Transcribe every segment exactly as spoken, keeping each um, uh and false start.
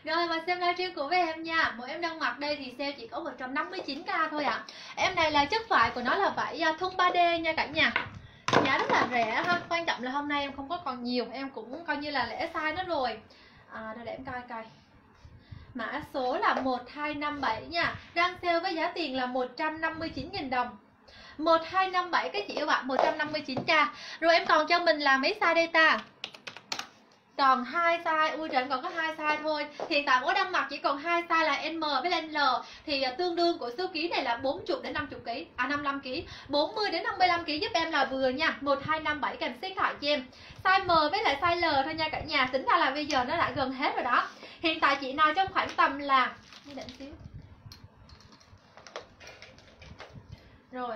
Rồi và xem livestream của về em nha. Mỗi em đang mặc đây thì sale chỉ có một trăm năm mươi chín k thôi ạ. À. Em này là chất vải của nó là vải thun ba D nha cả nhà. Giá rất là rẻ ha. Quan trọng là hôm nay em không có còn nhiều, em cũng coi như là lẻ size nó rồi. À, đây để em coi coi. Mã số là một hai năm bảy nha. Đang sale với giá tiền là một trăm năm mươi chín nghìn đồng. một hai năm bảy các chị các bạn, một trăm năm mươi chín k. Rồi em còn cho mình là mấy size đây ta? Còn hai size, ui trời còn có hai size thôi. Hiện tại mỗi đang mặc chỉ còn hai size là M với lên L. Thì tương đương của số ký này là bốn mươi đến năm mươi kg, à năm mươi lăm kg. bốn mươi đến năm mươi lăm kg giúp em là vừa nha. một hai năm bảy kèm xếp thoại cho em. Size M với lại size L thôi nha cả nhà. Tính ra là bây giờ nó đã gần hết rồi đó. Hiện tại chị nào trong khoảng tầm là xíu. Rồi.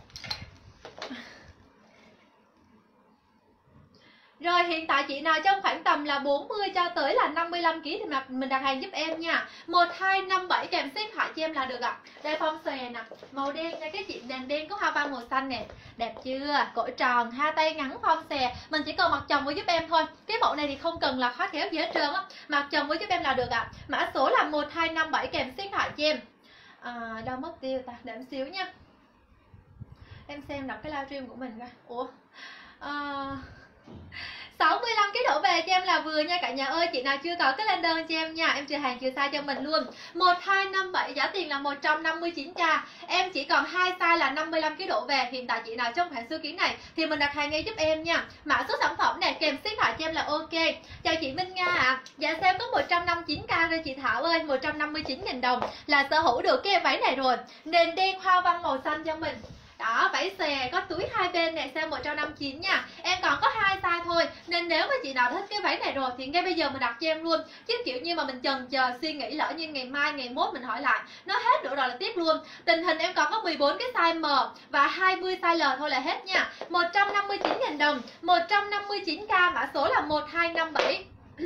Rồi hiện tại chị nào trong khoảng tầm là bốn mươi cho tới là năm mươi lăm kg thì mặc mình đặt hàng giúp em nha. một hai năm bảy kèm xếp thoại cho em là được ạ. À. Đây phong xòe nè, màu đen nha các chị, đèn đen có hoa văn màu xanh nè. Đẹp chưa? Cổ tròn, hai tay ngắn phong xòe. Mình chỉ cần mặc chồng với giúp em thôi. Cái mẫu này thì không cần là khóa kéo gì hết trơn á. Mặc chồng với giúp em là được ạ. À. Mã số là một hai năm bảy kèm xếp thoại cho em. À, đâu mất tiêu ta, để em xíu nha. Em xem đọc cái livestream của mình coi. Ủa? À... sáu mươi lăm kg đổ về cho em là vừa nha cả nhà ơi. Chị nào chưa có cái lên đơn cho em nha. Em trừ hàng trừ size cho mình luôn. một hai năm bảy giá tiền là một trăm năm mươi chín k. Em chỉ còn hai size là năm mươi lăm kg đổ về. Hiện tại chị nào trong khoảng số ký này thì mình đặt hàng ngay giúp em nha. Mã số sản phẩm này kèm ship lại cho em là ok. Chào chị Minh Nga ạ. À. Dạ xem có một trăm năm mươi chín k rồi chị Thảo ơi. Một trăm năm mươi chín nghìn đồng là sở hữu được cái váy này rồi. Nền đen hoa văn màu xanh cho mình. Đó, váy xòe có túi hai bên này, size một trăm năm mươi chín nha. Em còn có hai size thôi. Nên nếu mà chị nào thích cái váy này rồi thì ngay bây giờ mình đặt cho em luôn. Chứ kiểu như mà mình chần chờ suy nghĩ lỡ như ngày mai, ngày mốt mình hỏi lại nó hết nữa rồi là tiếc luôn. Tình hình em còn có mười bốn cái size M và hai mươi size L thôi là hết nha. Một trăm năm mươi chín nghìn đồng. Một trăm năm mươi chín k, mã số là một hai năm bảy.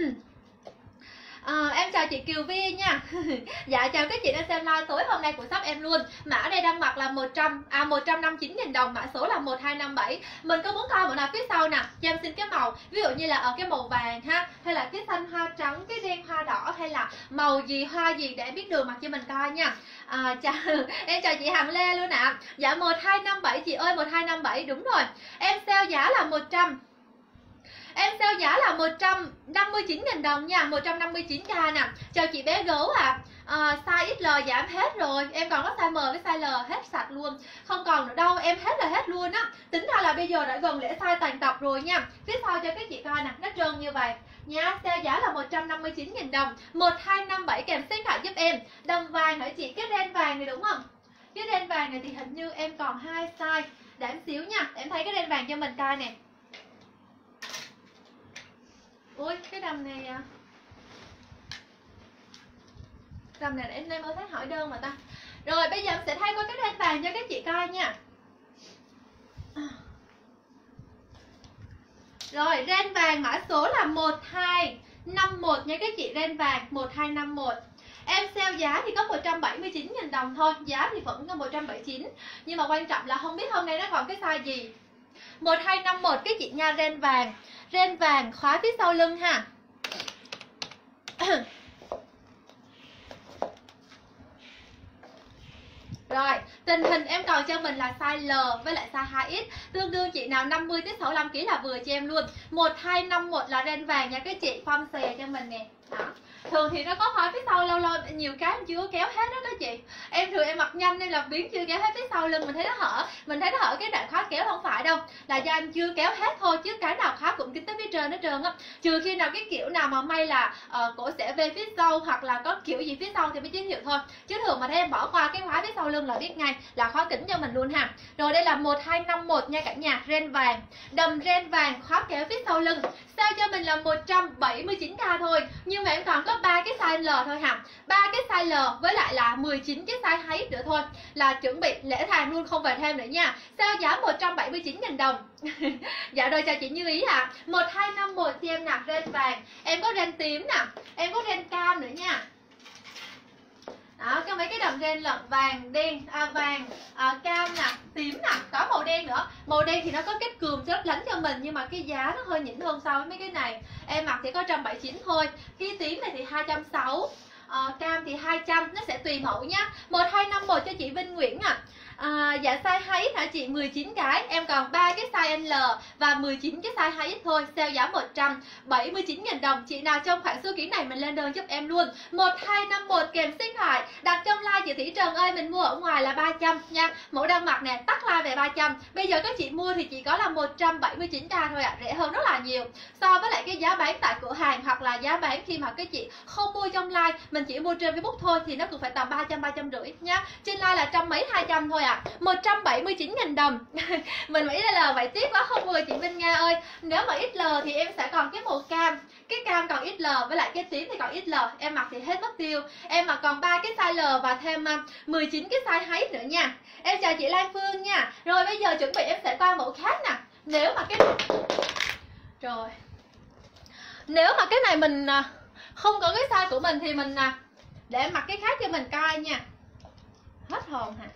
À, em chào chị Kiều Vi nha. Dạ chào các chị đang xem live tối hôm nay của shop em luôn. Mã đây đang mặc là một trăm à một trăm năm mươi chín nghìn đồng, mã số là một hai năm bảy. Mình có muốn coi mẫu nào phía sau nè, cho em xin cái màu, ví dụ như là ở cái màu vàng ha, hay là cái xanh hoa trắng, cái đen hoa đỏ, hay là màu gì hoa gì để biết đường mặc cho mình coi nha. À, chào em chào chị Hằng Lê luôn ạ. À. Dạ một hai năm bảy chị ơi, một hai năm bảy đúng rồi. Em sale giá là một trăm. Em sale giá là một trăm năm mươi chín nghìn đồng nha, một trăm năm mươi chín k nè. Chào chị bé gấu ạ. À. À, size ích lờ giảm hết rồi. Em còn có size M với size L hết sạch luôn. Không còn nữa đâu, em hết là hết luôn á. Tính ra là bây giờ đã gần lễ size toàn tập rồi nha. Phía sau cho các chị coi nè, nó trơn như vậy nha. Sale giá là một trăm năm mươi chín nghìn đồng. Một hai năm bảy kèm xếp lại giúp em. Đồng vàng hả chị? Cái ren vàng này đúng không? Cái ren vàng này thì hình như em còn hai size. Để em xíu nha, để em thấy cái ren vàng cho mình coi nè. Ui cái đầm này à. Đầm này để em lên mới thấy hỏi đơn mà ta. Rồi bây giờ em sẽ thay qua cái ren vàng cho các chị coi nha. Rồi ren vàng mã số là một hai năm một nha các chị. Ren vàng một hai năm một. Em sale giá thì có một trăm bảy mươi chín nghìn đồng thôi. Giá thì vẫn có một trăm bảy mươi chín. Nhưng mà quan trọng là không biết hôm nay nó còn cái size gì. Một hai năm một các chị nha. Ren vàng. Ren vàng khóa phía sau lưng ha. Rồi, tình hình em còn cho mình là size L với lại size hai X. Tương đương chị nào năm mươi tới sáu mươi lăm ki lô gam là vừa cho em luôn. Một hai năm một là ren vàng nha các chị. Form xòe cho mình nè. Đó. Thường thì nó có khóa phía sau, lâu lâu nhiều cái em chưa có kéo hết đó các chị. Em thường em mặc nhanh nên là biến chưa kéo hết phía sau lưng. Mình thấy nó hở, mình thấy nó hở cái đoạn khóa kéo không phải đâu, là do em chưa kéo hết thôi. Chứ cái nào khóa cũng kín tới phía trên hết trơn á. Trừ khi nào cái kiểu nào mà may là uh, cổ sẽ về phía sau hoặc là có kiểu gì phía sau thì mới giới thiệu thôi. Chứ thường mà thấy em bỏ qua cái khóa phía sau lưng là biết ngay là khóa kín cho mình luôn ha. Rồi đây là một hai năm một nha cả nhà. Ren vàng, đầm ren vàng khóa kéo phía sau lưng. Sao cho mình là một trăm bảy mươi chín k thôi. Nhưng mà em còn có ba cái size L thôi hả? ba cái size L với lại là mười chín cái size hai X nữa thôi là chuẩn bị lễ thàng luôn, không về thêm nữa nha. Sao giá một trăm bảy mươi chín nghìn đồng. Dạ rồi chào chị Như Ý ạ. À. một hai năm một cho em nè, ren vàng. Em có ren tím nè, em có ren cam nữa nha. Đó, có mấy cái đầm ren lợn vàng, đen, à, vàng, à, cam nè, tím nè, có màu đen nữa. Màu đen thì nó có kết cườm rất lánh cho mình, nhưng mà cái giá nó hơi nhỉnh hơn so với mấy cái này. Em mặc thì có một trăm bảy mươi chín thôi. Cái tím này thì hai trăm sáu mươi, à, cam thì hai trăm, nó sẽ tùy mẫu nhá. Một hai năm một cho chị Vinh Nguyễn ạ. À. À, dạ size hai X hả chị? mười chín cái, em còn ba cái size L và mười chín cái size hai X thôi. Sale giá một trăm bảy mươi chín nghìn đồng. Chị nào trong khoảng số ký này mình lên đơn giúp em luôn. Một hai năm một kèm xích thoại. Đặt trong like chị Thủy Trần ơi, mình mua ở ngoài là ba trăm nha. Mẫu đang mặc nè, tắt like về ba trăm. Bây giờ các chị mua thì chỉ có là một trăm bảy mươi chín k thôi ạ, à. Rẻ hơn rất là nhiều so với lại cái giá bán tại cửa hàng, hoặc là giá bán khi mà các chị không mua trong like, mình chỉ mua trên Facebook thôi thì nó cũng phải tầm ba trăm, ba trăm rưỡi nha. Trên like là trăm mấy, hai trăm thôi ạ. À. một trăm bảy mươi chín nghìn đồng. Mình nghĩ là L vậy tiếp quá không mua chị Vinh Nga ơi. Nếu mà ích lờ thì em sẽ còn cái màu cam. Cái cam còn ích lờ với lại cái tím thì còn ích lờ. Em mặc thì hết mất tiêu. Em mặc còn ba cái size L và thêm mười chín cái size hai X nữa nha. Em chào chị Lan Phương nha. Rồi bây giờ chuẩn bị em sẽ qua mẫu khác nè. Nếu mà cái Rồi Nếu mà cái này mình không có cái size của mình thì mình để em mặc cái khác cho mình coi nha. Hết hồn hả?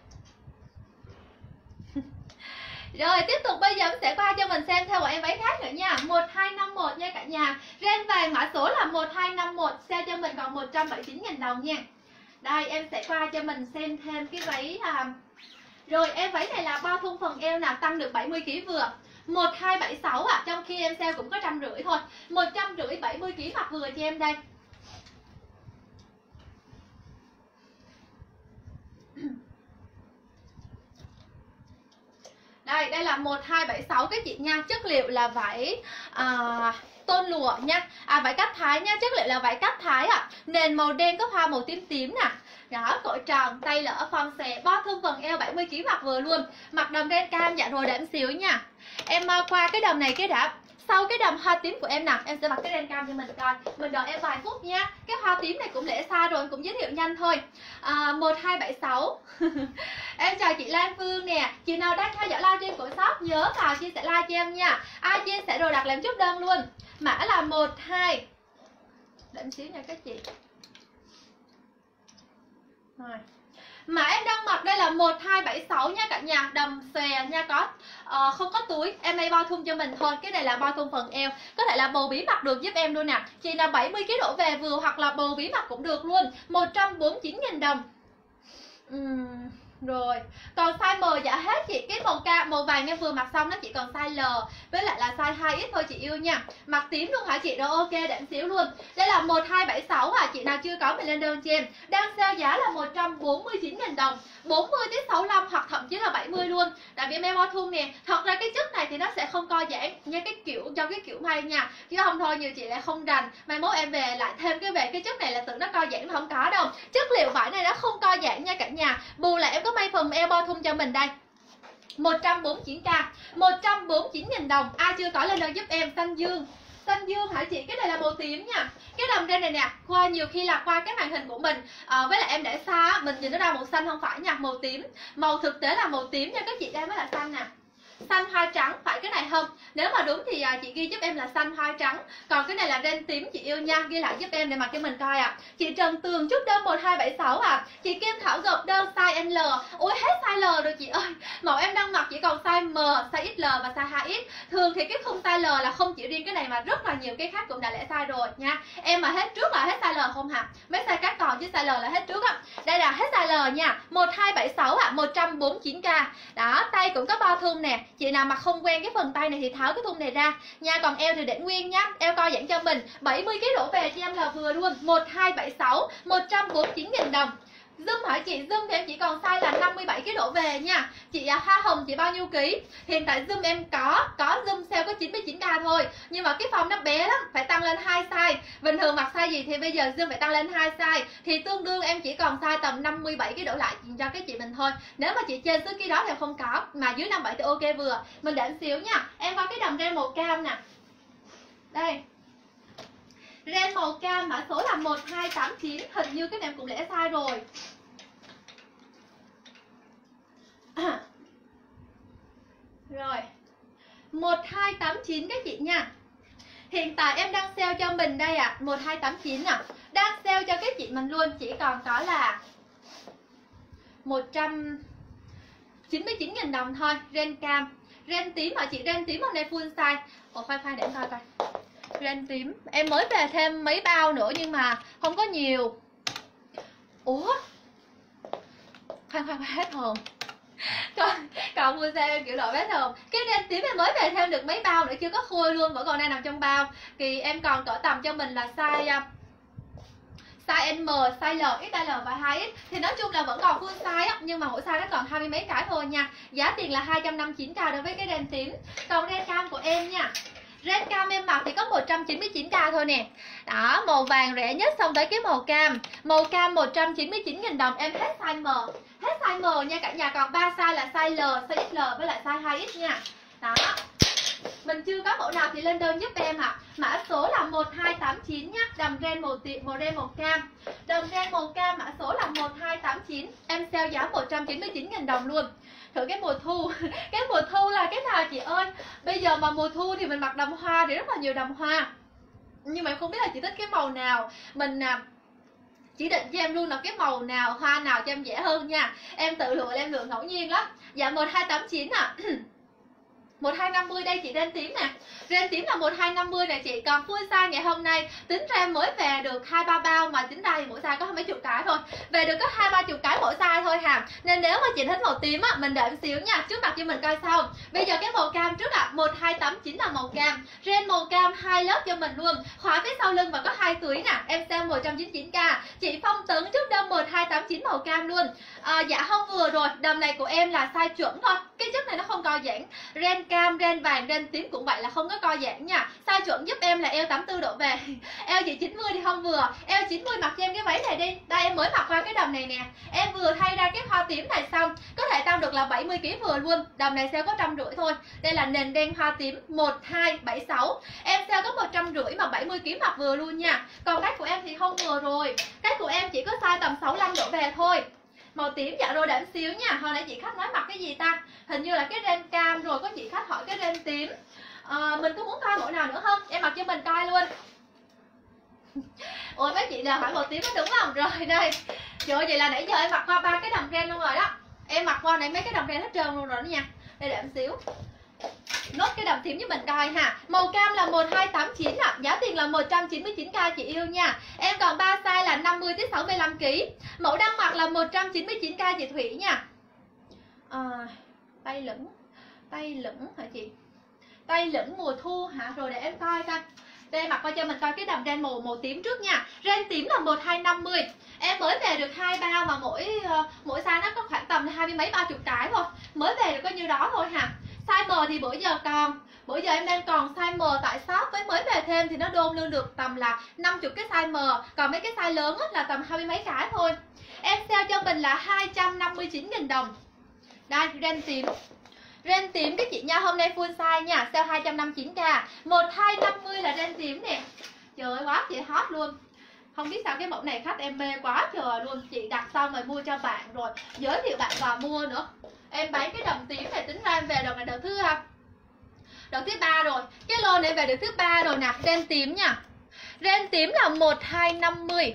Rồi tiếp tục bây giờ em sẽ qua cho mình xem theo một em váy khác nữa nha. Một hai năm một nha cả nhà. Ren vàng mã số là một hai năm một. Sale cho mình còn một trăm bảy mươi chín nghìn đồng nha. Đây em sẽ qua cho mình xem thêm cái váy à. Rồi em váy này là bao thun phần eo nào tăng được bảy mươi ki lô gam vừa. Một hai bảy sáu ạ. À. Trong khi em sale cũng có trăm rưỡi thôi. Một trăm rưỡi bảy mươi ki lô gam mặc vừa cho em đây. Đây, đây là một hai bảy sáu các chị nha. Chất liệu là vải à, tôn lụa nha. À vải cắt thái nha, chất liệu là vải cắt thái ạ. À. Nền màu đen có hoa màu tím tím nè. Đó, cổ tròn, tay lỡ phong xè, bo thun phần eo bảy mươi ki lô gam mặc vừa luôn. Mặc đầm ren cam dạ rồi để em xíu nha. Em qua cái đầm này cái đã. Sau cái đầm hoa tím của em nè, em sẽ mặc cái ren cam cho mình coi. Mình đợi em vài phút nha. Cái hoa tím này cũng lễ xa rồi, cũng giới thiệu nhanh thôi. à, một hai bảy sáu. Em chào chị Lan Phương nè. Chị nào đang theo dõi livestream của shop nhớ vào chia sẻ like cho em nha. Ai chia sẻ đồ đặt làm chút đơn luôn. Mã là một hai. Để em xíu nha các chị. Rồi. Mà em đang mặc đây là một hai bảy sáu nha cả nhà. Đầm xòe nha, có uh, không có túi. Em đây bao thun cho mình thôi. Cái này là bao thun phần eo. Có thể là bầu bí mặc được giúp em luôn nè. Chị là bảy mươi ki lô gam đổ về vừa, hoặc là bầu bí mặc cũng được luôn. Một trăm bốn mươi chín nghìn đồng. uhm, Rồi. Còn size M dạ hết chị. Cái màu ca màu vàng em vừa mặc xong nó chỉ còn size L với lại là size hai X thôi chị yêu nha. Mặc tím luôn hả chị? Rồi ok, để em xíu luôn. Đây là một hai bảy sáu à. Chị nào chưa có mình lên đơn cho em. Đang sale giá là một trăm bốn mươi chín nghìn đồng. bốn mươi tới sáu mươi lăm hoặc thậm chí là bảy mươi luôn. Tại vì em bao thun nè. Thật ra cái chất này thì nó sẽ không co giãn nha, cái kiểu trong cái kiểu may nha. Chứ không thôi nhiều chị lại không rành. Mai mốt em về lại thêm cái về cái chất này là tự nó co giãn, không có đâu. Chất liệu vải này nó không co giãn nha cả nhà. Bù lại em có may phần eo bao thun cho mình đây. một trăm bốn mươi chín k, một trăm bốn mươi chín nghìn đồng. Ai chưa có lên đơn giúp em. Xanh dương. Xanh dương hả chị? Cái này là màu tím nha. Cái đầm ren này nè, qua nhiều khi là qua cái màn hình của mình à, với lại em để xa mình nhìn nó ra màu xanh không phải nha, màu tím. Màu thực tế là màu tím nha các chị. Đây mới là xanh nè. Xanh hoa trắng, phải cái này không? Nếu mà đúng thì à, chị ghi giúp em là xanh hoa trắng. Còn cái này là ren tím chị yêu nha. Ghi lại giúp em để mặc cho mình coi ạ. à. Chị Trần Tường chốt đơn một hai bảy sáu à. Chị Kim Thảo gộp đơn size L. Ôi hết size L rồi chị ơi. Mẫu em đang mặc chỉ còn size M, size ích lờ và size hai X. Thường thì cái khung size L là không chỉ riêng cái này mà rất là nhiều cái khác cũng đã lẻ size rồi nha. Em mà hết trước là hết size L không hả? Mấy size khác còn chứ size L là hết trước á. Đây là hết size L nha. một hai bảy sáu ạ, à, một trăm bốn mươi chín k. Đó, tay cũng có bao thun nè. Chị nào mà không quen cái phần tay này thì tháo cái thun này ra nha. Còn eo thì để nguyên nhá. Eo co giãn cho mình. bảy mươi ki lô gam đổ về cho em là vừa luôn. một hai bảy sáu, một trăm bốn mươi chín nghìn đồng. Zoom hả chị? Zoom thì em chỉ còn size là năm mươi bảy ki lô gam đổ về nha. Chị Hoa Hồng chị bao nhiêu ký? Hiện tại Zoom em có có Zoom sale có chín mươi chín k thôi. Nhưng mà cái form nó bé lắm, phải tăng lên hai size. Bình thường mặc size gì thì bây giờ Zoom phải tăng lên hai size. Thì tương đương em chỉ còn size tầm năm mươi bảy ki lô gam đổ lại cho cái chị mình thôi. Nếu mà chị trên số ký đó thì không có, mà dưới năm mươi bảy thì ok vừa. Mình để em xíu nha. Em có cái đầm ren màu cam nè. Đây. Ren màu cam mã số là một hai tám chín. Hình như cái này cũng lẻ size rồi. À. Rồi một hai tám chín các chị nha. Hiện tại em đang sale cho mình đây ạ. à. một hai tám chín ạ. à. Đang sale cho các chị mình luôn. Chỉ còn có là một trăm chín mươi chín nghìn đồng thôi. Ren cam, ren tím hả chị? Ren tím hôm nay full size. Ồ khoan khoan để em coi coi. Ren tím em mới về thêm mấy bao nữa nhưng mà không có nhiều. Ủa khoan khoan hết hồn. Còn, còn mua xe kiểu độ hết hồn. Cái ren tím em mới về thêm được mấy bao nữa, chưa có khui luôn, vẫn còn đang nằm trong bao. Thì em còn cỡ tầm cho mình là size size M, size L, ích xê lờ và hai ích. Thì nói chung là vẫn còn full size á, nhưng mà mỗi size nó còn hai mươi mấy cái thôi nha. Giá tiền là hai trăm năm mươi chín k đối với cái ren tím. Còn ren cam của em nha, ren cam em mặc thì có một trăm chín mươi chín k thôi nè. Đó, màu vàng rẻ nhất, xong tới cái màu cam. Màu cam một trăm chín mươi chín nghìn đồng, em hết size M. Hết size M nha cả nhà, còn ba size là size L, size ích lờ với lại size hai ích nha. Đó. Mình chưa có mẫu nào thì lên đơn giúp em ạ. À. Mã số là một hai tám chín nhá, đầm ren màu tiệm, màu ren màu cam. Đầm ren màu cam mã số là một hai tám chín, em sale giá một trăm chín mươi chín nghìn đồng luôn. Thử cái mùa thu. Cái mùa thu là cái nào chị ơi? Bây giờ mà mùa thu thì mình mặc đầm hoa thì rất là nhiều đầm hoa. Nhưng mà em không biết là chị thích cái màu nào. Mình chỉ định cho em luôn là cái màu nào, hoa nào cho em dễ hơn nha. Em tự lựa, em lựa ngẫu nhiên lắm. Dạ một hai tám chín à. một hai năm mươi đây chị, ren tím nè. Ren tím là một hai năm mươi nè chị. Còn full size ngày hôm nay tính ra em mới về được hai ba bao, mà tính ra thì mỗi size có mấy chục cái thôi. Về được có hai ba chục cái mỗi size thôi hà. Nên nếu mà chị thích màu tím á, mình đợi một xíu nha, trước mặt cho mình coi sau. Bây giờ cái màu cam trước ạ, à, một hai tám chín là màu cam. Ren màu cam hai lớp cho mình luôn. Khóa phía sau lưng và có hai túi nè, em sale một trăm chín mươi chín k. Chị Phong Tấn trước đơn một hai tám chín màu cam luôn. À, dạ không vừa rồi, đầm này của em là size chuẩn thôi. Cái chất này nó không co giãn. Ren cam, ren vàng, ren tím cũng vậy là không có co giãn nha. Size chuẩn giúp em là eo tám mươi tư đổ về. Eo chị chín mươi thì không vừa. Eo chín mươi mặc cho em cái váy này đi. Đây em mới mặc qua cái đầm này nè. Em vừa thay ra cái hoa tím này xong, có thể tăng được là bảy mươi ki lô gam vừa luôn. Đầm này sale có trăm rưỡi thôi. Đây là nền đen hoa tím một hai bảy sáu. Em sale có một trăm rưỡi mà bảy mươi ki lô gam mặc vừa luôn nha. Còn cách của em thì không vừa rồi. Cách của em chỉ có size tầm sáu mươi lăm đổ về thôi. Màu tím dạ rồi, để em xíu nha. Hồi nãy chị khách nói mặc cái gì ta? Hình như là cái ren cam rồi, có chị khách hỏi cái ren tím. À, mình có muốn coi mẫu nào nữa không? Em mặc cho mình coi luôn. Ôi mấy chị đều hỏi màu tím có đúng không? Rồi đây. Trời ơi, vậy là nãy giờ em mặc qua ba cái đầm ren luôn rồi đó. Em mặc qua nãy mấy cái đầm ren hết trơn luôn rồi đó nha. Đây để em xíu. Nốt cái đầm tím với mình coi ha. Màu cam là một hai tám chín ạ. À. Giá tiền là một trăm chín mươi chín k chị yêu nha. Em còn ba size là năm mươi tới sáu mươi lăm ki lô gam. Mẫu đang mặc là một trăm chín mươi chín k chị Thủy nha. À, tay lửng. Tay lửng hả chị? Tay lửng mùa thu hả? Rồi để em coi coi. Đây em mặc qua cho mình coi cái đầm ren màu màu tím trước nha. Ren tím là một hai năm mươi. Em mới về được hai bao mà mỗi uh, mỗi size nó có khoảng tầm hai mươi mấy ba chục cái thôi. Mới về được có nhiêu đó thôi hả? Size M thì bữa giờ còn. Bữa giờ em đang còn size M tại shop, với mới về thêm thì nó đôn lên được tầm là năm mươi cái size M. Còn mấy cái size lớn là tầm hai mươi mấy cái thôi. Em sale cho mình là hai trăm năm mươi chín nghìn đồng. Đây, ren tím. Ren tím các chị nha, hôm nay full size nha, sale hai trăm năm mươi chín k. một hai năm mươi là ren tím nè. Trời ơi quá chị hot luôn. Không biết sao cái mẫu này khách em mê quá trời luôn. Chị đặt xong rồi mua cho bạn rồi, giới thiệu bạn vào mua nữa. Em bán cái đầm tím này tính ra em về đợt này đợt thứ đợt thứ ba rồi. Cái lô này về đợt thứ ba rồi nè, ren tím nha. Ren tím là một hai năm mươi.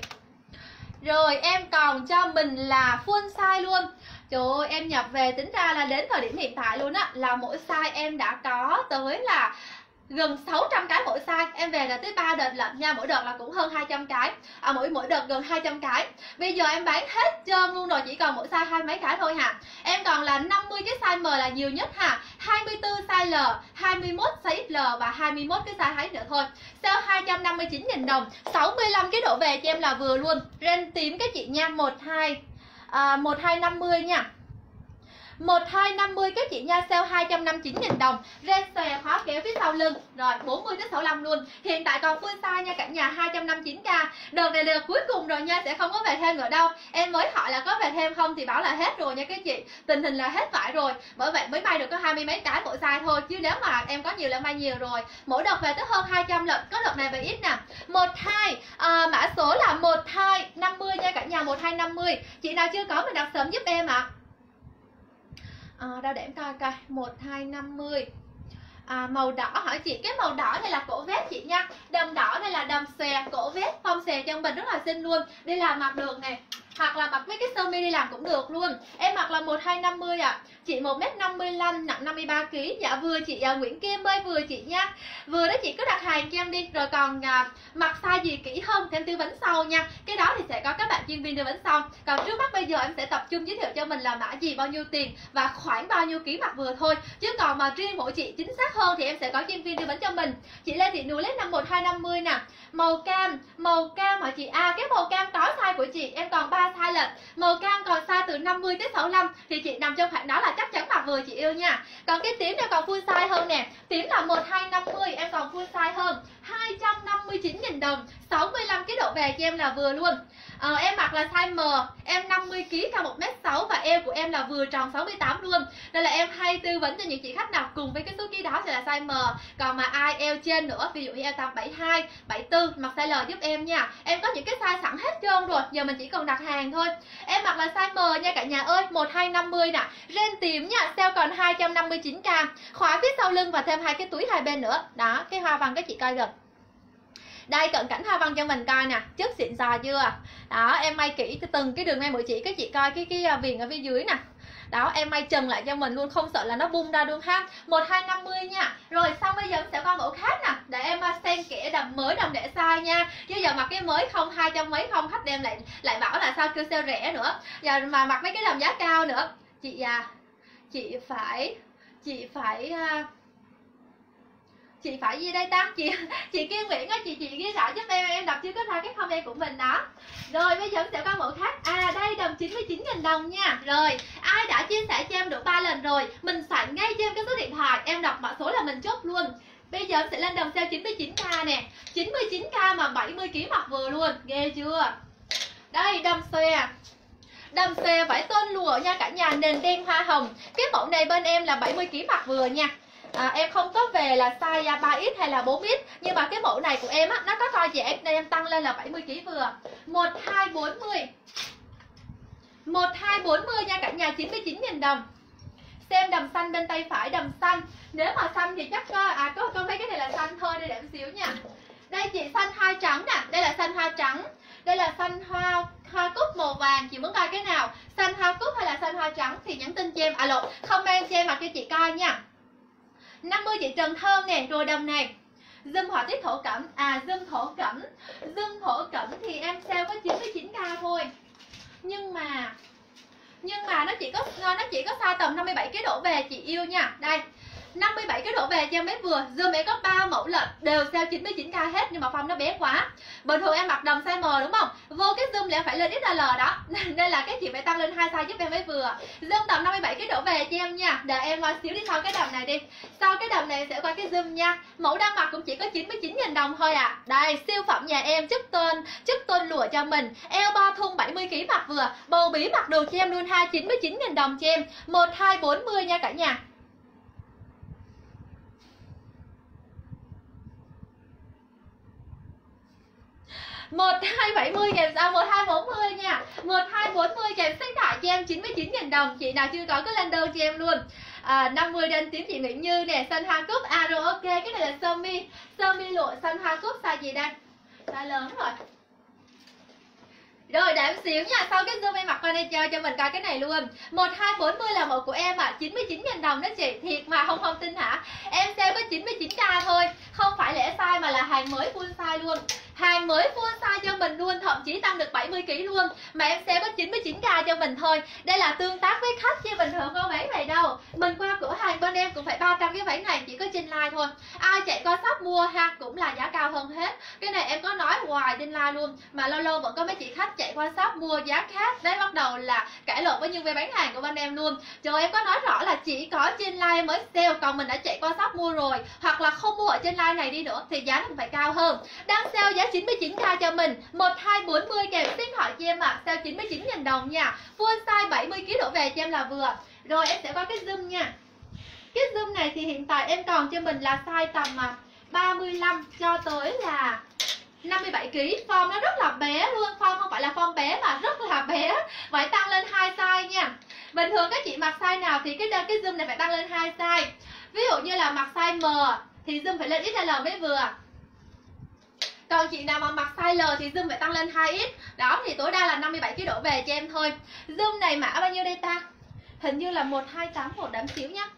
Rồi em còn cho mình là full size luôn. Trời ơi, em nhập về tính ra là đến thời điểm hiện tại luôn á, là mỗi size em đã có tới là gần sáu trăm cái mỗi size. Em về là tới ba đợt lận nha, mỗi đợt là cũng hơn hai trăm cái. À, mỗi mỗi đợt gần hai trăm cái. Bây giờ em bán hết trơn luôn rồi, chỉ còn mỗi size hai mấy cái thôi hả. Em còn là năm mươi cái size M là nhiều nhất ha, hai mươi tư size L, hai mươi mốt size ích lờ và hai mươi mốt cái size hai nữa thôi. Sale hai trăm năm mươi chín nghìn đồng, sáu mươi lăm cái độ về cho em là vừa luôn. Ren tím các chị nha, một hai à, một hai năm mươi nha. một hai năm mươi các chị nha, sale hai trăm năm mươi chín nghìn đồng. Ren xòe khóa kéo phía sau lưng. Rồi bốn mươi tới sáu mươi lăm luôn. Hiện tại còn full size nha cả nhà, hai trăm năm mươi chín k. Đợt này là đợt cuối cùng rồi nha, sẽ không có về thêm nữa đâu. Em mới hỏi là có về thêm không thì bảo là hết rồi nha các chị. Tình hình là hết vải rồi. Bởi vậy mới may được có hai mươi mấy cái mỗi size thôi, chứ nếu mà em có nhiều là may nhiều rồi. Mỗi đợt về tới hơn hai trăm lận, có đợt này về ít nè. một hai à, mã số là một hai năm mươi nha cả nhà, một hai năm mươi. Chị nào chưa có mình đặt sớm giúp em ạ. À. À, đâu để em coi coi, một hai năm mươi. À, màu đỏ hả chị? Cái màu đỏ này là cổ vest chị nha. Đầm đỏ này là đầm xòe, cổ vest, phong xòe chân mình rất là xinh luôn. Đi làm mặc được nè. hoặc là mặc mấy cái sơ mi đi làm cũng được luôn. Em mặc là một hai năm mươi ạ. À. Chị một mét năm mươi lăm, nặng năm mươi ba ki lô gam. Dạ vừa chị uh, Nguyễn Kim ơi, vừa chị nha. Vừa đó chị cứ đặt hàng cho em đi. Rồi còn uh, mặc size gì kỹ hơn thì em tư vấn sau nha. Cái đó thì sẽ có các bạn chuyên viên tư vấn sau. Còn trước mắt bây giờ em sẽ tập trung giới thiệu cho mình là mã gì, bao nhiêu tiền và khoảng bao nhiêu ký mặc vừa thôi. Chứ còn mà riêng mỗi chị chính xác hơn thì em sẽ có chuyên viên tư vấn cho mình. Chị Lê Thị Núi lấy năm một hai năm mươi nè. Màu cam, màu cam hả chị? À cái màu cam có size của chị, em còn ba size lận. Màu cam còn size từ năm mươi tới sáu mươi lăm thì chị nằm trong khoảng đó là chắc chắn mặc vừa chị yêu nha. Còn cái tím em còn full size hơn nè. Tím là một hai năm mươi, em còn full size hơn, hai trăm năm mươi chín nghìn đồng, sáu mươi lăm ký độ về cho em là vừa luôn. Ờ, em mặc là size M, em năm mươi ki lô gam, cao một mét sáu và eo của em là vừa tròn sáu mươi tám luôn. Nên là em hay tư vấn cho những chị khách nào cùng với cái số ký đó sẽ là size M. Còn mà ai eo trên nữa, ví dụ như eo tầm bảy hai, bảy tư, mặc size L giúp em nha. Em có những cái size sẵn hết trơn rồi, giờ mình chỉ cần đặt hàng thôi. Em mặc là size M nha cả nhà ơi, một hai năm mươi nè. Ren tím nha, sale còn hai trăm năm mươi chín k. Khóa phía sau lưng và thêm hai cái túi hai bên nữa. Đó, cái hoa văn các chị coi gần. Đây cận cảnh hoa văn cho mình coi nè, chất xịn sò chưa. Đó em may kỹ từng cái đường may mỗi chị, các chị coi cái cái viền ở phía dưới nè. Đó em may trần lại cho mình luôn, không sợ là nó bung ra luôn ha. Một hai năm mươi nha. Rồi xong bây giờ em sẽ qua mẫu khác nè, để em xem kẻ đầm mới đầm để size nha. Chứ giờ mặc cái mới không hai trăm mấy không, khách đem lại lại bảo là sao kêu sale rẻ nữa. Giờ mà mặc mấy cái đầm giá cao nữa. Chị à, chị phải chị phải uh, chị phải gì đây ta, chị chị Kim Nguyễn á, chị chị ghi rõ giúp em, em đọc chưa có ra cái comment của mình đó. Rồi bây giờ sẽ có mẫu khác. À đây đầm chín mươi chín nghìn đồng nha. Rồi ai đã chia sẻ cho em được ba lần rồi, mình soạn ngay cho em cái số điện thoại, em đọc mã số là mình chốt luôn. Bây giờ em sẽ lên đầm sale chín mươi chín k nè, chín mươi chín k mà bảy mươi ki lô gam mặc vừa luôn, ghê chưa. Đây đầm xòe, đầm xòe vải tôn lụa nha cả nhà, nền đen hoa hồng. Cái mẫu này bên em là bảy mươi ki lô gam mặc vừa nha. À, em không có về là size ba x hay là bốn x, nhưng mà cái mẫu này của em á, nó có co giãn nên em tăng lên là bảy mươi ki lô gam vừa. Một hai bốn mươi, một hai bốn mươi nha cả nhà, chín mươi chín nghìn đồng. Xem đầm xanh bên tay phải, đầm xanh. Nếu mà xanh thì chắc có, à có, có mấy cái này là xanh thôi, đây để em xíu nha. Đây chị xanh hoa trắng nè, đây là xanh hoa trắng. Đây là xanh hoa hoa cúc màu vàng, chị muốn coi cái nào? Xanh hoa cúc hay là xanh hoa trắng thì nhắn tin cho em, à lộn, comment cho em mặc cho chị coi nha. năm mươi chị Trần Thơm nè. Rồi đầm này zoom họa tiết thổ cẩm, à zoom thổ cẩm, zoom thổ cẩm thì em sale có chín mươi chín k thôi. Nhưng mà nhưng mà nó chỉ có nó chỉ có size tầm năm mươi bảy ký đổ về chị yêu nha. Đây năm mươi bảy cái đổ về cho em bé vừa. Zoom em có ba mẫu lận đều sale chín mươi chín k hết, nhưng mà form nó bé quá. Bình thường em mặc đầm size M đúng không, vô cái zoom là em phải lên ích lờ đó nên là cái chị phải tăng lên hai size giúp em bé vừa. Zoom tầm năm mươi bảy cái đổ về cho em nha. Để em qua xíu đi sau cái đầm này đi. Sau cái đầm này sẽ qua cái zoom nha. Mẫu đang mặc cũng chỉ có chín mươi chín nghìn đồng thôi à. Đây siêu phẩm nhà em, chất tôn chất tôn lụa cho mình, eo ba thun bảy mươi ki lô gam mặc vừa, bầu bí mặc đồ cho em luôn ha, chín mươi chín nghìn đồng cho em. Một hai bốn mươi nha cả nhà. Một hai bảy mươi kèm sao một hai bốn mươi nha. Một hai bốn mươi kèm sách thải cho em chín mươi chín nghìn đồng. Chị nào chưa có cứ lên đơn cho em luôn. à, năm mươi đen tím chị Nguyễn Như nè, xanh hoa cúc. À rồi ok, cái này là sơ mi, sơ mi lụa xanh hoa cúc, size gì đây? Size lớn rồi. Rồi để em xíu nha, sau cái zoom em mặc qua đây cho cho mình coi cái này luôn. Một hai bốn mươi là mẫu của em ạ, à, chín mươi chín nghìn đồng đó chị. Thiệt mà không không tin hả? Em sale có chín mươi chín k thôi, không phải lẻ size mà là hàng mới full size luôn. Hàng mới full size cho mình luôn, thậm chí tăng được bảy mươi ki lô gam luôn. Mà em sale có chín mươi chín k cho mình thôi. Đây là tương tác với khách chứ bình thường không bán này đâu. Mình qua cửa hàng bên em cũng phải ba trăm cái váy này, chỉ có trên live thôi. Ai chạy qua shop mua ha cũng là giá cao hơn hết. Cái này em có nói hoài trên live luôn, mà lâu lâu vẫn có mấy chị khách chạy qua shop mua giá khác. Đấy bắt đầu là cãi lộn với nhân viên bán hàng của bên em luôn. Trời, em có nói rõ là chỉ có trên live mới sale, còn mình đã chạy qua shop mua rồi, hoặc là không mua ở trên live này đi nữa thì giá nó phải cao hơn. Đang sale giá chín mươi chín k cho mình. Một hai bốn mươi kèm số điện thoại cho em ạ, à. Sale chín mươi chín nghìn đồng nha. Full size bảy mươi ki lô gam đổ về cho em là vừa. Rồi em sẽ qua cái zoom nha. Cái zoom này thì hiện tại em còn cho mình là size tầm ba mươi lăm cho tới là năm mươi bảy ki lô gam. Form nó rất là bé luôn, form không phải là form bé mà rất là bé. Phải tăng lên hai size nha. Bình thường các chị mặc size nào thì cái cái zoom này phải tăng lên hai size. Ví dụ như là mặc size M thì zoom phải lên ích lờ mới vừa. Còn chị nào mà mặc size L thì zoom phải tăng lên hai x. Đó thì tối đa là năm mươi bảy ký đổ về cho em thôi. Zoom này mã bao nhiêu đây ta? Hình như là một hai tám một đám xíu nhá.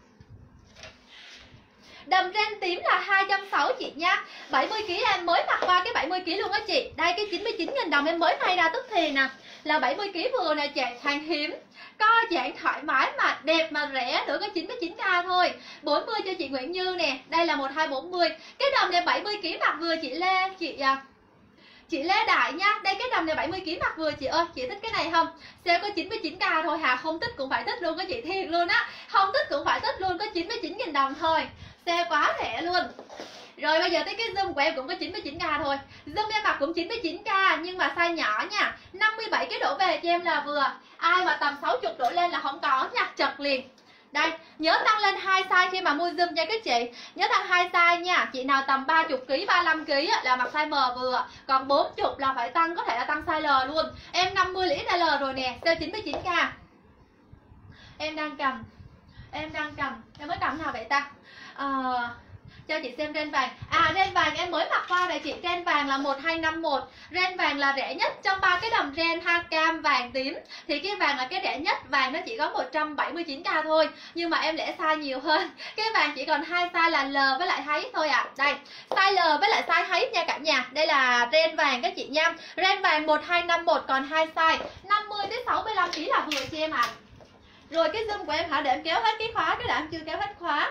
Đầm ren tím là hai trăm sáu mươi chị nha. bảy mươi ký em mới mặc qua cái bảy mươi ký luôn á chị. Đây cái chín mươi chín nghìn đồng em mới may ra tức thì nè. Là bảy mươi ký vừa nè chị, hàng hiếm. Co giãn thoải mái mà đẹp mà rẻ nữa, có chín mươi chín k thôi. bốn mươi cho chị Nguyễn Như nè. Đây là một hai bốn mươi. Cái đầm này bảy mươi ký mặc vừa chị Lê, chị à, chị Lê Đại nha. Đây cái đầm này bảy mươi ký mặc vừa chị ơi. Chị thích cái này không? Sale có chín mươi chín k thôi hà. Không thích cũng phải thích luôn, có chị thiệt luôn á. Không thích cũng phải thích luôn, có chín mươi chín nghìn đồng thôi. Sale quá rẻ luôn. Rồi bây giờ tới cái zoom của em cũng có chín mươi chín k thôi. Zoom em mặc cũng chín mươi chín k nhưng mà size nhỏ nha. năm mươi bảy cái đổ về cho em là vừa. Ai mà tầm sáu mươi đổ lên là không có nha, chật liền. Đây, nhớ tăng lên hai size khi mà mua zoom nha các chị. Nhớ tăng hai size nha. Chị nào tầm ba mươi ký, ba mươi lăm ký là mặc size M vừa. Còn bốn mươi là phải tăng, có thể là tăng size L luôn. Em năm mươi là ích L rồi nè, sale chín mươi chín k. Em đang cầm. Em đang cầm. Em mới cầm nào vậy ta? Ờ... À... cho chị xem ren vàng. À ren vàng em mới mặc qua này chị. Ren vàng là một hai năm một. Ren vàng là rẻ nhất trong ba cái đầm ren ha, cam, vàng, tím. Thì cái vàng là cái rẻ nhất. Vàng nó chỉ có một trăm bảy mươi chín k thôi. Nhưng mà em lẻ size nhiều hơn. Cái vàng chỉ còn hai size là L với lại háy thôi ạ. À. Đây, size L với lại size háy nha cả nhà. Đây là ren vàng các chị nha. Ren vàng một hai năm một còn hai size. năm mươi đến sáu mươi lăm ký là vừa cho em ạ. À. Rồi cái zoom của em hả, để em kéo hết cái khóa, cái đã em chưa kéo hết khóa.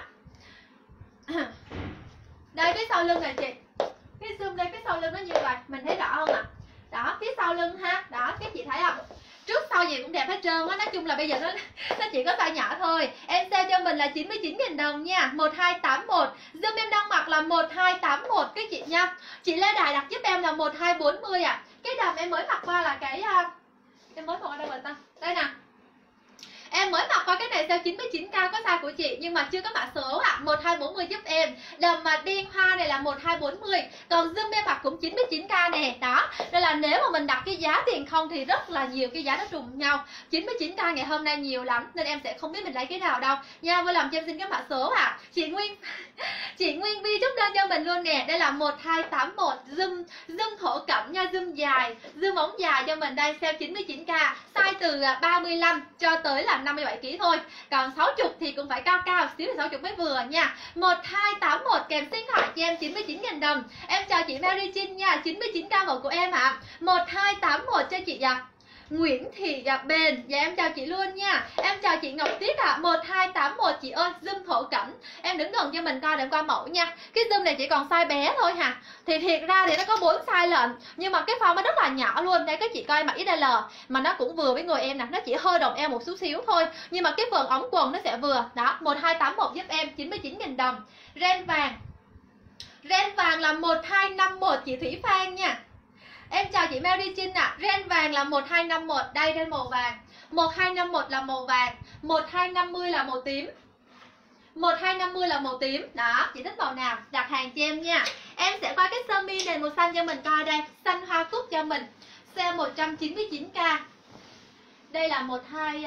Đây cái sau lưng này chị. Cái zoom đây, cái sau lưng nó như vậy. Mình thấy rõ không ạ? À? Đó, phía sau lưng ha. Đó, các chị thấy không? Trước sau gì cũng đẹp hết trơn á. Nói chung là bây giờ nó nó chỉ có size nhỏ thôi. Em sale cho mình là chín mươi chín nghìn đồng nha. Một hai tám một. Zoom em đang mặc là một hai tám một các chị nha. Chị Lê Đại đặt giúp em là một hai bốn mươi ạ. À. Cái đầm em mới mặc qua là cái em mới mặc qua đâu rồi ta? Đây nè. Em mới mặc qua cái này sale chín mươi chín k có size của chị nhưng mà chưa có mã số ạ. À. một hai bốn mươi giúp em. Đầm mà điên hoa này là một hai bốn mươi. Còn zoom em mặc cũng chín mươi chín k nè. Đó. Nên là nếu mà mình đặt cái giá tiền không thì rất là nhiều cái giá nó trùng nhau. chín mươi chín k ngày hôm nay nhiều lắm nên em sẽ không biết mình lấy cái nào đâu. Nha, vui lòng cho em xin cái mã số ạ. À. Chị Nguyên Chị Nguyên Vi chúc đơn cho mình luôn nè. Đây là một hai tám một zoom zoom thổ cẩm nha, zoom dài, zoom ống dài cho mình đây sale chín mươi chín k. Size từ ba mươi lăm cho tới là năm mươi bảy ký thôi. Còn sáu mươi thì cũng phải cao cao xíu thì sáu mươi mới vừa nha. một hai tám một kèm số điện thoại cho em chín mươi chín nghìn đồng. Em chào chị Mary Trinh nha, chín mươi chín k một của em ạ. À. một hai tám một cho chị ạ. À. Nguyễn Thị Gặp Bền, dạ em chào chị luôn nha. Em chào chị Ngọc Tuyết ạ. À. một hai tám một chị ơi, zoom thổ cẩm. Em đứng gần cho mình coi để em qua mẫu nha. Cái zoom này chỉ còn size bé thôi hả? Thì thiệt ra thì nó có bốn size lận, nhưng mà cái form nó rất là nhỏ luôn. Đây các chị coi mặc ích L mà nó cũng vừa với người em nè, nó chỉ hơi đồng eo một xíu xíu thôi. Nhưng mà cái phần ống quần nó sẽ vừa. Đó, một hai tám một giúp em chín mươi chín nghìn đồng. Ren vàng. Ren vàng là một hai năm một chị Thủy Phan nha. Em chào chị Mary Trinh ạ. À. Ren vàng là một hai năm một, đây ren màu vàng. một hai năm một là màu vàng, một hai năm mươi là màu tím. một hai năm mươi là màu tím. Đó, chị thích màu nào đặt hàng cho em nha. Em sẽ qua cái sơ mi nền màu xanh cho mình coi đây, xanh hoa cúc cho mình. Sale một trăm chín mươi chín k. Đây là một hai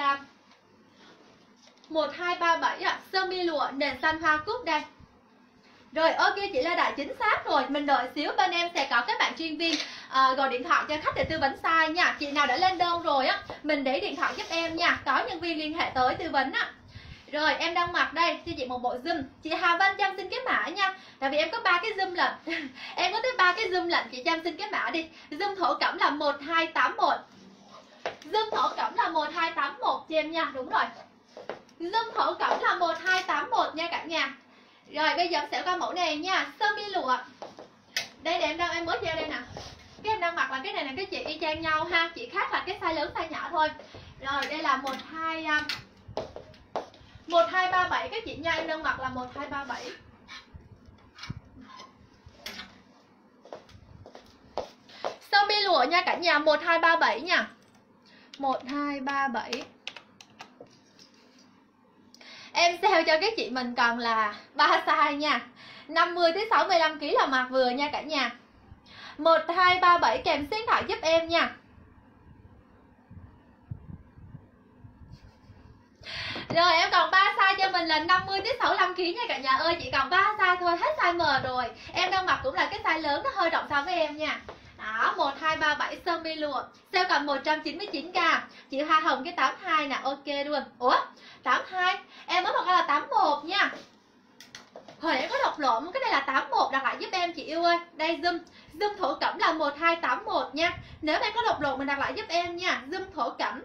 một hai ba bảy ạ. Sơ mi lụa nền xanh hoa cúc đây. Rồi ok chị Lê Đại chính xác rồi. Mình đợi xíu bên em sẽ có các bạn chuyên viên uh, gọi điện thoại cho khách để tư vấn size nha. Chị nào đã lên đơn rồi á, mình để điện thoại giúp em nha. Có nhân viên liên hệ tới tư vấn á. Rồi em đang mặc đây cho chị một bộ zoom. Chị Hà Văn cho em xin cái mã nha. Tại vì em có ba cái zoom lận. Em có tới ba cái zoom lận, chị cho em xin cái mã đi. Zoom thổ cẩm là một hai tám một. Zoom thổ cẩm là một hai tám một cho em nha, đúng rồi. Zoom thổ cẩm là một hai tám một nha cả nhà. Rồi bây giờ em sẽ qua mẫu này nha, sơ mi lụa. Đây để em đang em mới chơi đây nè. Cái em đang mặc là cái này là cái chị y chang nhau ha, chỉ khác là cái size lớn size nhỏ thôi. Rồi đây là một hai một hai ba bảy các chị nha, em đang mặc là một hai ba bảy. Sơ mi lụa nha cả nhà, một hai ba bảy nha. một hai ba bảy. Em sale cho các chị mình còn là ba size nha. năm mươi tới sáu mươi lăm ký là mặc vừa nha cả nhà. một hai ba bảy kèm số điện thoại giúp em nha. Rồi em còn ba size cho mình là năm mươi tới sáu mươi lăm ki lô gam nha cả nhà ơi, chỉ còn ba size thôi, hết size M rồi. Em đang mặc cũng là cái size lớn, nó hơi rộng so với em nha. Đó, một hai ba bảy sơ mi lụa, sale còn một trăm chín mươi chín k. Chị Hoa Hồng cái tám hai nè, ok luôn. Ủa, tám hai, em mới mặc ra là tám một nha. Hồi nãy có đọc lộn, cái này là tám một, đặt lại giúp em chị yêu ơi. Đây zoom, zoom thổ cẩm là một hai tám một nha. Nếu em có đọc lộn mình đặt lại giúp em nha. Zoom thổ cẩm,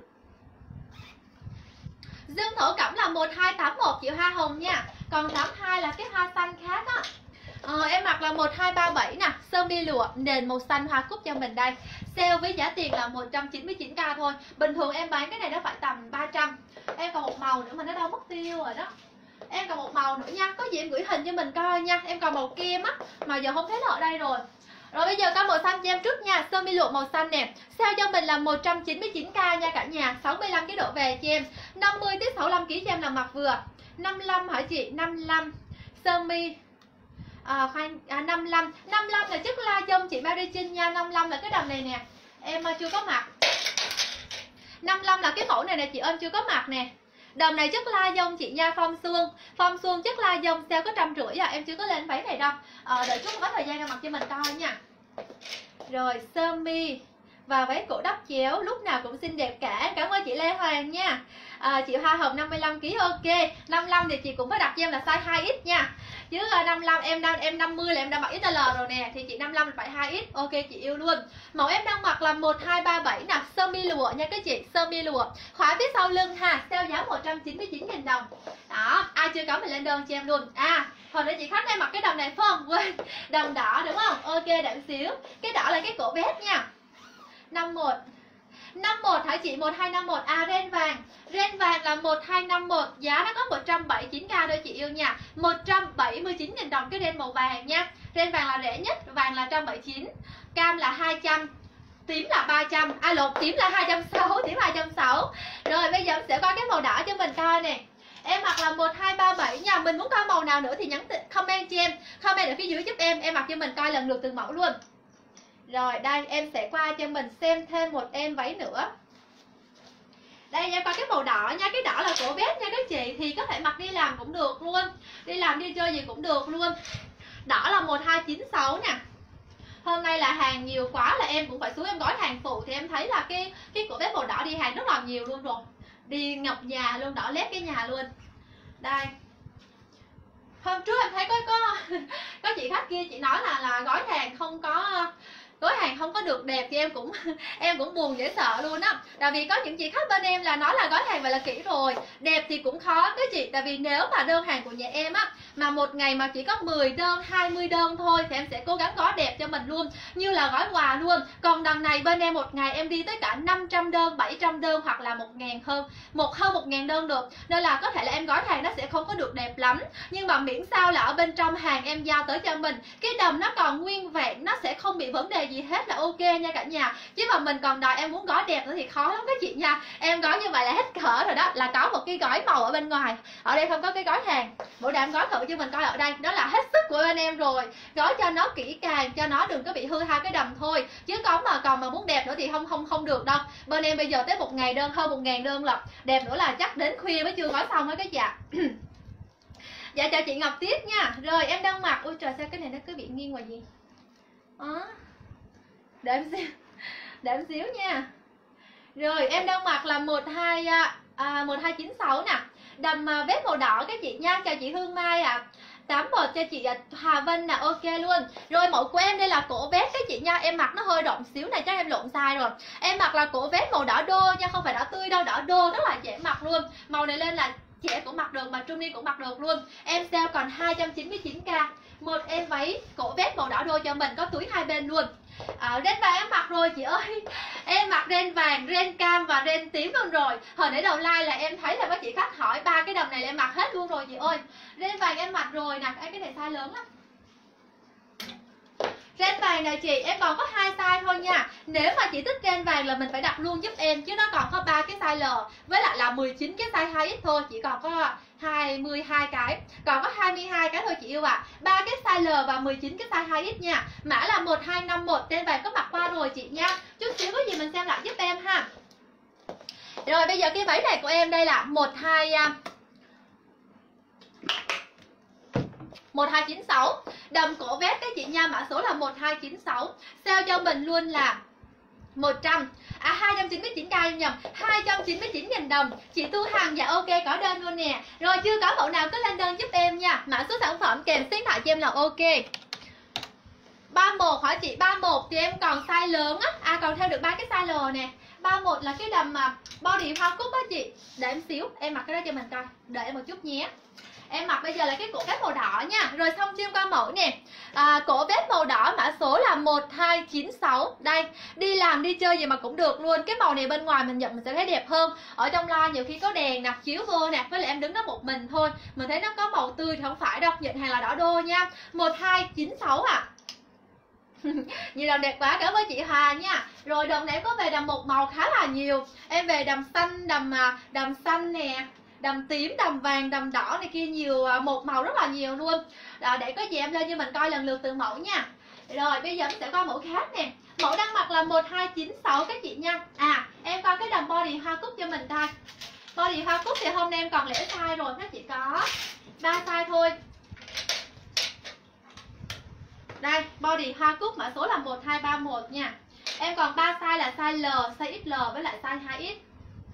zoom thổ cẩm là một hai tám một chị Hoa Hồng nha. Còn tám hai là cái hoa xanh khác á. Ờ, em mặc là một hai ba bảy nè, sơ mi lụa nền màu xanh hoa cúc cho mình đây. Sale với giá tiền là một trăm chín mươi chín k thôi. Bình thường em bán cái này nó phải tầm ba trăm. Em còn một màu nữa mà nó đâu mất tiêu rồi đó. Em còn một màu nữa nha, có gì em gửi hình cho mình coi nha. Em còn màu kem á, mà giờ không thấy nó ở đây rồi. Rồi bây giờ có màu xanh cho em trước nha, sơ mi lụa màu xanh nè. Sale cho mình là một trăm chín mươi chín k nha cả nhà, sáu mươi lăm cái độ về cho em. năm mươi tới sáu mươi lăm ki lô gam cho em là mặc vừa. năm mươi lăm hả chị? năm mươi lăm. Sơ mi à, khoan, à, năm mươi lăm. năm mươi lăm là chất la dông chị Mary Trinh nha, năm mươi lăm là cái đầm này nè. Em chưa có mặc. năm mươi lăm là cái mẫu này nè chị ơi, chưa có mặc nè. Đầm này chất la dông chị nha, phong xuông. Phong xuông chất la dông sale có trăm rưỡi à, em chưa có lên váy này đâu. À, đợi chút có thời gian ra mặc cho mình coi nha. Rồi sơ mi và váy cổ đắp chéo lúc nào cũng xinh đẹp cả. Cảm ơn chị Lê Hoàng nha. À, chị Hoa Hồng năm mươi lăm ki lô gam ok. năm mươi lăm thì chị cũng phải đặt cho em là size hai X nha. Chứ năm mươi lăm em đang em năm mươi là em đang mặc ích lờ rồi nè, thì chị năm mươi lăm phải hai X. Ok chị yêu luôn. Mẫu em đang mặc là một hai ba bảy nè, sơ mi lụa nha các chị, sơ mi lụa. Khóa phía sau lưng ha, sale giá một trăm chín mươi chín nghìn đồng. Đó, ai chưa có mình lên đơn cho em luôn. À, hồi nãy chị khách em mặc cái đầm này phải không? Quên, đầm đỏ đúng không? Ok đợi xíu. Cái đỏ là cái cổ vest nha. năm một năm một hả chị? một hai năm một. À ren vàng. Ren vàng là một hai năm một, giá nó có một trăm bảy mươi chín k thôi chị yêu nha. một trăm bảy mươi chín nghìn đồng cái ren màu vàng nha. Ren vàng là rẻ nhất, vàng là một trăm bảy mươi chín, cam là hai trăm, tím là ba trăm. À lộn, tím là hai trăm sáu mươi, tím hai trăm sáu mươi. Rồi bây giờ em sẽ coi cái màu đỏ cho mình coi nè. Em mặc là một hai ba bảy nha. Mình muốn coi màu nào nữa thì nhắn comment cho em. Comment ở phía dưới giúp em, em mặc cho mình coi lần lượt từng mẫu luôn. Rồi đây em sẽ qua cho mình xem thêm một em váy nữa. Đây em coi cái màu đỏ nha, cái đỏ là cổ vest nha các chị, thì có thể mặc đi làm cũng được luôn, đi làm đi chơi gì cũng được luôn. Đỏ là một hai chín sáu nè. Hôm nay là hàng nhiều quá là em cũng phải xuống em gói hàng phụ, thì em thấy là cái cái cổ vest màu đỏ đi hàng rất là nhiều luôn rồi, đi ngập nhà luôn, đỏ lét cái nhà luôn. Đây hôm trước em thấy có có có chị khách kia chị nói là là gói hàng không có gói hàng không có được đẹp, thì em cũng em cũng buồn dễ sợ luôn á. Tại vì có những chị khách bên em là nói là gói hàng vậy là kỹ rồi, đẹp thì cũng khó các chị. Tại vì nếu mà đơn hàng của nhà em á mà một ngày mà chỉ có mười đơn hai mươi đơn thôi thì em sẽ cố gắng gói đẹp cho mình luôn, như là gói quà luôn. Còn đằng này bên em một ngày em đi tới cả năm trăm đơn, bảy trăm đơn hoặc là một ngàn hơn một hơn một ngàn đơn được, nên là có thể là em gói hàng nó sẽ không có được đẹp lắm, nhưng mà miễn sao là ở bên trong hàng em giao tới cho mình cái đầm nó còn nguyên vẹn, nó sẽ không bị vấn đề gì hết là ok nha cả nhà. Chứ mà mình còn đòi em muốn gói đẹp nữa thì khó lắm các chị nha. Em gói như vậy là hết cỡ rồi đó, là có một cái gói màu ở bên ngoài, ở đây không có cái gói hàng. Bữa nay em gói thử cho mình coi, ở đây đó là hết sức của bên em rồi, gói cho nó kỹ càng, cho nó đừng có bị hư hao cái đầm thôi, chứ có mà còn mà muốn đẹp nữa thì không không không được đâu. Bên em bây giờ tới một ngày đơn hơn một ngàn đơn lận, đẹp nữa là chắc đến khuya mới chưa gói xong á các chị ạ. Dạ chào chị Ngọc Tuyết nha. Rồi em đang mặc, ôi trời sao cái này nó cứ bị nghiêng ngoài gì đó. Để em xíu, để em xíu nha. Rồi em đang mặc là một hai à, một hai chín sáu nè, đầm vest màu đỏ các chị nha. Chào chị Hương Mai ạ. À. tám một cho chị Hà Vân nè, ok luôn. Rồi mẫu của em đây là cổ vest các chị nha. Em mặc nó hơi rộng xíu này, chắc em lộn size rồi. Em mặc là cổ vest màu đỏ đô nha, không phải đỏ tươi đâu, đỏ đô rất là dễ mặc luôn. Màu này lên là trẻ cũng mặc được mà trung niên cũng mặc được luôn. Em sale còn hai trăm chín mươi chín k. Một em váy cổ vest màu đỏ đô cho mình, có túi hai bên luôn. À, ren vàng em mặc rồi chị ơi. Em mặc ren vàng, ren cam và ren tím luôn rồi. Hồi nãy đầu like là em thấy là có chị khách hỏi ba cái đầm này là em mặc hết luôn rồi chị ơi. Ren vàng em mặc rồi nè, cái này size lớn lắm. Ren vàng nè chị, em còn có hai size thôi nha. Nếu mà chị thích ren vàng là mình phải đặt luôn giúp em, chứ nó còn có ba cái size L với lại là mười chín cái size hai X thôi, chỉ còn có hai mươi hai cái, còn có hai mươi hai cái thôi chị yêu ạ. À. ba cái size L và mười chín cái size hai X nha. Mã là một hai năm một, ren vàng có mặc qua rồi chị nha. Chút xíu có gì mình xem lại giúp em ha. Rồi bây giờ cái váy này của em đây là một hai một hai chín sáu. Đầm cổ vest các chị nha, mã số là một hai chín sáu. Sale cho mình luôn là một trăm à hai trăm chín mươi chín k em nhầm, hai trăm chín mươi chín nghìn đồng. Chị Thu Hằng, dạ ok, có đơn luôn nè. Rồi chưa có mẫu nào cứ lên đơn giúp em nha. Mã số sản phẩm kèm số điện thoại cho em là ok. ba mốt hả chị? ba mốt thì em còn size lớn á. À còn theo được ba cái size L nè. ba mốt là cái đầm mà body hoa cúc á chị. Để em xíu, em mặc cái đó cho mình coi. Đợi em một chút nhé. Em mặc bây giờ là cái cổ vest màu đỏ nha. Rồi xong chưa qua mẫu nè. À, cổ vest màu đỏ mã số là một hai chín sáu. Đây, đi làm đi chơi gì mà cũng được luôn. Cái màu này bên ngoài mình nhận mình sẽ thấy đẹp hơn. Ở trong loa nhiều khi có đèn nè, chiếu vô nè, với lại em đứng đó một mình thôi, mình thấy nó có màu tươi thì không phải đâu. Nhận hàng là đỏ đô nha. một hai chín sáu ạ. À. Nhìn đầm đẹp quá, cảm ơn chị Hà nha. Rồi đầm này em có về đầm một màu khá là nhiều. Em về đầm xanh, đầm đầm xanh nè, đầm tím, đầm vàng, đầm đỏ này kia nhiều, một màu rất là nhiều luôn. Đó, để có gì em lên cho mình coi lần lượt từng mẫu nha. Rồi bây giờ mình sẽ coi mẫu khác nè. Mẫu đang mặc là một hai chín sáu các chị nha. À em coi cái đầm body hoa cúc cho mình coi. Body hoa cúc thì hôm nay em còn lẻ size rồi, nó chỉ có ba size thôi. Đây, body hoa cúc mã số là một hai ba một nha. Em còn ba size là size L, size ích lờ với lại size hai X.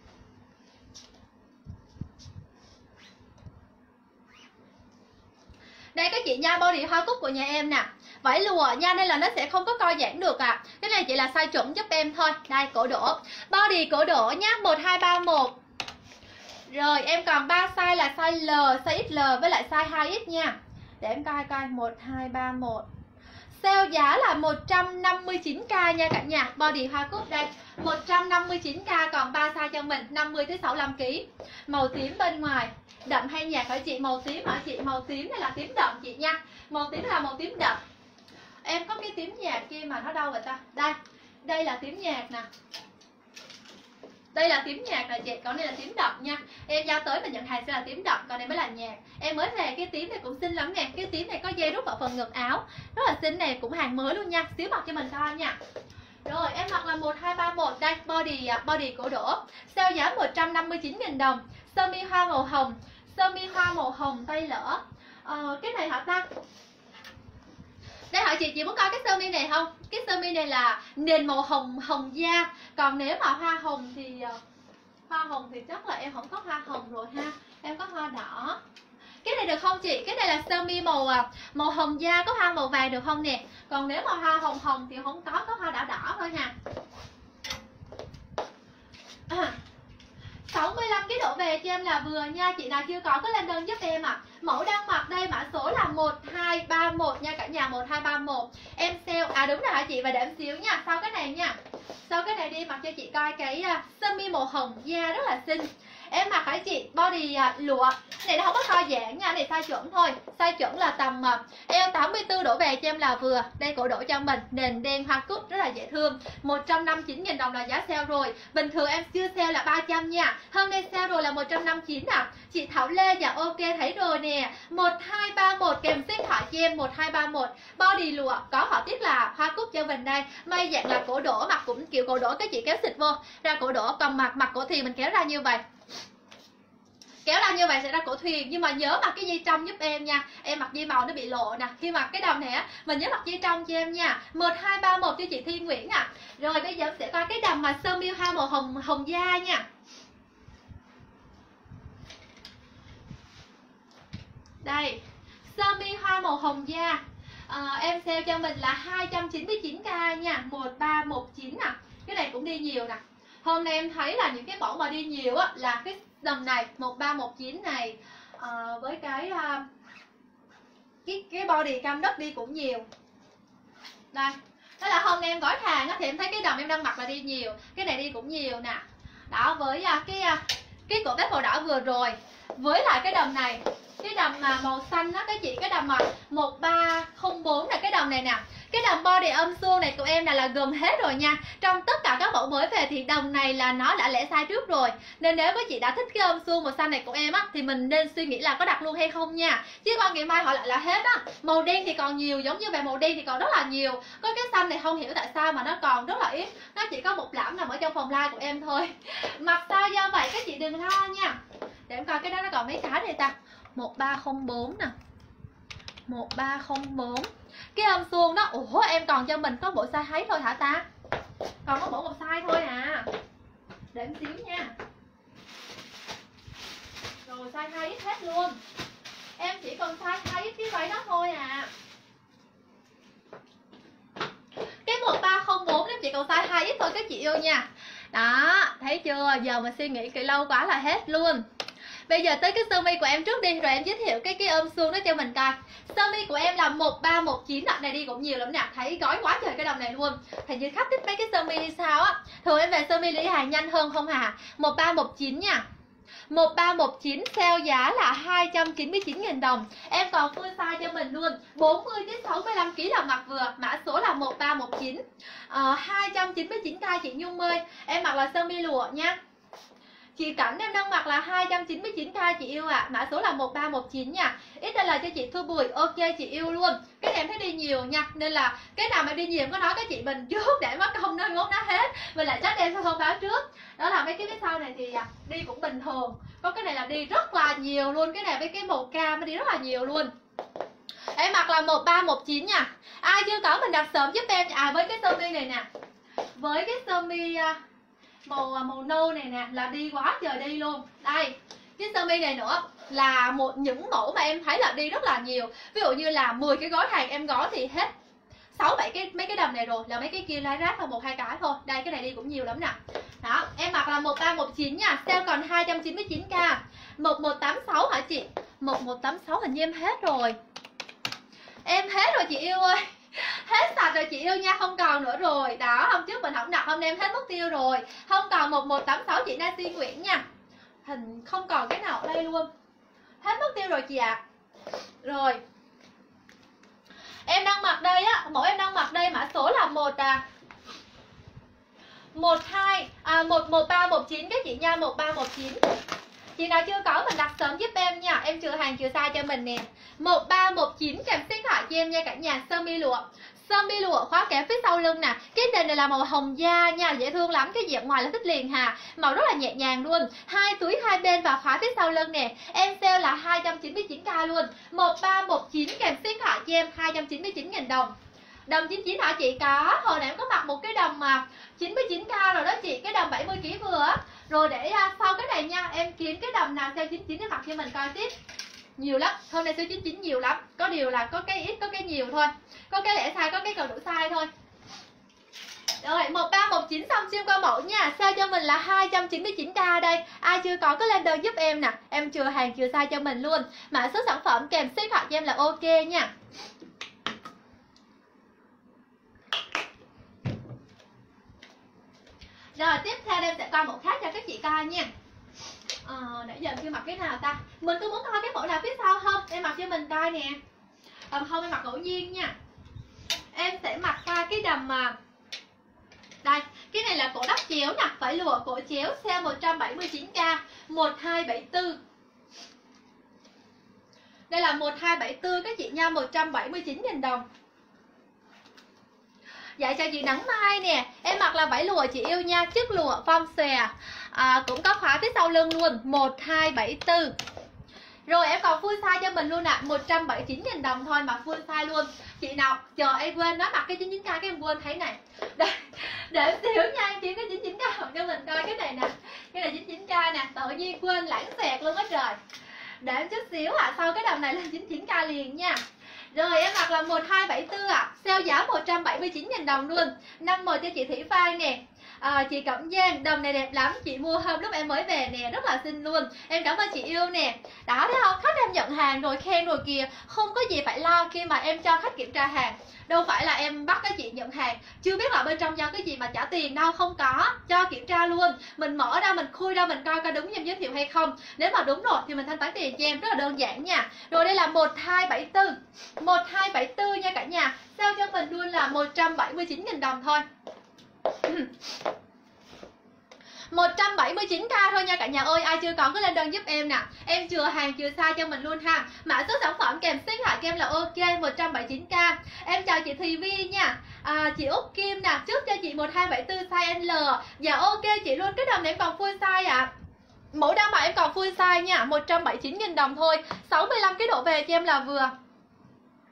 Đây các chị nha, body hoa cúc của nhà em nè. Vải lụa nha nên là nó sẽ không có co giãn được ạ. À. Cái này chỉ là size chuẩn giúp em thôi. Đây cổ đổ. Body cổ đổ nhá, một hai ba một. Rồi em còn ba size là size L, size ích lờ với lại size hai X nha. Để em coi coi một hai ba một. Sale giá là một trăm năm mươi chín k nha cả nhà. Body hoa cúc đây, một trăm năm mươi chín k, còn ba size cho mình, năm mươi tới sáu mươi lăm ki lô gam. Màu tím bên ngoài. Đậm hay nhạt hả chị? Màu tím hả chị? Màu tím này là tím đậm chị nha. Màu tím là màu tím đậm. Em có cái tím nhạt kia mà nó đâu vậy ta? Đây, đây là tím nhạt nè. Đây là tím nhạt nè chị, còn đây là tím đậm nha. Em giao tới mình nhận hàng sẽ là tím đậm, còn đây mới là nhạt. Em mới về cái tím này cũng xinh lắm nè. Cái tím này có dây rút ở phần ngực áo, rất là xinh nè, cũng hàng mới luôn nha. Xíu mặc cho mình coi nha. Rồi em mặc là một hai ba một. Đây, body body cổ đổ. Sale giá một trăm năm mươi chín nghìn đồng. Sơ mi hoa màu hồng. Sơ mi hoa màu hồng tay lỡ. Ờ, cái này hả ta? Đây hả chị, chị muốn coi cái sơ mi này không? Cái sơ mi này là nền màu hồng hồng da. Còn nếu mà hoa hồng thì hoa hồng thì chắc là em không có hoa hồng rồi ha. Em có hoa đỏ. Cái này được không chị? Cái này là sơ mi màu màu hồng da, có hoa màu vàng được không nè? Còn nếu mà hoa hồng hồng thì không có, có hoa đỏ đỏ thôi ha. À, sáu mươi lăm ki lô gam đổ về cho em là vừa nha. Chị nào chưa có cứ lên đơn giúp em ạ. À. Mẫu đang mặc đây mã số là một hai ba một nha cả nhà, một hai ba một. Em sale, à đúng rồi hả chị, và để em xíu nha. Sau cái này nha. Sau cái này đi mặc cho chị coi cái uh, sơ mi màu hồng da rất là xinh. Em mặc hả chị, body uh, lụa. Này nó không có co giãn nha, này size chuẩn thôi. Size chuẩn là tầm uh, eo tám mươi tư đổ về cho em là vừa. Đây cổ đổ cho mình, nền đen hoa cúc rất là dễ thương. một trăm năm mươi chín nghìn đồng là giá sale rồi. Bình thường em chưa sale là ba trăm nha. Hôm nay sale rồi là một trăm năm mươi chín à. Chị Thảo Lê, dạ ok thấy rồi nè. một hai ba một kèm số điện thoại cho em một hai ba một. Body lụa, có họa tiết là hoa cúc cho mình đây. May dạng là cổ đổ, mặt cũng kiểu cổ đổ, cái chị kéo xịt vô ra cổ đổ, còn mặt mặt cổ thì mình kéo ra như vậy. Kéo ra như vậy sẽ ra cổ thuyền. Nhưng mà nhớ mặc cái dây trong giúp em nha. Em mặc dây màu nó bị lộ nè. Khi mặc cái đầm này á, mình nhớ mặc dây trong cho em nha. một hai ba một cho chị Thiên Nguyễn à. Rồi bây giờ em sẽ coi cái đầm mà sơ mi hoa màu hồng hồng da nha. Đây, sơ mi hoa màu hồng da. à, Em sale cho mình là hai trăm chín mươi chín k nha, một ba một chín à. Cái này cũng đi nhiều nè. Hôm nay em thấy là những cái mẫu mà đi nhiều á là cái đầm này một ba một chín này, à, với cái uh, cái cái body cam đất đi cũng nhiều. Đây, đó là hôm nay em gói hàng á thì em thấy cái đầm em đang mặc là đi nhiều, cái này đi cũng nhiều nè. Đó, với uh, cái uh, cái cổ vest màu đỏ vừa rồi, với lại cái đầm này, cái đầm mà màu xanh á các chị, cái đầm mà một ba không bốn là cái đầm này nè. Cái đầm body âm suông này của em là là gồm hết rồi nha. Trong tất cả các mẫu mới về thì đầm này là nó đã lẻ size trước rồi. Nên nếu các chị đã thích cái âm suông màu xanh này của em á thì mình nên suy nghĩ là có đặt luôn hay không nha. Chứ còn ngày mai họ lại là hết á. Màu đen thì còn nhiều, giống như vậy màu đen thì còn rất là nhiều. Có cái xanh này không hiểu tại sao mà nó còn rất là ít. Nó chỉ có một lãm nằm ở trong phòng live của em thôi. Mặc sao do vậy các chị đừng lo nha. Để em coi cái đó nó còn mấy cái này ta. một ba không bốn nè, một ba không bốn. Cái ôm suông đó, ủa em còn cho mình có bộ size thấy thôi hả ta? Còn có mỗi một size thôi à. Để em xíu nha. Rồi size hai x hết luôn. Em chỉ còn size hai x cái váy đó thôi à. Cái một ba không bốn em chỉ còn size hai x thôi các chị yêu nha. Đó, thấy chưa? Giờ mà suy nghĩ kỹ lâu quá là hết luôn. Bây giờ tới cái sơ mi của em trước đi, rồi em giới thiệu cái cái ôm suông đó cho mình coi. Sơ mi của em là một ba một chín, đợt này đi cũng nhiều lắm nè, thấy gói quá trời cái đầm này luôn. Hình như khách thích mấy cái sơ mi hay sao á. Thường em về sơ mi lấy hàng nhanh hơn không hà. một ba một chín nha. một ba một chín sale giá là hai trăm chín mươi chín nghìn đồng. Em còn full size cho mình luôn, bốn mươi đến sáu mươi lăm ki lô gam là mặc vừa, mã số là một ba một chín. Ờ, hai trăm chín mươi chín k chị Nhung ơi. Em mặc là sơ mi lụa nha. Chị Cảnh em đang mặc là hai trăm chín mươi chín k chị yêu ạ. À. Mã số là một ba một chín nha. Ít đây là cho chị Thu Bùi. Ok chị yêu luôn. Cái này em thấy đi nhiều nha. Nên là cái nào mà đi nhiều em có nói các chị mình trước để mất công nó ngốt nó hết. Mình lại chắc em sẽ không báo trước. Đó là mấy cái phía sau này thì đi cũng bình thường. Có cái này là đi rất là nhiều luôn. Cái này với cái màu cam nó đi rất là nhiều luôn. Em mặc là một ba một chín nha. Ai chưa có mình đặt sớm giúp em. À với cái sơ mi này nè. Với cái sơ mi màu màu nâu này nè là đi quá trời đi luôn. Đây cái sơ mi này nữa là một những mẫu mà em thấy là đi rất là nhiều. Ví dụ như là mười cái gói hàng em gói thì hết sáu bảy cái mấy cái đầm này rồi, là mấy cái kia lái ráp là một hai cái thôi. Đây cái này đi cũng nhiều lắm nè. Đó em mặc là một ba một chín nha, sale còn hai trăm chín mươi chín k. một một tám sáu hả chị? một một tám sáu hình như em hết rồi. Em hết rồi chị yêu ơi. Hết sạch rồi chị yêu nha, không còn nữa rồi. Đó, hôm trước mình không đặt, hôm nay em hết mất tiêu rồi. Không còn một một tám sáu chị Nancy Nguyễn nha. Hình không còn cái nào ở đây luôn. Hết mất tiêu rồi chị ạ. À. Rồi. Em đang mặc đây á, mẫu em đang mặc đây mã số là một à một hai à một một ba một chín các chị nha, một ba một chín. Chị nào chưa có mình đặt sớm giúp em nha. Em trừ hàng trừ size cho mình nè. một ba một chín kèm số điện thoại cho em nha cả nhà. Sơ mi lụa. Sơ mi lụa khóa kéo phía sau lưng nè. Cái nền này là màu hồng da nha, dễ thương lắm. Cái diện ngoài là thích liền hà. Màu rất là nhẹ nhàng luôn. Hai túi hai bên và khóa phía sau lưng nè. Em sale là hai trăm chín mươi chín k luôn. một ba một chín kèm số điện thoại cho em hai trăm chín mươi chín nghìn đồng. Đầm chín mươi chín hả chị? Có. Hồi nãy em có mặc một cái đầm mà chín mươi chín k rồi đó chị. Cái đầm bảy mươi ki lô gam vừa á. Rồi để uh, sau cái này nha, em kiếm cái đầm nào sale chín mươi chín để mặc cho mình coi tiếp. Nhiều lắm, hôm nay sale chín mươi chín nhiều lắm. Có điều là có cái ít, có cái nhiều thôi. Có cái lẻ size, có cái cầu đủ size thôi. Rồi, một ba một chín xong siêu qua mẫu nha. Sale cho mình là hai trăm chín mươi chín k đây. Ai chưa có cứ lên đơn giúp em nè. Em chừa hàng chừa size cho mình luôn. Mã số sản phẩm kèm số điện thoại cho em là ok nha. Rồi tiếp theo em sẽ coi mẫu khác cho các chị coi nha. Ờ, nãy giờ em chưa mặc cái nào ta. Mình có muốn coi cái mẫu nào phía sau không? Em mặc cho mình coi nè. Ờ, không em mặc ngẫu nhiên nha. Em sẽ mặc qua cái đầm mà đây, cái này là cổ đắp chéo nè, vải lụa cổ chéo, sale một trăm bảy mươi chín k, một hai bảy tư. Đây là một hai bảy tư các chị nha, một trăm bảy mươi chín nghìn đồng. Dạ chào chị Nắng Mai nè. Em mặc là vải lụa chị yêu nha, chất lụa form xòe à, cũng có khóa phía sau lưng luôn, một hai bảy tư. Rồi em còn full size cho mình luôn ạ, à, một trăm bảy mươi chín nghìn đồng thôi mà full size luôn. Chị nào chờ em quên nói mặc cái chín mươi chín k cái em quên thấy này. Để, để em xíu nha, em kiếm cái chín mươi chín k cho mình coi cái này nè. Cái này chín mươi chín k nè, tự nhiên quên lãng xẹt luôn á trời. Để em chút xíu ạ, à, sau cái đầm này lên chín mươi chín k liền nha. Rồi em mặc là một hai bảy tư ạ, à. Sale giá một trăm bảy mươi chín nghìn đồng luôn. Năm mời cho chị Thủy Phan nè. À, chị Cẩm Giang, đầm này đẹp lắm, chị mua hôm lúc em mới về nè, rất là xinh luôn. Em cảm ơn chị yêu nè. Đó thấy không, khách em nhận hàng rồi khen rồi kìa. Không có gì phải lo khi mà em cho khách kiểm tra hàng. Đâu phải là em bắt các chị nhận hàng chưa biết là bên trong do cái gì mà trả tiền đâu, không có, cho kiểm tra luôn. Mình mở ra, mình khui ra, mình coi coi đúng như em giới thiệu hay không. Nếu mà đúng rồi thì mình thanh toán tiền cho em, rất là đơn giản nha. Rồi đây là một hai bảy tư, một hai bảy tư nha cả nhà. Sao cho mình luôn là một trăm bảy mươi chín nghìn đồng thôi. một trăm bảy mươi chín k thôi nha cả nhà ơi. Ai chưa có cứ lên đơn giúp em nè. Em chừa hàng chừa size cho mình luôn ha. Mã số sản phẩm kèm số điện thoại cho em là ok, một trăm bảy mươi chín k. Em chào chị Thùy Vi nha. à, Chị Út Kim nè, trước cho chị một hai bảy tư size L. Dạ ok chị luôn. Cái đầm này em còn full size ạ. à. Mẫu đa mà em còn full size nha, một trăm bảy mươi chín nghìn đồng thôi. Sáu mươi lăm cái độ về cho em là vừa.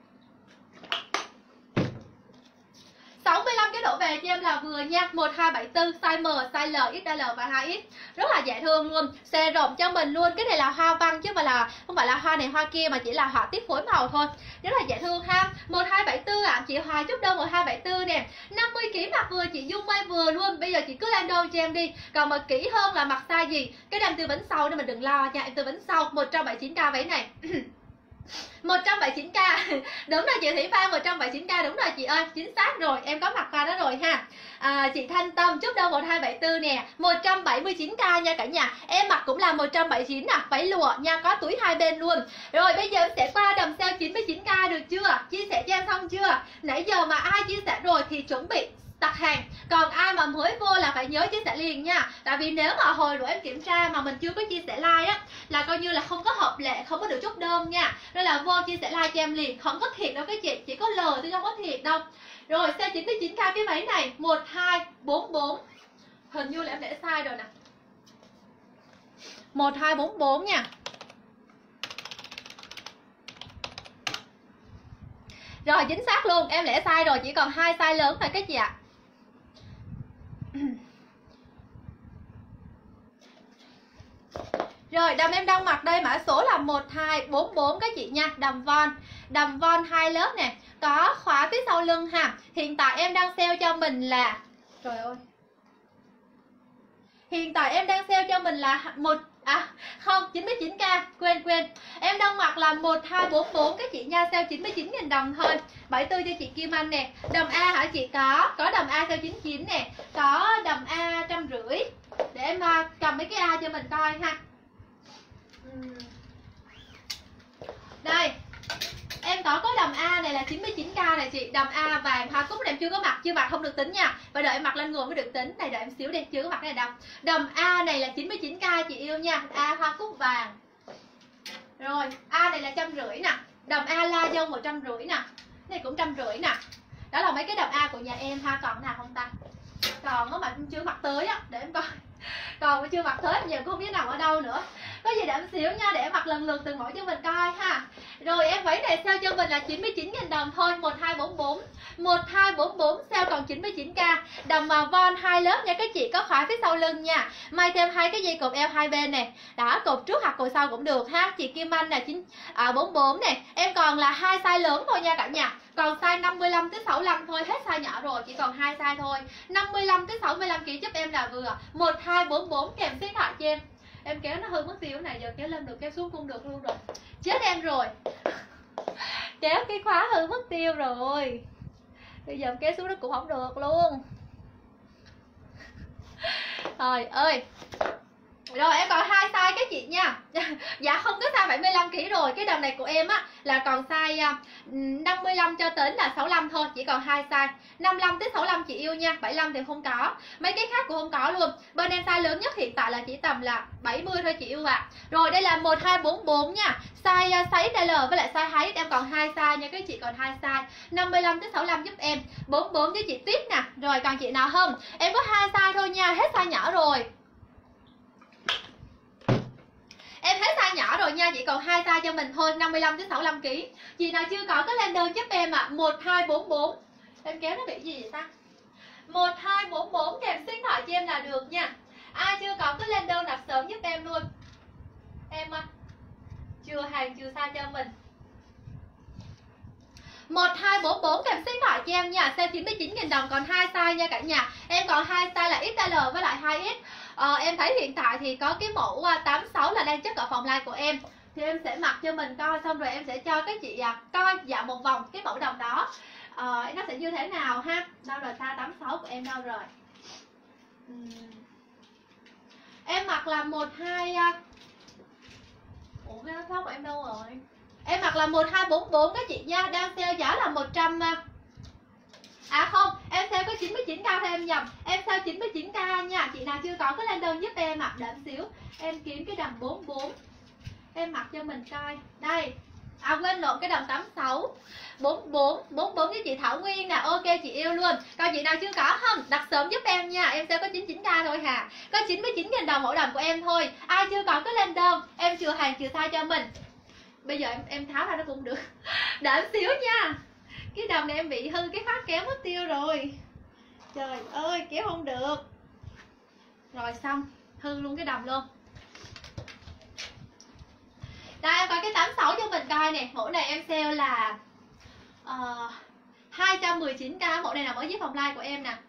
sáu mươi lăm cái đổ về cho em là vừa nha. Một hai bảy tư, size M, size L, ích lờ và hai ích. Rất là dễ thương luôn. Xòe rộng cho mình luôn. Cái này là hoa văn chứ mà là không phải là hoa này hoa kia, mà chỉ là họa tiết phối màu thôi. Rất là dễ thương ha. Một hai bảy tư ạ, à. Chị Hoài chúc đơn một hai bảy tư nè. năm mươi ki lô gam mặc vừa, chị Dung Mai vừa luôn. Bây giờ chị cứ lên đơn cho em đi. Còn mà kỹ hơn là mặc size gì, cái em tư vấn sau nên mình đừng lo nha. Em tư vấn sau. Một trăm bảy mươi chín k váy này. một trăm bảy mươi chín k. Đúng rồi chị Thủy Phan, một trăm bảy mươi chín k đúng rồi chị ơi, chính xác rồi, em có mặc qua đó rồi ha. À, chị Thanh Tâm chúc đơn một hai bảy tư nè, một trăm bảy mươi chín k nha cả nhà. Em mặc cũng là một trăm bảy mươi chín nè, váy lụa nha, có túi hai bên luôn. Rồi bây giờ em sẽ qua đầm sale chín mươi chín k được chưa? Chia sẻ cho em xong chưa? Nãy giờ mà ai chia sẻ rồi thì chuẩn bị đặt hàng, còn ai mà mới vô là phải nhớ chia sẻ liền nha. Tại vì nếu mà hồi rồi em kiểm tra mà mình chưa có chia sẻ like á là coi như là không có hợp lệ, không có được chốt đơn nha. Nên là vô chia sẻ like cho em liền, không có thiệt đâu cái chị, chỉ có lời chứ không có thiệt đâu. Rồi sale chín mươi chín k cái váy này một hai bốn bốn, hình như là em để sai rồi nè, một hai bốn bốn nha. Rồi chính xác luôn, em lẽ sai rồi, chỉ còn hai size lớn thôi các chị ạ. Rồi đầm em đang mặc đây, mã số là một hai bốn bốn các chị nha. Đầm von, đầm von hai lớp nè, có khóa phía sau lưng ha. Hiện tại em đang sale cho mình là, trời ơi, hiện tại em đang sale cho mình là một à không chín mươi chín k, quên quên em đang mặc là một hai bốn bốn các chị nha, sale chín mươi chín nghìn đồng thôi. bảy mươi tư cho chị Kim Anh nè. Đầm A hả chị? Có, có đầm A sale chín mươi chín nè, có đầm A trăm rưỡi. Để em cầm mấy cái A cho mình coi ha. Đây, em có có đầm A này là chín mươi chín k này chị, đầm A vàng hoa cúc này em chưa có mặc, chưa mặc không được tính nha, phải đợi em mặc lên người mới được tính. Này đợi em xíu đi, chưa có mặc cái này đâu. Đầm A này là chín mươi chín k chị yêu nha, A hoa cúc vàng. Rồi A này là trăm rưỡi nè, đầm A la dâu một trăm rưỡi nè, này cũng trăm rưỡi nè. Đó là mấy cái đầm A của nhà em ha. Còn nào không ta? Còn nó mà em chưa mặc tới á, để em coi. Còn mà chưa mặc tới giờ cũng không biết nằm ở đâu nữa. Có gì để em xíu nha, để em mặc lần lượt từng mẫu cho mình coi ha. Rồi em váy này sale cho mình là chín mươi chín nghìn đồng thôi, một hai bốn bốn. một hai bốn bốn sale còn chín mươi chín k. Đầm mà von hai lớp nha các chị, có khóa phía sau lưng nha. May thêm hai cái dây cột eo hai bên nè. Đó, cột trước hoặc cột sau cũng được ha. Chị Kim Anh là chín à bốn bốn nè. Em còn là hai size lớn thôi nha cả nhà. Còn size năm mươi lăm tới sáu mươi lăm thôi, hết size nhỏ rồi, chỉ còn hai size thôi. năm mươi lăm tới sáu mươi lăm ki lô gam giúp em là vừa. một hai bốn bốn kèm số điện thoại cho em. Em kéo nó hư mất tiêu này, giờ kéo lên được, kéo xuống không được luôn rồi. Chết em rồi. Kéo cái khóa hư mất tiêu rồi. Bây giờ em kéo xuống nó cũng không được luôn. Trời ơi. Rồi em còn hai size các chị nha. Dạ không có size bảy mươi lăm ki lô gam rồi. Cái đầm này của em á là còn size năm mươi lăm cho đến là sáu mươi lăm thôi, chỉ còn hai size. năm mươi lăm tới sáu mươi lăm chị yêu nha, bảy mươi lăm thì không có. Mấy cái khác cũng không có luôn. Bên em size lớn nhất hiện tại là chỉ tầm là bảy mươi thôi chị yêu ạ. À. Rồi đây là một hai bốn bốn nha. Size size ích lờ với lại size hai ích em còn hai size nha các chị, còn hai size. năm mươi lăm tới sáu mươi lăm giúp em. bốn mươi bốn với chị Tuyết nè. Rồi còn chị nào không? Em có hai size thôi nha, hết size nhỏ rồi. Em hết size nhỏ rồi nha, chỉ còn hai size cho mình thôi, năm mươi lăm tới sáu mươi lăm ki lô gam. Chị nào chưa có cái lên đơn giúp em ạ, à. một hai bốn bốn. Em kéo nó bị gì vậy ta? một hai bốn bốn kèm số điện thoại cho em là được nha. Ai chưa có cái lên đơn đặt sớm giúp em luôn. Em à, chưa hàng chưa size cho mình. một hai bốn bốn kèm số điện thoại cho em nha, sale chín mươi chín nghìn đồng, còn hai size nha cả nhà. Em còn hai size là ích lờ với lại hai ích. Ờ, em thấy hiện tại thì có cái mẫu tám sáu là đang chất ở phòng live của em. Thì em sẽ mặc cho mình coi, xong rồi em sẽ cho các chị à, coi dạo một vòng cái mẫu đồng đó. Ờ, nó sẽ như thế nào ha. Đâu rồi ta, tám sáu của em đâu rồi? Uhm. Em mặc là một hai. Ủa cái áo khoác của em đâu rồi? Em mặc là một hai bốn bốn các chị nha, đang sale giá là một trăm. À không, em sale có chín mươi chín k thôi, em nhầm. Em sale chín mươi chín k nha. Chị nào chưa có cái lên đơn giúp em ạ. À. Đợi xíu, em kiếm cái đầm bốn bốn. Em mặc cho mình coi. Đây. À quên lộn, cái đầm tám sáu. bốn bốn, bốn bốn với chị Thảo Nguyên nè. Ok chị yêu luôn. Còn chị nào chưa có không? Đặt sớm giúp em nha. Em sale có chín mươi chín k thôi hà. Có chín mươi chín nghìn đồng mỗi đầm của em thôi. Ai chưa có cái lên đơn, em chừa hàng chừa size cho mình. Bây giờ em em tháo ra nó cũng được. Đợi em xíu nha. Cái đầm này em bị hư cái phát kéo mất tiêu rồi. Trời ơi, kéo không được. Rồi xong, hư luôn cái đầm luôn. Đây em coi cái tám sáu cho mình coi nè. Mẫu này em sale là uh, hai trăm mười chín k. Mẫu này là mới với phòng live của em nè.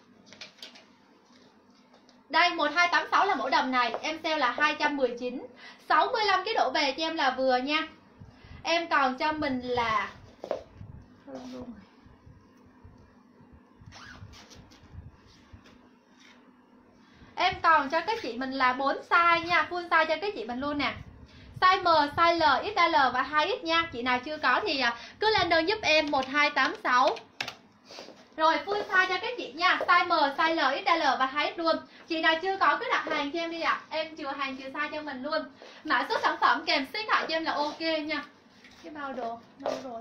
Đây một hai tám sáu là mẫu đầm này. Em sale là hai trăm mười chín. sáu mươi lăm cái độ về cho em là vừa nha. Em còn cho mình là Em còn cho các chị mình là bốn size nha. Full size cho các chị mình luôn nè. Size M, size L, ích L và hai X nha. Chị nào chưa có thì cứ lên đơn giúp em một hai tám sáu. Rồi full size cho các chị nha. Size M, size L, ích L và hai X luôn. Chị nào chưa có cứ đặt hàng cho em đi ạ. À. Em chừa hàng chừa size cho mình luôn. Mã số sản phẩm kèm số điện thoại cho em là ok nha. Cái bao đồ đâu rồi?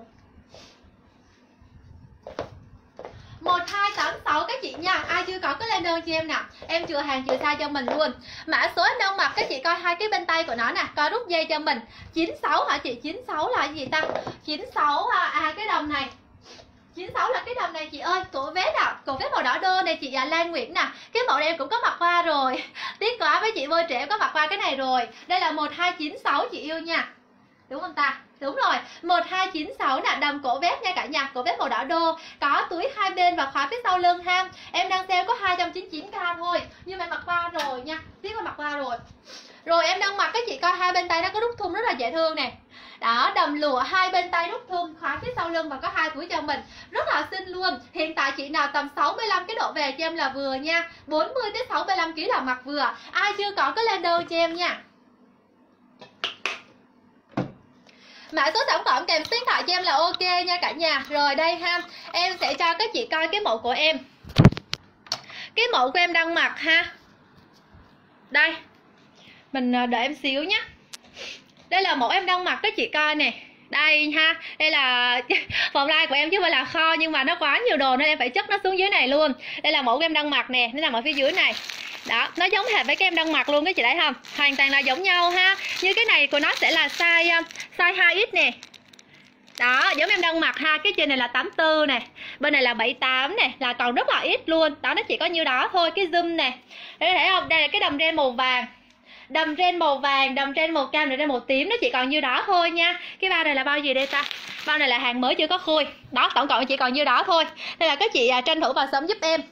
một hai tám sáu các chị nha. Ai chưa có cứ lên đơn cho em nè. Em chừa hàng chừa size cho mình luôn. Mã số em đang mặc các chị coi hai cái bên tay của nó nè. Coi rút dây cho mình. chín sáu hả chị? chín sáu là cái gì ta? chín sáu à, à cái đầm này. chín sáu là cái đầm này chị ơi. Cổ vest à, cổ vest màu đỏ đô này chị à, Lan Nguyễn nè. Cái mẫu này em cũng có mặc qua rồi. Tiếc quá với chị Vôi Trẻ em có mặc qua cái này rồi. Đây là một hai chín sáu chị yêu nha. Đúng không ta? Đúng rồi, một hai chín sáu nè, đầm cổ vest nha cả nhà, cổ vest màu đỏ đô, có túi hai bên và khóa phía sau lưng ha. Em đang sale có hai trăm chín mươi chín k thôi, nhưng mà em mặc qua rồi nha, tiếc mà mặc qua rồi. Rồi em đang mặc các chị coi hai bên tay nó có đút thun rất là dễ thương nè. Đó, đầm lụa hai bên tay đút thun, khóa phía sau lưng và có hai túi cho mình. Rất là xinh luôn. Hiện tại chị nào tầm sáu mươi lăm cái độ về cho em là vừa nha. bốn mươi tới sáu mươi lăm ki lô gam là mặc vừa. Ai chưa có cứ lên đơn cho em nha. Mã số sản phẩm kèm số điện thoại cho em là ok nha cả nhà. Rồi đây ha, em sẽ cho các chị coi cái mẫu của em. Cái mẫu của em đang mặc ha. Đây, mình đợi em xíu nhé. Đây là mẫu em đang mặc các chị coi nè. Đây ha, đây là phòng live của em chứ không phải là kho, nhưng mà nó quá nhiều đồ nên em phải chất nó xuống dưới này luôn. Đây là mẫu em đang mặc nè, nó nằm ở phía dưới này. Đó, nó giống hệt với cái em đang mặc luôn các chị thấy không? Hoàn toàn là giống nhau ha. Như cái này của nó sẽ là size size hai X nè. Đó, giống em đang mặc ha. Cái trên này là tám mươi tư nè, bên này là bảy mươi tám nè, là còn rất là ít luôn. Đó, nó chỉ có nhiêu đó thôi. Cái zoom nè, đây thấy không? Đây là cái đầm ren màu vàng, đầm ren màu vàng, đầm ren màu cam, đầm ren màu tím, nó chỉ còn nhiêu đó thôi nha. Cái bao này là bao gì đây ta? Bao này là hàng mới chưa có khui. Đó, tổng cộng chỉ còn nhiêu đó thôi. Đây là các chị à, tranh thủ vào sớm giúp em.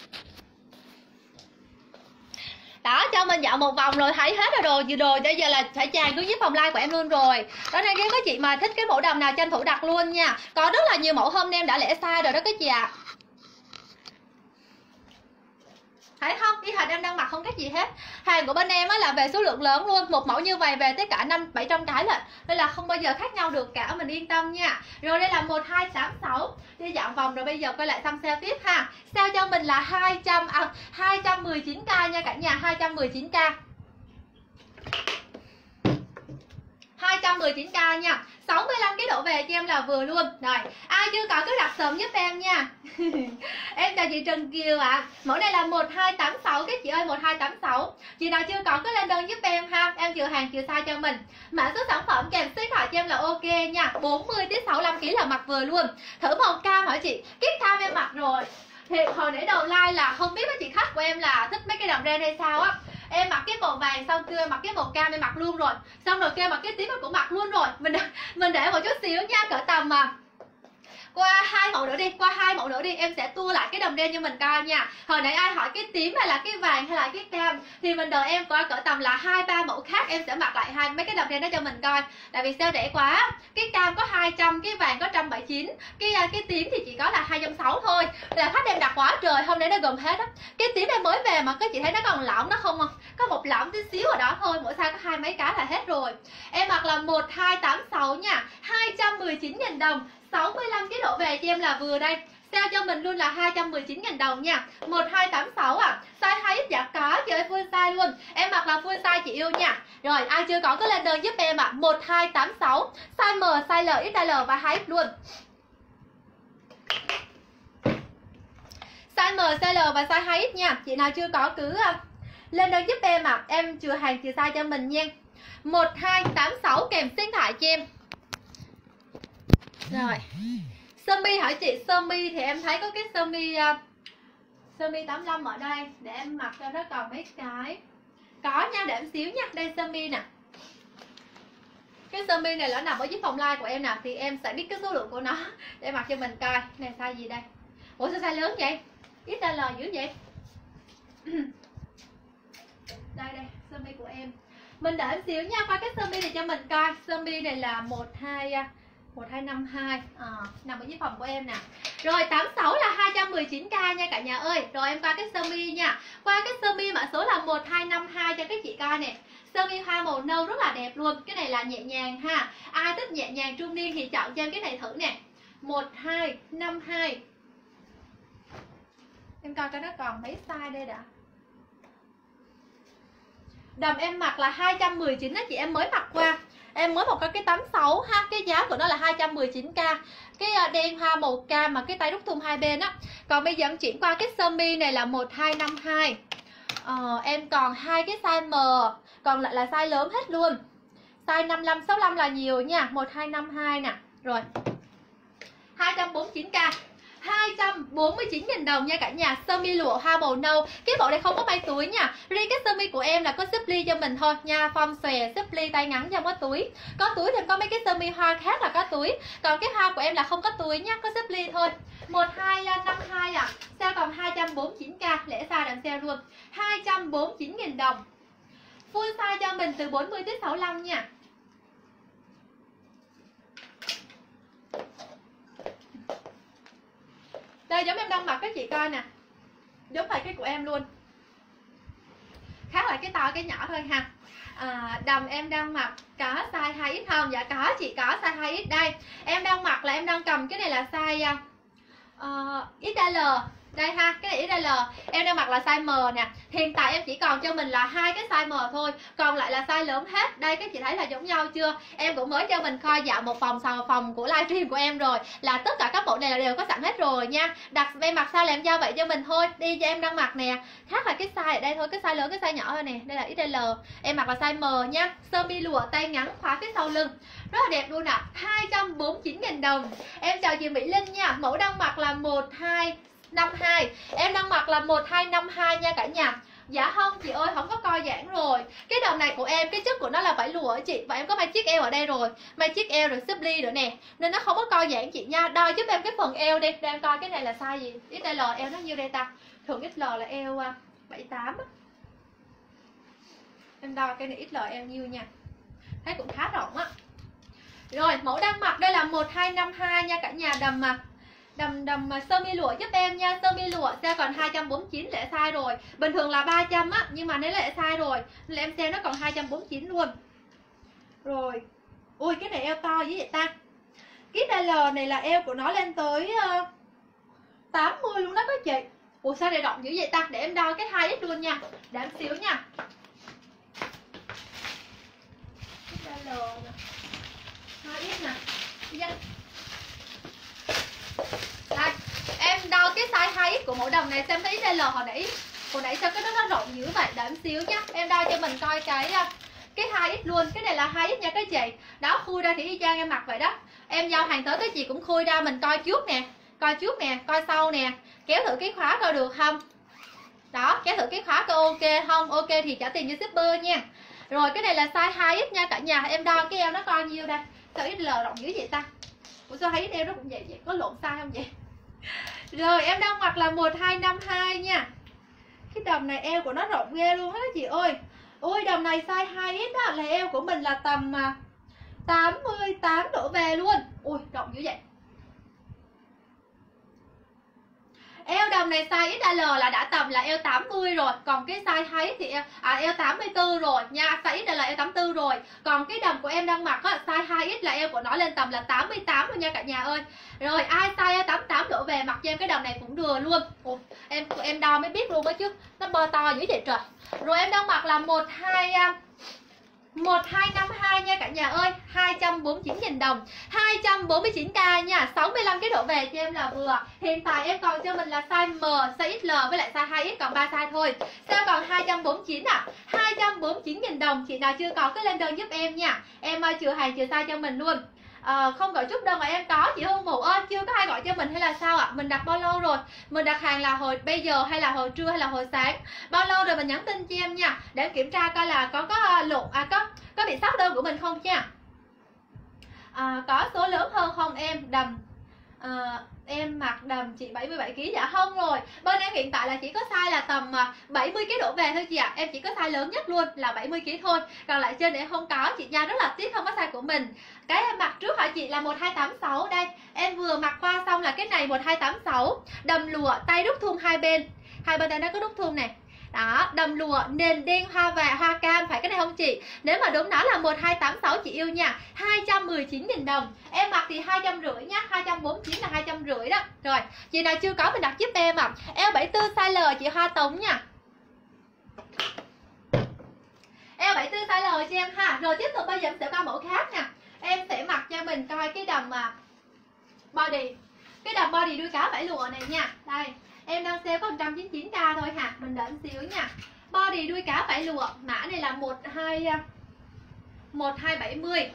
Đó, cho mình dạo một vòng rồi thấy hết rồi đồ gì đồ, bây giờ là phải tràn xuống dưới phòng live của em luôn rồi. Đó nên nếu có chị mà thích cái mẫu đầm nào tranh thủ đặt luôn nha. Có rất là nhiều mẫu hôm nay em đã lẻ size rồi đó các chị ạ. À. Thấy không? Cái hình em đang mặc không cái gì hết. Hàng của bên em á là về số lượng lớn luôn. Một mẫu như vậy về tới cả năm bảy trăm cái lận. Nên là không bao giờ khác nhau được cả, mình yên tâm nha. Rồi đây là một hai tám sáu. Đi dạo vòng rồi bây giờ quay lại xăm sale tiếp ha. Sale cho mình là hai trăm à, hai trăm mười chín k nha cả nhà, hai trăm mười chín k. hai trăm mười chín k nha. sáu mươi lăm cái độ về cho em là vừa luôn. Rồi, ai chưa có cứ đặt sớm giúp em nha. Em chào chị Trần Kiều ạ. À. Mẫu này là một hai tám sáu các chị ơi, một hai tám sáu. Chị nào chưa có cứ lên đơn giúp em ha. Em chừa hàng chừa size cho mình. Mã số sản phẩm kèm số điện thoại cho em là ok nha. bốn mươi tới sáu mươi lăm ki lô gam là mặc vừa luôn. Thử màu cam hả chị? Cái cam em mặc rồi. Thì hồi nãy đầu like là không biết mấy chị khách của em là thích mấy cái đầm ren hay sao á. Em mặc cái màu vàng xong kia mặc cái màu cam em mặc luôn rồi, xong rồi kia mặc cái tím em cũng mặc luôn rồi. Mình mình để một chút xíu nha, cỡ tầm mà qua hai mẫu nữa đi, qua hai mẫu nữa đi em sẽ tua lại cái đầm ren cho mình coi nha. Hồi nãy ai hỏi cái tím hay là cái vàng hay là cái cam thì mình đợi em qua cỡ tầm là hai ba mẫu khác em sẽ mặc lại hai mấy cái đầm ren đó cho mình coi. Tại vì sale rẻ quá. Cái cam có hai trăm, cái vàng có một trăm bảy mươi chín, cái cái tím thì chỉ có là hai trăm sáu mươi thôi. Là khách em đặt quá trời, hôm nay nó gồm hết á. Cái tím em mới về mà các chị thấy nó còn lỏng nó không, có một lỏng tí xíu ở đó thôi, mỗi size có hai mấy cái là hết rồi. Em mặc là một hai tám sáu nha, hai trăm mười chín nghìn đồng. sáu mươi lăm cái độ về cho em là vừa đây. Sale cho mình luôn là hai trăm mười chín nghìn đồng nha. một hai tám sáu à. Size hai X dạ có chơi full size luôn. Em mặc là full size chị yêu nha. Rồi ai chưa có cứ lên đơn giúp em ạ. À. một hai tám sáu. Size M, size L, ích L và hai X luôn. Size M, size L và size hai X nha. Chị nào chưa có cứ lên đơn giúp em ạ. À. Em chừa hàng chừa size cho mình nha. một hai tám sáu kèm số điện thoại cho em. Rồi. Sơ mi hả chị? Sơ mi thì em thấy có cái sơ mi uh, sơ mi tám lăm ở đây để em mặc cho nó còn mấy cái. Có nha, để em xíu nha. Đây sơ mi nè. Cái sơ mi này là nằm ở dưới phòng live của em nè, thì em sẽ biết cái số lượng của nó để em mặc cho mình coi. Này size gì đây? Ủa sao size lớn vậy? ích lờ dữ vậy? Đây đây, sơ mi của em. Mình đợi em xíu nha, qua cái sơ mi này cho mình coi. Sơ mi này là một hai một hai năm hai, à, nằm ở dưới phòng của em nè. Rồi tám sáu là hai trăm mười chín k nha cả nhà ơi. Rồi em qua cái sơ mi nha. Qua cái sơ mi mã số là một hai năm hai cho các chị coi nè. Sơ mi hoa màu nâu rất là đẹp luôn. Cái này là nhẹ nhàng ha. Ai thích nhẹ nhàng trung niên thì chọn cho em cái này thử nè. một hai năm hai. Em coi coi nó còn mấy size đây đã. Đầm em mặc là hai trăm mười chín đó chị, em mới mặc qua. Em mới một cái cái tám sáu ha, cái giá của nó là hai trăm mười chín k. Cái đen hoa màu cam mà cái tay rút thun hai bên á. Còn bây giờ em chuyển qua cái sơ mi này là một hai năm hai. Ờ, em còn hai cái size M, còn lại là size lớn hết luôn. Size năm mươi lăm sáu mươi lăm là nhiều nha, một hai năm hai nè. Rồi. hai trăm bốn mươi chín k. hai trăm bốn mươi chín nghìn đồng nha cả nhà. Sơ mi lụa hoa màu nâu. Cái bộ này không có may túi nha. Riêng cái sơ mi của em là có xếp ly cho mình thôi nha. Form xòe, xếp ly tay ngắn không có túi. Có túi thì có mấy cái sơ mi hoa khác là có túi. Còn cái hoa của em là không có túi nha, có xếp ly thôi. một hai năm hai à. Sale còn hai trăm bốn mươi chín k. Lễ size đằng sale luôn, hai trăm bốn mươi chín nghìn đồng. Full size cho mình từ bốn mươi tới sáu mươi lăm nha. Đây giống em đang mặc các chị coi nè. Giống lại cái của em luôn. Khác là cái to cái nhỏ thôi ha. À, đầm em đang mặc có size hai x không? Dạ có chị, có size hai x đây. Em đang mặc là em đang cầm cái này là size uh, ích lờ. Đây ha, cái này ích lờ. Em đang mặc là size M nè. Hiện tại em chỉ còn cho mình là hai cái size M thôi, còn lại là size lớn hết. Đây các chị thấy là giống nhau chưa? Em cũng mới cho mình coi dạo một vòng sau phòng của livestream của em rồi, là tất cả các bộ này là đều có sẵn hết rồi nha. Đặt em mặc size là em giao vậy cho mình thôi. Đi cho em đang mặc nè. Khác là cái size ở đây thôi, cái size lớn cái size nhỏ thôi nè. Đây là ích lờ. Em mặc là size M nha. Sơ mi lụa tay ngắn khóa cái sau lưng. Rất là đẹp luôn ạ. À. hai trăm bốn mươi chín nghìn đồng. Em chào chị Mỹ Linh nha. Mẫu đang mặc là một hai năm hai. Em đang mặc là một hai năm hai nha cả nhà. Dạ không chị ơi, không có co giãn rồi. Cái đầm này của em, cái chất của nó là vải lụa chị. Và em có may chiếc eo ở đây rồi. May chiếc eo rồi xếp ly nữa nè. Nên nó không có co giãn chị nha. Đo giúp em cái phần eo đi. Để em coi cái này là size gì. ích lờ eo nó nhiêu đây ta? Thường ích lờ là eo bảy mươi tám á. Em đo cái này ích lờ eo nhiêu nha. Thấy cũng khá rộng á. Rồi mẫu đang mặc đây là một hai năm hai nha cả nhà. Đầm mặc Đầm đầm sơ mi lụa giúp em nha. Sơ mi lụa sẽ còn hai trăm bốn mươi chín, lễ size rồi. Bình thường là ba trăm á, nhưng mà nếu lễ size rồi nên em xem nó còn hai trăm bốn mươi chín luôn. Rồi. Ui cái này eo to dữ vậy ta. Cái ích lờ này là eo của nó lên tới uh, tám mươi luôn đó các chị. Ủa sao này rộng dữ vậy ta. Để em đo cái hai x luôn nha. Để em xíu nha. ích lờ nè, hai x nè. Đây. Đây, em đo cái size hai x của mẫu đầm này xem thấy ích lờ hồi nãy. Hồi nãy sao cái nó nó rộng dữ vậy, để em xíu nhá. Em đo cho mình coi cái cái hai x luôn, cái này là hai x nha các chị. Đó, khui ra thì y chang em mặc vậy đó. Em giao hàng tới các chị cũng khui ra mình coi trước nè, coi trước nè, coi sau nè, kéo thử cái khóa coi được không. Đó, kéo thử cái khóa coi ok không, ok thì trả tiền cho shipper nha. Rồi cái này là size hai x nha cả nhà. Em đo cái eo nó coi nhiêu đây. Sao ích lờ rộng dữ vậy ta. Ủa sao thấy eo nó cũng vậy vậy, có lộn size không vậy? Rồi em đang mặc là một hai năm hai nha. Cái đầm này eo của nó rộng ghê luôn á các chị ơi. Ôi đầm này size hai x đó, là eo của mình là tầm tám mươi tám đổ về luôn. Ui rộng dữ vậy. Eo đầm này size ích lờ là đã tầm là eo tám mươi rồi. Còn cái size hai x thì eo, à, eo tám mươi tư rồi nha. Size ích là eo tám mươi tư rồi. Còn cái đầm của em đang mặc á, size hai x là eo của nó lên tầm là tám mươi tám rồi nha cả nhà ơi. Rồi ai size eo tám mươi tám đổ về mặc cho em cái đầm này cũng vừa luôn. Ủa, em em đo mới biết luôn á chứ. Nó bơ to dữ vậy trời. Rồi em đang mặc là một hai một hai năm hai nha cả nhà ơi. Hai trăm bốn mươi chín nghìn đồng. Hai trăm bốn mươi chín k nha. Sáu mươi lăm cái độ về cho em là vừa. Hiện tại em còn cho mình là size M, size ích lờ với lại size hai x, còn ba size thôi. Sao còn hai trăm bốn mươi chín à. Hai trăm bốn mươi chín nghìn đồng. Chị nào chưa có cứ lên đơn giúp em nha. Em chưa hàng chưa size cho mình luôn. À, không gọi chốt đơn mà em có. Chị Hương Vũ ơi, chưa có ai gọi cho mình hay là sao ạ? À? Mình đặt bao lâu rồi? Mình đặt hàng là hồi bây giờ hay là hồi trưa hay là hồi sáng? Bao lâu rồi mình nhắn tin cho em nha, để em kiểm tra coi là có có lộn à có có bị sót đơn của mình không nha. À, có số lớn hơn không em? Đầm à, em mặc đầm chị bảy mươi bảy ki lô gam. Dạ không rồi, bên em hiện tại là chỉ có size là tầm bảy mươi ki lô gam đổ về thôi chị ạ. À. Em chỉ có size lớn nhất luôn là bảy mươi ki lô gam thôi, còn lại trên em không có chị nha, rất là tiếc không có size của mình. Cái em mặc trước hả chị là một hai tám sáu. Đây em vừa mặc qua xong là cái này một hai tám sáu, đầm lụa, tay đúc thun hai bên, hai bên đây nó có đúc thun này. Đó, đầm lụa nền đen hoa và hoa cam, phải cái này không chị? Nếu mà đúng nó là một hai tám sáu chị yêu nha, hai trăm mười chín nghìn đồng. Em mặc thì hai trăm rưỡi nhá, hai trăm bốn mươi chín là hai trăm rưỡi đó. Rồi, chị nào chưa có mình đặt giúp em ạ. À. Eo bảy mươi tư size L chị Hoa Tống nha. Eo bảy mươi tư size L cho em ha. Rồi tiếp tục bây giờ em sẽ qua mẫu khác nha. Em sẽ mặc cho mình coi cái đầm mà body. Cái đầm body đuôi cá vải lụa này nha. Đây, em đang sale có một trăm chín mươi chín k thôi hả. Mình đợi một xíu nha. Body đuôi cá vải lụa, mã này là một hai một hai bảy mươi.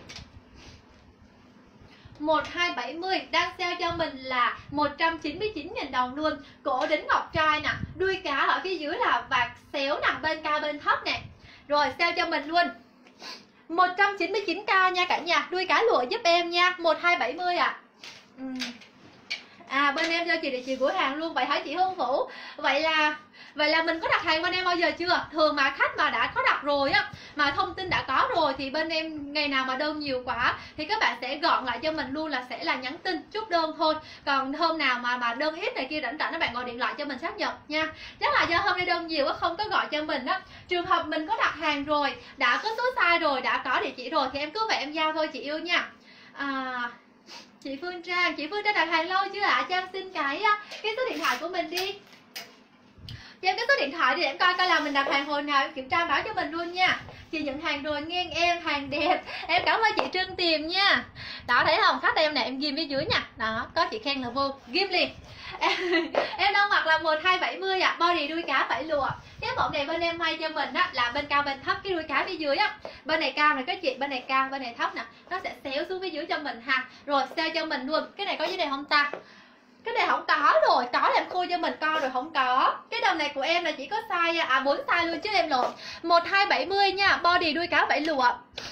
một hai bảy mươi đang sale cho mình là một trăm chín mươi chín nghìn đồng luôn. Cổ đính ngọc trai nè, đuôi cá ở phía dưới là vạt xéo nè, bên cao bên thấp nè. Rồi sale cho mình luôn một trăm chín mươi chín k nha cả nhà. Đuôi cá lụa giúp em nha, một hai bảy mươi ạ. À. Ừ. À bên em cho chị địa chỉ cửa hàng luôn. Vậy hả chị Hương Vũ? Vậy là Vậy là mình có đặt hàng bên em bao giờ chưa? Thường mà khách mà đã có đặt rồi á, mà thông tin đã có rồi thì bên em ngày nào mà đơn nhiều quá thì các bạn sẽ gọn lại cho mình luôn, là sẽ là nhắn tin chốt đơn thôi. Còn hôm nào mà mà đơn ít này kia rảnh rảnh các bạn gọi điện lại cho mình xác nhận nha. Chắc là do hôm nay đơn nhiều á không có gọi cho mình á. Trường hợp mình có đặt hàng rồi, đã có số size rồi, đã có địa chỉ rồi thì em cứ vậy em giao thôi chị yêu nha. À, chị Phương Trang, chị Phương Trang đặt hàng lâu chưa ạ? À? Cho em xin cái cái số điện thoại của mình đi. Cho em cái số điện thoại thì em coi coi là mình đặt hàng hồi nào, em kiểm tra báo cho mình luôn nha. Chị nhận hàng rồi nghe em, hàng đẹp. Em cảm ơn chị Trương Tìm nha. Đó thấy không, khách em nè, em ghim phía dưới nha. Đó, có chị khen là vô, ghim liền. Em, em đang mặc là một hai bảy mươi ạ. À. Body đuôi cá vải lụa. Cái mẫu này bên em may cho mình á là bên cao bên thấp, cái đuôi cá phía dưới á. Bên này cao này các chị, bên này cao, bên này thấp nè. Nó sẽ xéo xuống phía dưới cho mình ha. Rồi sale cho mình luôn. Cái này có dưới đây không ta? Cái này không có rồi, có là em khui cho mình coi rồi, không có. Cái đầm này của em là chỉ có size à bốn size luôn chứ em lộn. một hai bảy mươi nha, body đuôi cá vải lụa.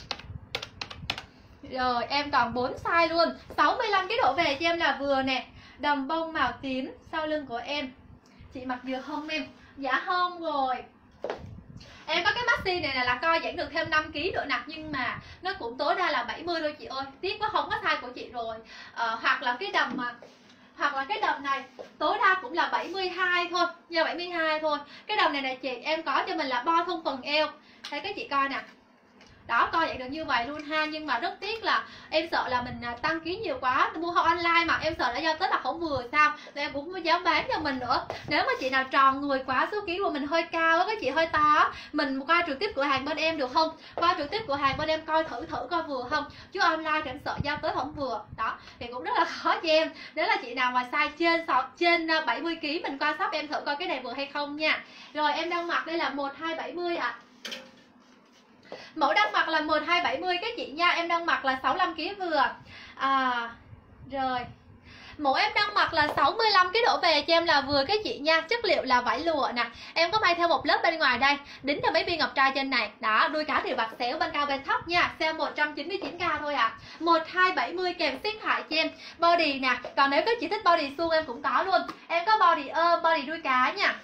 Rồi em còn bốn size luôn, sáu mươi lăm cái độ về cho em là vừa nè. Đầm bông màu tím, sau lưng của em. Chị mặc vừa không em? Dạ không rồi. Em có cái maxi này là, là co giãn được thêm năm ki lô gam nữa nè, nhưng mà nó cũng tối đa là bảy mươi thôi chị ơi. Tiếc quá không có size của chị rồi. À, hoặc là cái đầm mà Hoặc là cái đầm này tối đa cũng là bảy mươi hai thôi, giờ bảy mươi hai thôi. Cái đầm này nè chị, em có cho mình là bo thun phần eo. Đây các chị coi nè. Đó, coi vậy được như vậy luôn ha. Nhưng mà rất tiếc là em sợ là mình tăng ký nhiều quá, mua hoa online mà em sợ đã giao Tết là không vừa sao, nên em cũng không dám bán cho mình nữa. Nếu mà chị nào tròn người quá, số ký của mình hơi cao á, các chị hơi to, mình qua trực tiếp cửa hàng bên em được không? Qua trực tiếp cửa hàng bên em coi thử thử coi vừa không, chứ online thì em sợ giao tới không vừa. Đó thì cũng rất là khó cho em. Nếu là chị nào mà size trên trên bảy mươi ki lô gam mình qua shop em thử coi cái này vừa hay không nha. Rồi em đang mặc đây là một hai bảy mươi ạ. À. Mẫu đang mặc là một hai bảy mươi các chị nha. Em đang mặc là sáu mươi lăm ki lô gam vừa. À, rồi mẫu em đang mặc là sáu mươi lăm cái độ về cho em là vừa các chị nha. Chất liệu là vải lụa nè. Em có may theo một lớp bên ngoài đây, đính theo mấy viên ngọc trai trên này. Đó, đuôi cá thì vặt xéo bên cao bên thấp nha. Sale một trăm chín mươi chín k thôi ạ. À. một hai bảy mươi kèm xiết thoại cho em. Body nè. Còn nếu các chị thích body suông em cũng có luôn. Em có body ôm, body đuôi cá nha.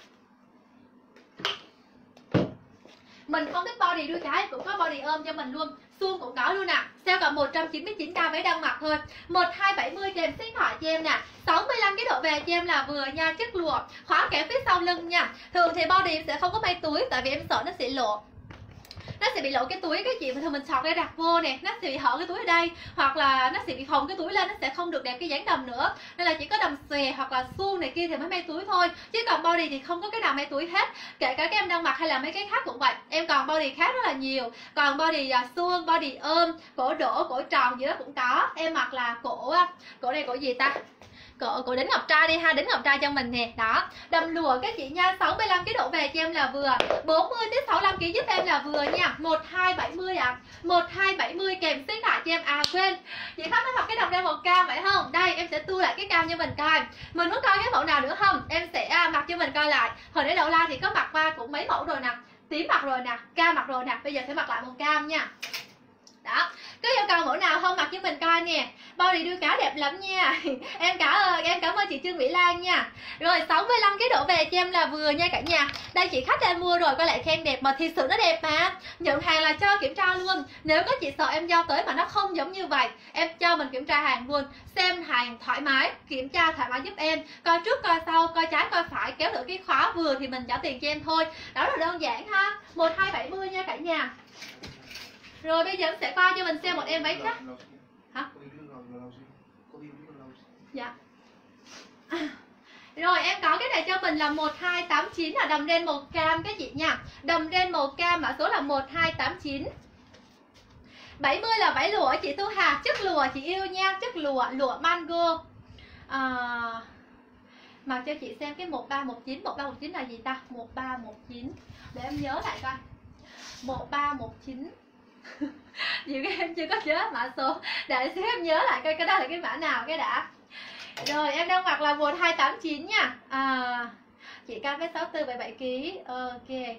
Mình không thích body đuôi cá cũng có body ôm cho mình luôn, suông cũng có luôn nè. À. Sale còn một trăm chín mươi chín k váy đang mặc thôi. một hai bảy mươi kèm xiết thoại cho em nè. sáu mươi lăm cái độ về cho em là vừa nha, chất lụa, khóa kéo phía sau lưng nha. Thường thì body em sẽ không có may túi tại vì em sợ nó sẽ lộ. Nó sẽ bị lộ cái túi các chị, mà thường mình sọt cái đặt vô nè, nó sẽ bị hở cái túi ở đây, hoặc là nó sẽ bị phồng cái túi lên, nó sẽ không được đẹp cái dáng đầm nữa. Nên là chỉ có đầm xòe hoặc là suông này kia thì mới may túi thôi, chứ còn body thì không có cái nào may túi hết. Kể cả cái em đang mặc hay là mấy cái khác cũng vậy. Em còn body khác rất là nhiều. Còn body suông, body ôm, cổ đổ, cổ tròn gì đó cũng có. Em mặc là cổ cổ này cổ gì ta? cổ, cổ đính ngọc trai đi ha, đính ngọc trai cho mình nè. Đó, đầm lụa các chị nha, sáu mươi lăm ký độ về cho em là vừa, bốn mươi tới sáu mươi lăm ký giúp em là vừa nha. Một hai bảy mươi ạ. À. một hai bảy mươi kèm xuyên thả cho em. À quên, chị Pháp nó mặc cái đầm đen màu cam phải không? Đây em sẽ tua lại cái cam cho mình coi. Mình muốn coi cái mẫu nào nữa không? Em sẽ à, mặc cho mình coi lại. Hồi nãy Đậu La thì có mặc qua cũng mấy mẫu rồi nè. Tím mặc rồi nè, cam mặc rồi nè, bây giờ sẽ mặc lại màu cam nha. Đó, cứ yêu cầu mẫu nào không mặc cho mình coi nè. Bao đi đưa cá đẹp lắm nha. Em cảm ơn, em cảm ơn chị Trương Mỹ Lan nha. Rồi sáu mươi lăm cái độ về cho em là vừa nha cả nhà. Đây chị khách em mua rồi có lại khen đẹp mà thiệt sự nó đẹp mà. Nhận hàng là cho kiểm tra luôn. Nếu có chị sợ em giao tới mà nó không giống như vậy, em cho mình kiểm tra hàng luôn. Xem hàng thoải mái, kiểm tra thoải mái giúp em. Coi trước coi sau, coi trái coi phải, kéo được cái khóa vừa thì mình trả tiền cho em thôi. Đó là đơn giản ha. Một hai bảy mươi nha cả nhà. Rồi bây giờ em sẽ coi cho mình xem một em váy khác. Hả? Dạ. Rồi em có cái này cho mình là một hai tám chín là đầm ren màu cam các chị nha. Đầm ren màu cam mã số là một hai tám chín. bảy mươi là váy lụa chị Thu Hà, chất lụa chị yêu nha, chất lụa, lụa mango. À, mặc cho chị xem cái một ba một chín, một ba một chín là gì ta? một ba một chín. Để em nhớ lại coi. một ba một chín. Nhiều cái em chưa có nhớ mã số. Để xíu em nhớ lại coi cái đó là cái mã nào cái đã. Rồi em đang mặc là một hai tám chín nha. À, chị cao với sáu tư bảy bảy ký. Ok.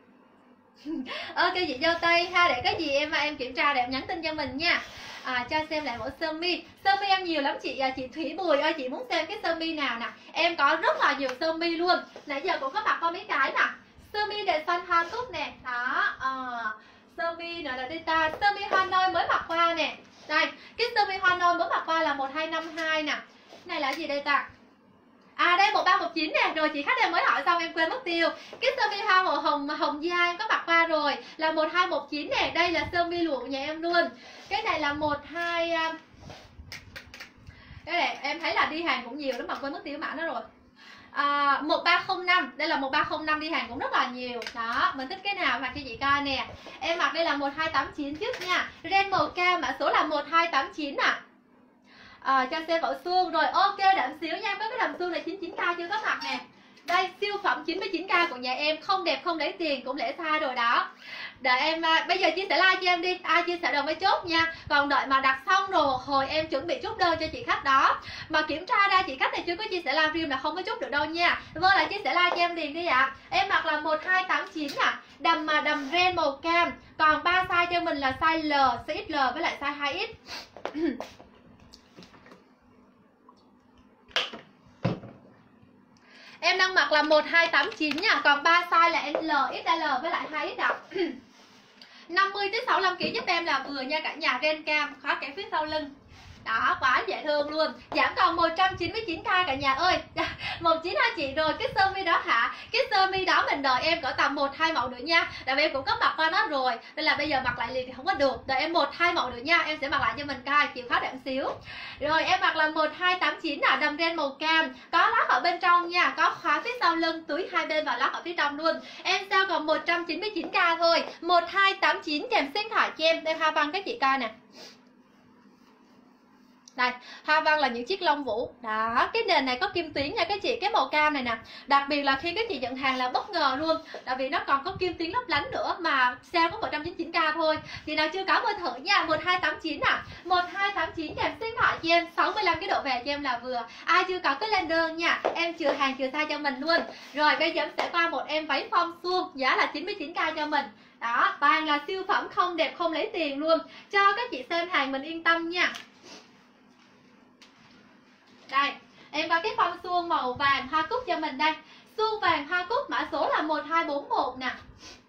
Ok chị Dâu Tây ha, để cái gì em em kiểm tra để em nhắn tin cho mình nha. À, cho xem lại mẫu sơ mi. Sơ mi em nhiều lắm chị. Chị Thủy Bùi ơi, chị muốn xem cái sơ mi nào nè. Em có rất là nhiều sơ mi luôn. Nãy giờ cũng có mặc qua mấy cái nè. Sơ mi đèn xanh hoa cúc nè. Đó. À, sơ mi nữa là đây ta. Sơ mi hoa nôi mới mặc qua nè. Đây, cái sơ mi hoa nôi mới mặc qua là một hai năm hai nè. Này là gì đây ta? À đây một ba một chín nè. Rồi chị khách em mới hỏi xong em quên mất tiêu. Cái sơ mi hoa màu hồng hồng da em có mặc qua rồi là một hai một chín nè. Đây là sơ mi lụa của nhà em luôn. Cái này là một hai. Cái này em thấy là đi hàng cũng nhiều lắm mà quên mất tiêu mã nó rồi. À, một ba không năm, đây là một ba không năm đi hàng cũng rất là nhiều. Đó, mình thích cái nào mặc cho chị coi nè. Em mặc đây là một hai tám chín trước nha. Ren màu cam mã số là một hai tám chín ạ. À. À, cho xem mẫu xương rồi. Ok đậm xíu nha, có cái đầm xương này chín mươi chín k chưa có mặc nè. Đây siêu phẩm chín mươi chín k của nhà em, không đẹp không lấy tiền cũng lễ sai rồi đó. Đợi em à, bây giờ chia sẻ like cho em đi, ai chia sẻ rồi mới chốt nha. Còn đợi mà đặt xong rồi hồi em chuẩn bị chốt đơn cho chị khách đó. Mà kiểm tra ra chị khách này chưa có chia sẻ livestream là không có chốt được đâu nha. Vâng là chia sẻ like cho em liền đi ạ. À. Em mặc là một hai tám chín à, đầm mà đầm ren màu cam. Còn ba size cho mình là size L, size ích lờ với lại size hai ích. Em đang mặc là một hai tám chín nha, còn ba size là L, ích lờ với lại hai ích ạ. năm mươi tới sáu mươi lăm ki lô gam giúp em là vừa nha cả nhà, ren cam, khóa kẻ phía sau lưng. Đó, quá dễ thương luôn. Giảm còn một trăm chín mươi chín k cả nhà ơi. một chín hai chị rồi, cái sơ mi đó hả? Cái sơ mi đó mình đợi em cỡ tầm một hai mẫu nữa nha. Tại vì em cũng có mặc qua nó rồi. Nên là bây giờ mặc lại liền thì không có được. Đợi em một hai mẫu nữa nha, em sẽ mặc lại cho mình coi, chịu khó đệm xíu. Rồi em mặc là một hai tám chín là đầm ren màu cam, có lót ở bên trong nha, có khóa phía sau lưng, túi hai bên và lót ở phía trong luôn. Em sao còn một trăm chín mươi chín k thôi. một hai tám chín kèm xuyên thả cho em. Đây hoa văn các chị coi nè. Đây, hoa văn là những chiếc lông vũ. Đó, cái nền này có kim tuyến nha các chị, cái màu cam này nè. Đặc biệt là khi các chị nhận hàng là bất ngờ luôn. Tại vì nó còn có kim tuyến lấp lánh nữa mà sale có một trăm chín mươi chín k thôi. Chị nào chưa có mua thử nha, một hai tám chín à. một hai tám chín kèm xuyên thả cho em, sáu mươi lăm cái độ về cho em là vừa. Ai chưa có cứ lên đơn nha, em chừa hàng chừa size cho mình luôn. Rồi bây giờ em sẽ qua một em váy form suông, giá là chín mươi chín k cho mình. Đó, toàn là siêu phẩm không đẹp không lấy tiền luôn. Cho các chị xem hàng mình yên tâm nha. Đây, em có cái form suông màu vàng hoa cúc cho mình đây. Suông vàng hoa cúc mã số là một hai bốn một nè.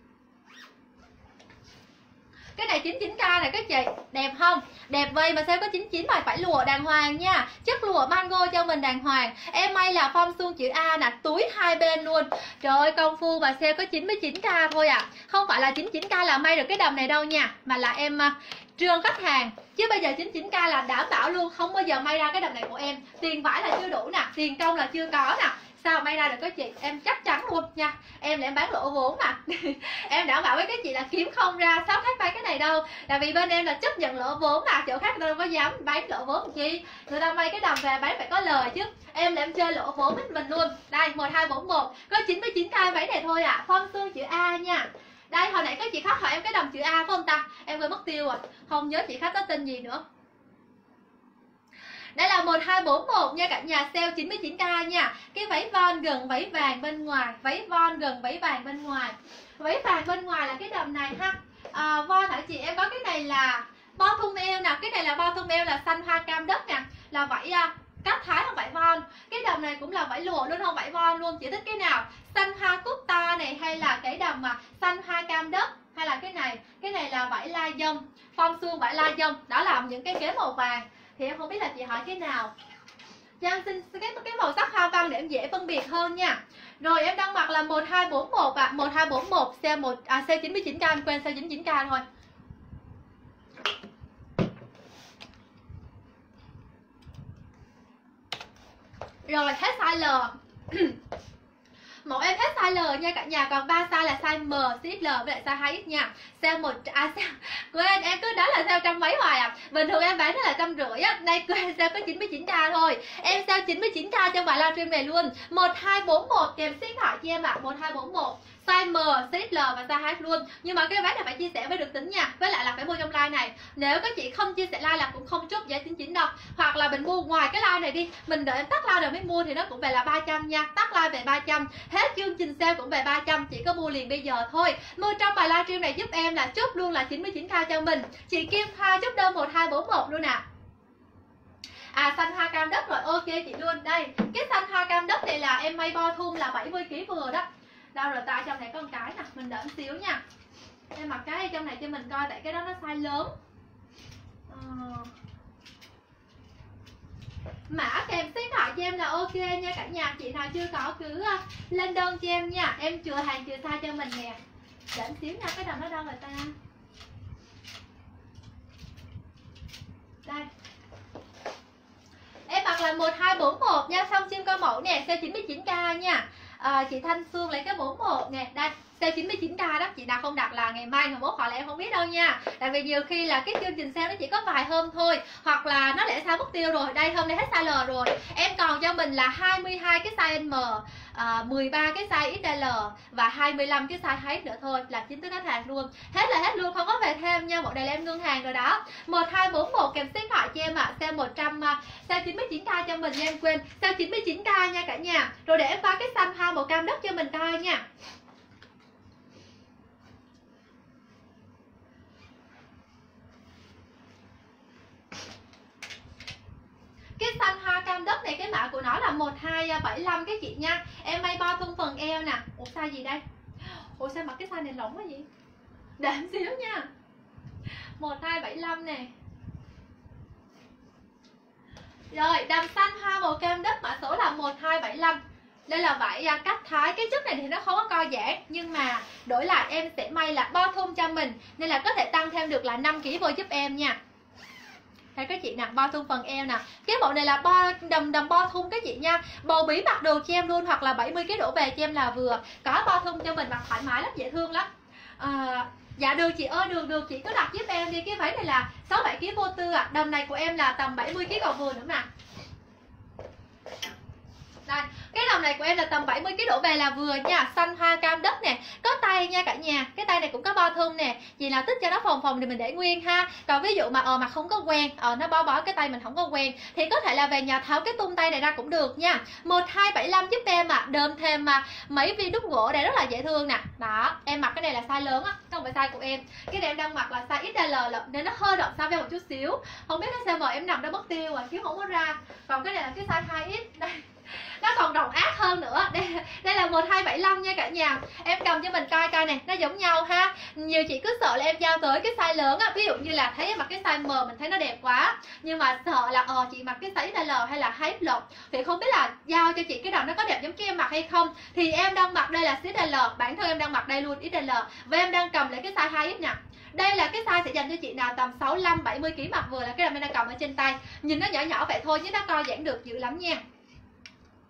Cái này chín mươi chín k này các chị, đẹp không? Đẹp vây mà sao có chín mươi chín mà phải lụa đàng hoàng nha. Chất lụa mango cho mình đàng hoàng. Em may là form suông chữ A nè, túi hai bên luôn. Trời ơi công phu mà sale có chín mươi chín k thôi à. Không phải là chín mươi chín k là may được cái đầm này đâu nha, mà là em trương khách hàng. Chứ bây giờ chín mươi chín k là đảm bảo luôn, không bao giờ may ra cái đầm này của em. Tiền vải là chưa đủ nè, tiền công là chưa có nè. Sao may ra được các chị, em chắc chắn luôn nha. Em là em bán lỗ vốn mà. Em đảm bảo với các chị là kiếm không ra sáu khách may cái này đâu. Là vì bên em là chấp nhận lỗ vốn mà, chỗ khác người ta đâu có dám bán lỗ vốn chi. Người ta may cái đầm về bán phải có lời chứ. Em là em chơi lỗ vốn với mình luôn. Đây một hai bốn một, có chín mươi chín k váy này thôi ạ. À. Phong xương chữ A nha. Đây hồi nãy có chị khách hỏi em cái đầm chữ A phải không ta? Em quên mất tiêu rồi, không nhớ chị khách có tên gì nữa. Đây là một hai bốn một nha cả nhà, sale chín mươi chín k nha. Cái váy von gần váy vàng bên ngoài, váy von gần váy vàng bên ngoài. Váy vàng bên ngoài là cái đầm này ha. À, von hả chị, em có cái này là bo thun eo nè, cái này là bo thun eo là xanh hoa cam đất nè, là vải uh, cắt thái không vải von. Cái đầm này cũng là vải lụa luôn, không vải von luôn. Chị thích cái nào? Xanh hoa cúc ta này hay là cái đầm mà xanh hoa cam đất, hay là cái này? Cái này là vải la dông, phong xương vải la dông. Đó là những cái ghế màu vàng. Thì em không biết là chị hỏi cái nào. Giang xin cái cái màu sắc hoa văn để em dễ phân biệt hơn nha. Rồi em đang mặc là một hai bốn một ạ, à. một hai bốn một sale một à sale chín mươi chín k, em quên sale chín mươi chín k thôi. Rồi hết size L. Mẫu em hết size L nha cả nhà, còn ba size là size M, xê ích lờ với lại size hai X nha. Sale một à sale, quên em cứ nói là sale trăm mấy hoài à. Bình thường em bán nó là trăm rưỡi á, đây quên sale có chín mươi chín k thôi. Em sale chín mươi chín k trong bài livestream này luôn. một hai bốn một kèm số điện thoại cho em ạ, à. một hai bốn một size M, xê ích lờ và size hai X luôn. Nhưng mà cái váy này phải chia sẻ với được tính nha. Với lại là phải mua trong live này. Nếu các chị không chia sẻ live là cũng không chốt giá chín chín đâu. Hoặc là mình mua ngoài cái live này đi, mình đợi em tắt live rồi mới mua thì nó cũng về là ba trăm nha. Tắt live về ba trăm, hết chương trình sale cũng về ba trăm, chỉ có mua liền bây giờ thôi. Mua trong bài livestream này giúp em là chốt luôn là chín mươi chín k cho mình. Chị Kim Thoa chốt đơn một hai bốn một luôn ạ. À. À xanh hoa cam đất rồi, ok chị luôn. Đây, cái xanh hoa cam đất này là em may bo thun là bảy mươi ki lô gam vừa đó. Đâu rồi ta, trong này có một cái nè, mình đợi một xíu nha. Em mặc cái trong này cho mình coi, tại cái đó nó size lớn. Ờ... Mã kèm số điện thoại cho em là ok nha cả nhà. Chị nào chưa có cứ lên đơn cho em nha. Em chừa hàng chừa size cho mình nè. Để một xíu nha, cái đầm nó đâu rồi ta. Đây. Em mặc là một hai bốn một nha, xong xin coi mẫu nè, size chín mươi chín k nha. À, chị Thanh Xuân lấy cái bốn một nè, đây sale chín mươi chín k đó. Chị nào không đặt là ngày mai ngày mốt họ là em không biết đâu nha. Tại vì nhiều khi là cái chương trình sale nó chỉ có vài hôm thôi, hoặc là nó lẻ size mất tiêu rồi. Đây hôm nay hết size L rồi. Em còn cho mình là hai mươi hai cái size M, à, mười ba cái size ích lờ và hai mươi lăm cái size hai X nữa thôi là chính thức hết hàng luôn. Hết là hết luôn, không có về thêm nha. Bộ này là em ngưng hàng rồi đó. một hai bốn một kèm số điện thoại cho em ạ. À. Sale một trăm, sale chín mươi chín k cho mình nha, em quên. Sale chín mươi chín k nha cả nhà. Rồi để em qua cái xanh hoa màu cam đất cho mình coi nha. Cái xanh hoa cam đất này cái mã của nó là một hai bảy lăm cái chị nha. Em may bo thun phần eo nè. Ủa size gì đây? Ủa sao mặc cái size này lỏng quá vậy? Để em xíu nha. một hai bảy lăm nè. Rồi đầm xanh hoa màu cam đất mã số là một hai bảy lăm. Đây là vải cắt thái. Cái chất này thì nó không có co giãn, nhưng mà đổi lại em sẽ may là bo thun cho mình, nên là có thể tăng thêm được là năm ki lô gam vô giúp em nha. Đây các chị nè, bo thun phần eo nè. Cái bộ này là bo đầm đầm bo thun các chị nha. Bầu bí mặc đồ cho em luôn, hoặc là bảy mươi ki lô gam đổ về cho em là vừa. Có bo thun cho mình mặc thoải mái lắm, dễ thương lắm. À, dạ được chị ơi, được được chị cứ đặt giúp em đi. Cái váy này là sáu bảy ki lô gam vô tư ạ. À. Đầm này của em là tầm bảy mươi ki lô gam vừa nữa mà. Đây, cái đầm này của em là tầm bảy mươi ki lô gam đổ về là vừa nha. Xanh hoa cam đất nè. Có tay nha cả nhà. Cái tay này cũng có bo thun nè. Chị nào thích cho nó phồng phồng thì mình để nguyên ha. Còn ví dụ mà ờ mà không có quen, ờ nó bo bó cái tay mình không có quen, thì có thể là về nhà tháo cái tung tay này ra cũng được nha. một hai bảy lăm giúp em ạ. À. Đơm thêm mà mấy viên đúc gỗ này rất là dễ thương nè. Đó, em mặc cái này là size lớn á, không phải size của em. Cái này em đang mặc là size ích lờ nên nó hơi rộng size một chút xíu. Không biết cái size M em nằm đó mất tiêu rồi, kiếm không có ra. Còn cái này là cái size hai X. Đây. Nó còn rộng ác hơn nữa. Đây, đây là một hai bảy lăm nha cả nhà. Em cầm cho mình coi coi nè, nó giống nhau ha. Nhiều chị cứ sợ là em giao tới cái size lớn á. Ví dụ như là thấy em mặc cái size M mình thấy nó đẹp quá, nhưng mà sợ là ờ chị mặc cái size ích lờ hay là hai X lột, thì không biết là giao cho chị cái đầm nó có đẹp giống cái em mặc hay không. Thì em đang mặc đây là size L, bản thân em đang mặc đây luôn ích lờ. Và em đang cầm lại cái size hai X nè. Đây là cái size sẽ dành cho chị nào tầm sáu mươi lăm bảy mươi ki lô gam mặc vừa, là cái đầm em đang cầm ở trên tay. Nhìn nó nhỏ nhỏ vậy thôi chứ nó co giãn được dữ lắm nha.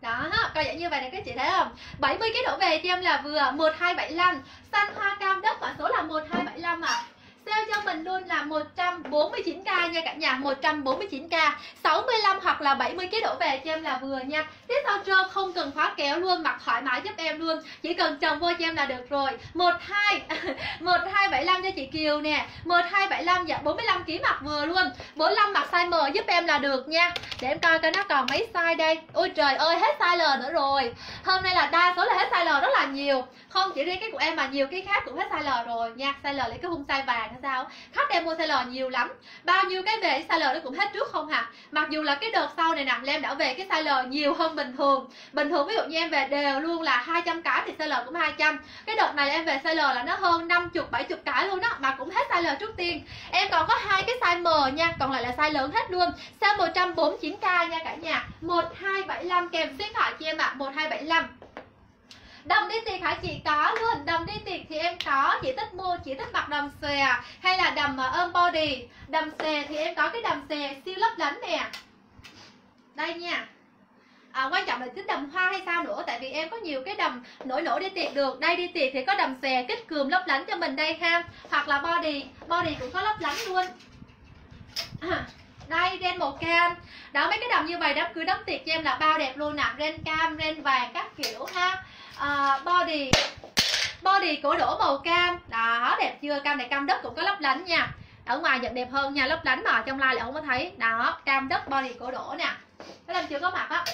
Đó, coi dạng như vậy này các chị thấy không? bảy mươi ký đổ về cho em là vừa một hai bảy lăm. Xanh hoa cam đất mã số là một hai bảy lăm ạ. À. Sale cho mình luôn là một trăm bốn mươi chín k nha cả nhà, một trăm bốn mươi chín k. sáu mươi lăm hoặc là bảy mươi ký đổ về cho em là vừa nha. Tiếp sau trơn không cần khóa kéo luôn, mặc thoải mái giúp em luôn. Chỉ cần chồng vô cho em là được rồi. một hai một hai bảy lăm cho chị Kiều nè. một hai bảy lăm dạ bốn mươi lăm ký mặc vừa luôn. bốn mươi lăm mặc size M giúp em là được nha. Để em coi coi nó còn mấy size đây. Ôi trời ơi, hết size L nữa rồi. Hôm nay là đa số là hết size L rất là nhiều. Không chỉ riêng cái của em mà nhiều cái khác cũng hết size L rồi nha. Size L lấy cái khung size vàng hay sao? Khách em mua size L nhiều lắm. Bao nhiêu cái về size L nó cũng hết trước không hả? Mặc dù là cái đợt sau này nè, em đã về cái size L nhiều hơn bình thường. Bình thường ví dụ như em về đều luôn là hai trăm cái thì size L cũng hai trăm. Cái đợt này em về size L là nó hơn năm mươi bảy mươi cái luôn á, mà cũng hết size L trước tiên. Em còn có hai cái size M nha, còn lại là size lớn hết luôn. Size một trăm bốn mươi chín k nha cả nhà. một hai bảy lăm kèm số điện thoại cho em ạ, à. một hai bảy lăm. Đầm đi tiệc hả chị? Có luôn. Đầm đi tiệc thì em có. Chị thích mua, chị thích mặc đầm xòe hay là đầm ôm body. Đầm xòe thì em có cái đầm xòe siêu lấp lánh nè. Đây nha. À, quan trọng là thích đầm hoa hay sao nữa. Tại vì em có nhiều cái đầm nổi nổi đi tiệc được. Đây đi tiệc thì có đầm xòe kích cườm lấp lánh cho mình đây ha. Hoặc là body. Body cũng có lấp lánh luôn. À, đây ren màu cam. Đó, mấy cái đầm như vậy đám cưới đám tiệc cho em là bao đẹp luôn nè. Ren cam, ren vàng các kiểu ha. À, body body cổ đổ màu cam. Đó, đẹp chưa? Cam này cam đất cũng có lấp lánh nha. Ở ngoài nhận đẹp hơn nha, lấp lánh mà trong live lại không có thấy. Đó, cam đất body cổ đổ nè. Cái em chưa có mặt á.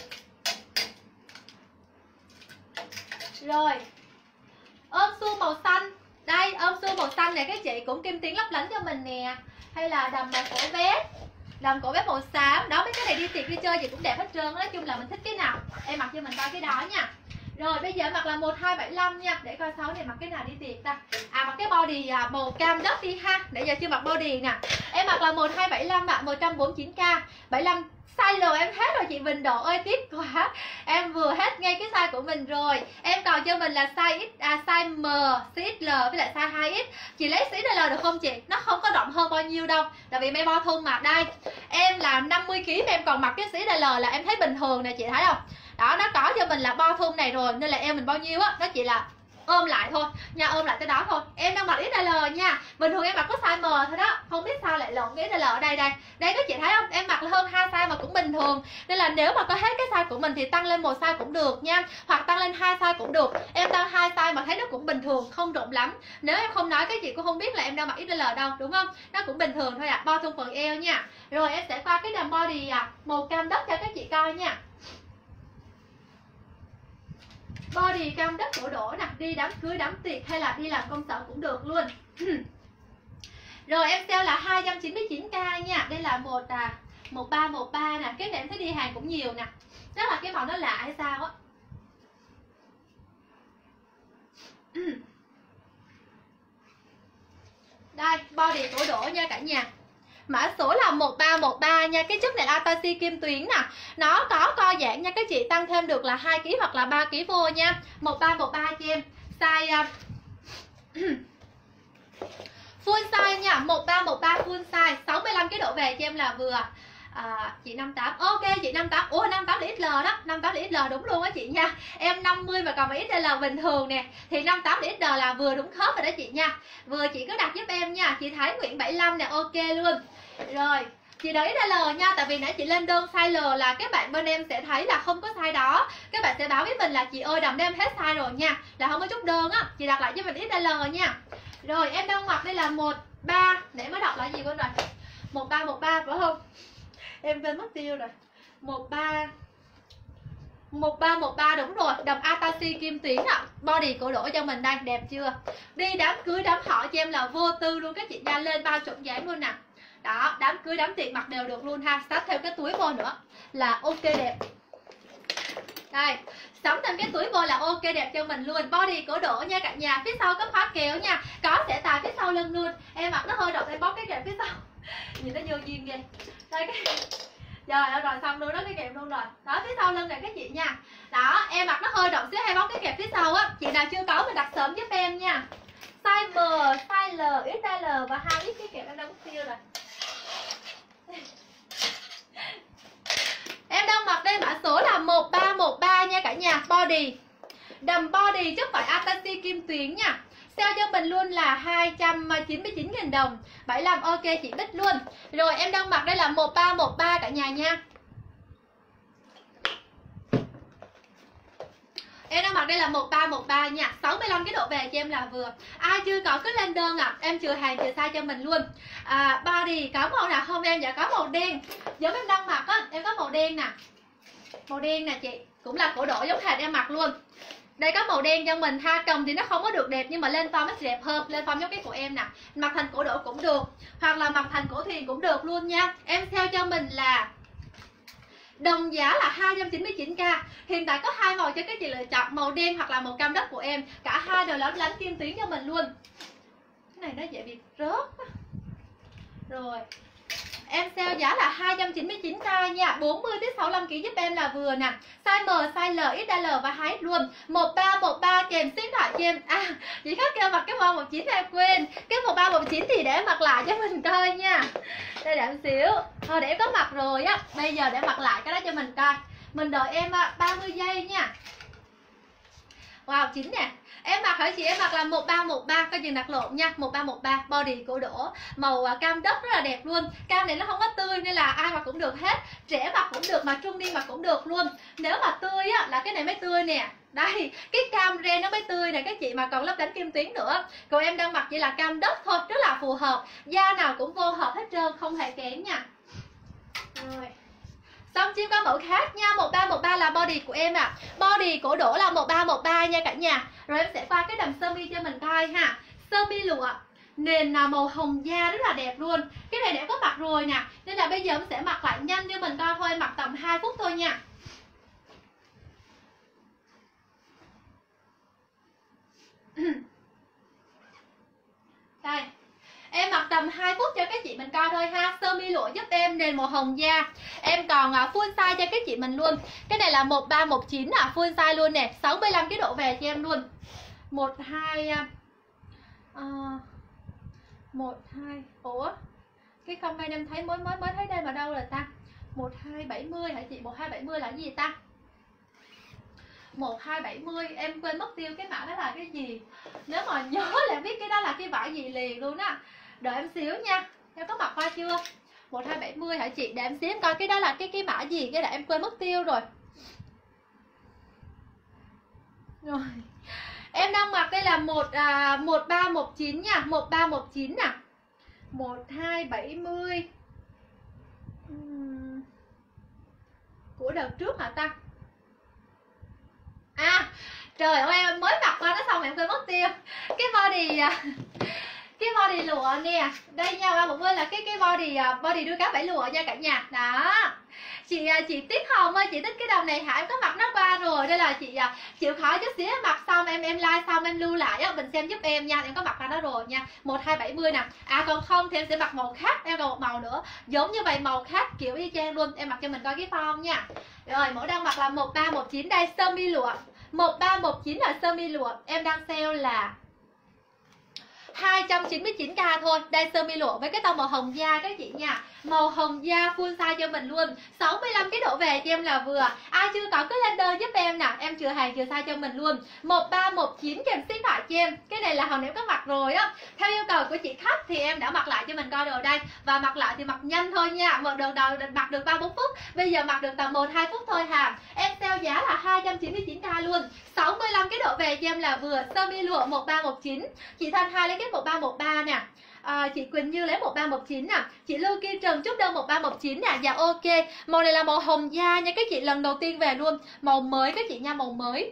Rồi ôm xu màu xanh. Đây, ôm xu màu xanh này các chị cũng kim tuyến lấp lánh cho mình nè. Hay là đầm cổ vest. Đầm cổ vest màu xám. Đó, mấy cái này đi tiệc đi chơi gì cũng đẹp hết trơn. Nói chung là mình thích cái nào em mặc cho mình coi cái đó nha. Rồi bây giờ mặc là một hai bảy lăm nha. Để coi sáu này mặc cái nào đi tiệc ta. À, mặc cái body màu cam đất đi ha. Để giờ chưa mặc body nè. Em mặc là một hai bảy lăm ạ, một trăm bốn mươi chín k. bảy mươi lăm size L em hết rồi chị Bình Độ ơi, tiếc quá. Em vừa hết ngay cái size của mình rồi. Em còn cho mình là size X, à, size M, size ích lờ với lại size hai X. Chị lấy size L được không chị? Nó không có rộng hơn bao nhiêu đâu. Tại vì may bo thun mà. Đây, em là năm mươi ki lô gam mà em còn mặc cái size L là em thấy bình thường nè chị thấy không? Đó, nó có cho mình là bo thun này rồi. Nên là em mình bao nhiêu á, nó chỉ là ôm lại thôi nha, ôm lại tới đó thôi. Em đang mặc ích lờ nha. Bình thường em mặc có size M thôi đó. Không biết sao lại lộn cái ích lờ ở đây đây. Đây các chị thấy không? Em mặc hơn hai size mà cũng bình thường. Nên là nếu mà có hết cái size của mình thì tăng lên một size cũng được nha. Hoặc tăng lên hai size cũng được. Em tăng hai size mà thấy nó cũng bình thường, không rộng lắm. Nếu em không nói các chị cũng không biết là em đang mặc ích lờ đâu, đúng không? Nó cũng bình thường thôi ạ. À. Bo thun phần eo nha. Rồi em sẽ qua cái đầm body à, màu cam đất cho các chị coi nha. Body cam đất cổ đổ nè, đi đám cưới đám tiệc hay là đi làm công sở cũng được luôn. Rồi em sale là hai trăm chín mươi chín k nha. Đây là một à một ba một ba nè. Cái này em thấy đi hàng cũng nhiều nè. Chắc là cái màu nó lạ hay sao á. Đây, body cổ đổ nha cả nhà. Mã số là một ba một ba nha. Cái chất này là Atashi kim tuyến nè. Nó có co giãn nha các chị. Tăng thêm được là hai ki lô gam hoặc là ba ki lô gam vô nha. một ba một ba cho em. Size uh, full size nha. một ba một ba full size. sáu mươi lăm cái độ về cho em là vừa. À, chị năm tám. Ok chị năm tám. Ủa năm tám là ích lờ đó. năm tám là ích lờ đúng luôn á chị nha. Em năm mươi mà còn mà ích lờ bình thường nè. Thì năm tám là ích lờ là vừa đúng khớp rồi đó chị nha. Vừa chị cứ đặt giúp em nha. Chị Thái Nguyễn bảy mươi lăm nè, ok luôn. Rồi, chị đợi ích lờ nha. Tại vì nãy chị lên đơn size L là các bạn bên em sẽ thấy là không có size đó. Các bạn sẽ báo với mình là chị ơi đầm em hết size rồi nha. Là không có chút đơn á. Chị đặt lại cho mình ích lờ nha. Rồi em đang mặc đây là một ba. Để mới đọc lại gì quên rồi. một ba một ba phải không? Em quên mất tiêu rồi. một ba một ba một ba đúng rồi. Đầm Atashi kim tuyến ạ. À. Body cổ đổ cho mình đây, đẹp chưa? Đi đám cưới đám họ cho em là vô tư luôn các chị nha. Lên bao chuẩn dáng luôn nè. Đó, đám cưới đám tiệc mặc đều được luôn ha. Sắp theo cái túi vô nữa là ok đẹp. Đây, sắm thêm cái túi vô là ok đẹp cho mình luôn. Body cổ đổ nha cả nhà. Phía sau có khóa kéo nha. Có sẽ tài phía sau lưng luôn. Em mặc nó hơi độc em bóp cái kẹp phía sau. Nhìn nó vô duyên ghê. Đây cái rồi đâu rồi xong luôn đó cái kẹp luôn rồi. Đó phía sau lưng này các chị nha. Đó, em mặc nó hơi độc xíu hay bóp cái kẹp phía sau á. Chị nào chưa có mình đặt sớm giúp em nha. Size M, size L, ích lờ và hai X cái kẹp em đã mất tiêu rồi. Em đang mặc đây mã số là một ba một ba body. Đầm body chứ phải Atashi kim tuyến nha. Sale cho mình luôn là hai trăm chín mươi chín nghìn đồng. bảy mươi lăm ok chị Bích luôn. Rồi em đang mặc đây là một ba một ba cả nhà nha. Em đang mặc đây là một ba một ba nha. sáu mươi lăm cái độ về cho em là vừa. Ai chưa có cứ lên đơn ạ. À. Em trừ hàng trừ size cho mình luôn. À, body có màu nào không em? Dạ có màu đen. Giống em đang mặc á, em có màu đen nè. Màu đen nè chị. Cũng là cổ đổ giống hệt em mặc luôn. Đây có màu đen cho mình ha. Cầm thì nó không có được đẹp nhưng mà lên form nó sẽ đẹp hơn. Lên form giống cái của em nè. Mặc thành cổ đổ cũng được. Hoặc là mặc thành cổ thuyền cũng được luôn nha. Em sale cho mình là đồng giá là hai trăm chín mươi chín k. Hiện tại có hai màu cho các chị lựa chọn, màu đen hoặc là màu cam đất của em. Cả hai đều lóng lánh kim tuyến cho mình luôn. Cái này nó dễ bị rớt. Rồi em sale giá là hai trăm chín mươi chín k nha. bốn mươi tới sáu mươi lăm ki lô gam giúp em là vừa nè. Size M, size L, ích xê lờ và hai ích luôn. một ba một ba kèm số điện thoại cho em. À, chị khác kêu mặc cái màu một chín em quên. Cái một ba một chín thì để em mặc lại cho mình coi nha. Đây để em xíu. Thôi để em có mặc rồi á. Bây giờ để mặc lại cái đó cho mình coi. Mình đợi em ba mươi giây nha. Wow, chín nè. Em mặc hả chị? Em mặc là một ba một ba, coi chừng đặt lộn nha. một ba một ba body cổ đổ màu cam đất rất là đẹp luôn. Cam này nó không có tươi nên là ai mặc cũng được hết. Trẻ mặc cũng được mà trung niên mặc cũng được luôn. Nếu mà tươi á là cái này mới tươi nè. Đây, cái cam ren nó mới tươi nè các chị, mà còn lấp đánh kim tuyến nữa. Còn em đang mặc chỉ là cam đất thôi, rất là phù hợp. Da nào cũng vô hợp hết trơn, không hề kém nha. Rồi. Xong chưa có mẫu khác nha. một ba một ba là body của em ạ. À. Body cổ đổ là một ba một ba nha cả nhà. Rồi em sẽ qua cái đầm sơ mi cho mình coi ha. Sơ mi lụa nền là màu hồng da rất là đẹp luôn. Cái này để có mặc rồi nè. Nên là bây giờ em sẽ mặc lại nhanh cho mình coi thôi. Mặc tầm hai phút thôi nha. Đây. Em mặc tầm hai phút cho các chị mình coi thôi ha. Sơ mi lụa giúp em nền màu hồng da. Em còn full size cho các chị mình luôn. Cái này là một ba một chín à, full size luôn nè. sáu mươi lăm cái độ về cho em luôn. một hai uh, một hai ủa cái comment em thấy mới mới mới thấy đây mà đâu rồi ta? một hai bảy mươi hả chị? một hai bảy mươi là cái gì ta? một hai bảy mươi em quên mất tiêu cái mã đó là cái gì. Nếu mà nhớ là biết cái đó là cái vải gì liền luôn á. Đợi em xíu nha. Em có mặc qua chưa? một hai bảy mươi hả chị? Để em xíu em coi cái đó là cái cái mã gì, cái là em quên mất tiêu rồi. Rồi. Em đang mặc đây là một à, một ba một chín nha, một ba một chín nè. một hai bảy mươi. Uhm. Của đợt trước hả ta? À, trời ơi em mới mặc qua nó xong em quên mất tiêu. Cái body cái body lụa nè. Đây nha, ba một mươi là cái cái body body đuôi cá vảy lụa nha cả nhà. Đó. Chị chị Tiết Hồng ơi, chị thích cái đồng này hả? Em có mặc nó qua rồi. Đây là chị chịu khó chút xíu mặc xong em em like xong em lưu lại á, mình xem giúp em nha. Em có mặc qua đó rồi nha. một hai bảy mươi nè. À còn không thì em sẽ mặc màu khác, em còn một màu nữa. Giống như vậy màu khác kiểu y chang luôn. Em mặc cho mình coi cái form nha. Rồi, mẫu đang mặc là một ba một chín đây, sơ mi lụa. một ba một chín là sơ mi lụa. Em đang sale là hai trăm chín mươi chín k thôi. Đây sơ mi lụa với cái tông màu hồng da các chị nha. Màu hồng da full size cho mình luôn. sáu mươi lăm cái độ về cho em là vừa. Ai chưa có cứ lên đơn giúp em nè. Em chừa hàng chừa size cho mình luôn. một ba một chín kèm số điện thoại cho em. Cái này là hồi nãy có mặc rồi á. Theo yêu cầu của chị khách thì em đã mặc lại cho mình coi rồi đây. Và mặc lại thì mặc nhanh thôi nha. Mặc được đầu mặc được ba bốn phút. Bây giờ mặc được tầm một hai phút thôi hà. Em sale giá là hai trăm chín mươi chín k luôn. sáu mươi lăm cái độ về cho em là vừa. Sơ mi lụa một ba một chín. Chị Thanh Hai lấy cái một ba một ba nè. À, chị Quỳnh Như lấy một ba một chín nè. Chị Lưu Kim Trần chốt đơn một ba một chín nè. Dạ ok. Màu này là màu hồng da nha các chị, lần đầu tiên về luôn. Màu mới các chị nha, màu mới.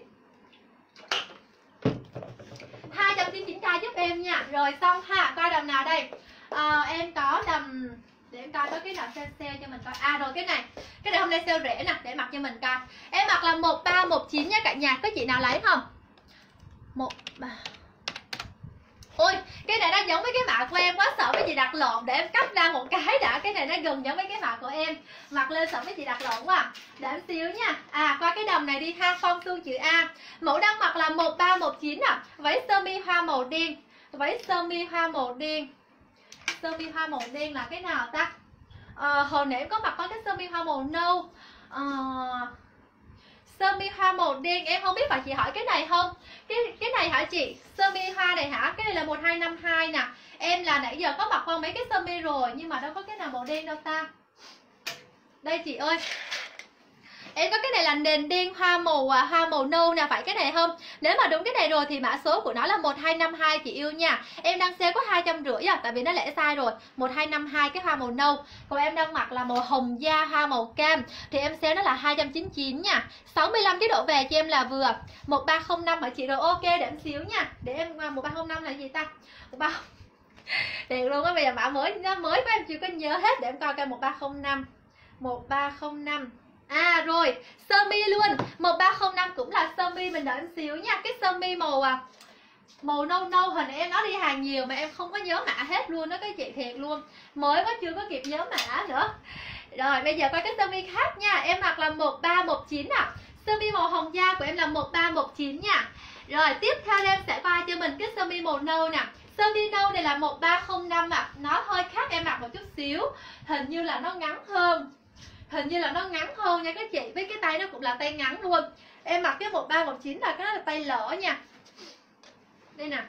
hai trăm chín mươi chín k giúp em nha. Rồi xong ha, coi đầm nào đây. À, em có đầm, để em coi có cái nào sale sale cho mình coi. À rồi cái này. Cái này hôm nay sale rẻ nè, để mặc cho mình coi. Em mặc là một ba một chín nha cả nhà. Có chị nào lấy không? một ba. Ôi, cái này nó giống với cái mã của em, quá sợ mấy chị đặt lộn. Để em cắt ra một cái đã. Cái này nó gần giống với cái mã của em. Mặc lên sợ mấy chị đặt lộn quá. Để em xíu nha. À, qua cái đầm này đi ha, phong xương chữ A. Mẫu đang mặc là một ba một chín nè. Váy sơ mi hoa màu đen. Váy sơ mi hoa màu đen. Sơ mi hoa màu đen là cái nào ta? À, hồi nãy em có mặc có cái sơ mi hoa màu nâu. À, Sơ mi hoa màu đen, em không biết bà chị hỏi cái này không? Cái cái này hả chị? Sơ mi hoa này hả? Cái này là một hai năm hai nè. Em là nãy giờ có mặc qua mấy cái sơ mi rồi nhưng mà đâu có cái nào màu đen đâu ta. Đây chị ơi. Em có cái này là nền đen hoa màu à, hoa màu nâu nè, phải cái này không? Nếu mà đúng cái này rồi thì mã số của nó là một hai năm hai chị yêu nha. Em đang sale có hai trăm rưỡi à, tại vì nó lẻ size rồi. một hai năm hai cái hoa màu nâu. Còn em đang mặc là màu hồng da hoa màu cam thì em sale nó là hai trăm chín mươi chín nha. sáu mươi lăm cái độ về cho em là vừa. một ba không năm hả chị? Rồi ok, để em xíu nha. Để em một ba không năm là gì ta? một ba Tiền luôn á, bây giờ mã mới nó mới của em chưa có nhớ hết, để em coi coi một ba không năm. một ba không năm. À rồi, sơ mi luôn. một ba không năm cũng là sơ mi, mình đợi em xíu nha. Cái sơ mi màu à màu nâu nâu, hình em nó đi hàng nhiều mà em không có nhớ mã hết luôn đó các chị, thiệt luôn. Mới quá chưa có kịp nhớ mã nữa. Rồi bây giờ coi cái sơ mi khác nha. Em mặc là một ba một chín à. Sơ mi màu hồng da của em là một ba một chín nha. Rồi tiếp theo em sẽ coi cho mình cái sơ mi màu nâu nè. Sơ mi nâu này là một ba không năm ạ. À. Nó hơi khác em mặc một chút xíu. Hình như là nó ngắn hơn. Hình như là nó ngắn hơn nha các chị. Với cái tay nó cũng là tay ngắn luôn. Em mặc cái một ba một chín là cái đó là tay lỡ nha. Đây nè.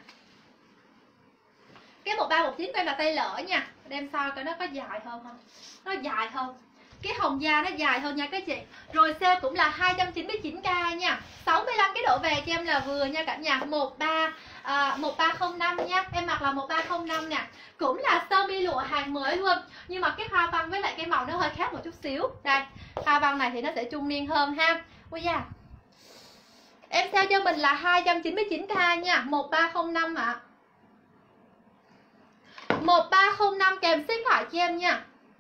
Cái một ba một chín của em là tay lỡ nha. Đem so coi nó có dài hơn không? Nó dài hơn. Cái hồng da nó dài hơn nha các chị. Rồi sale cũng là hai trăm chín mươi chín k nha. sáu mươi lăm cái độ về cho em là vừa nha cả nhà. một ba à, một ba không năm nha. Em mặc là một ba không năm nè. Cũng là sơ mi lụa hàng mới luôn. Nhưng mà cái hoa văn với lại cái màu nó hơi khác một chút xíu. Đây, hoa văn này thì nó sẽ trung niên hơn ha. Ui da. Em sale cho mình là hai trăm chín mươi chín k nha. một ba không năm ạ. À. một ba không năm kèm số điện thoại cho em nha.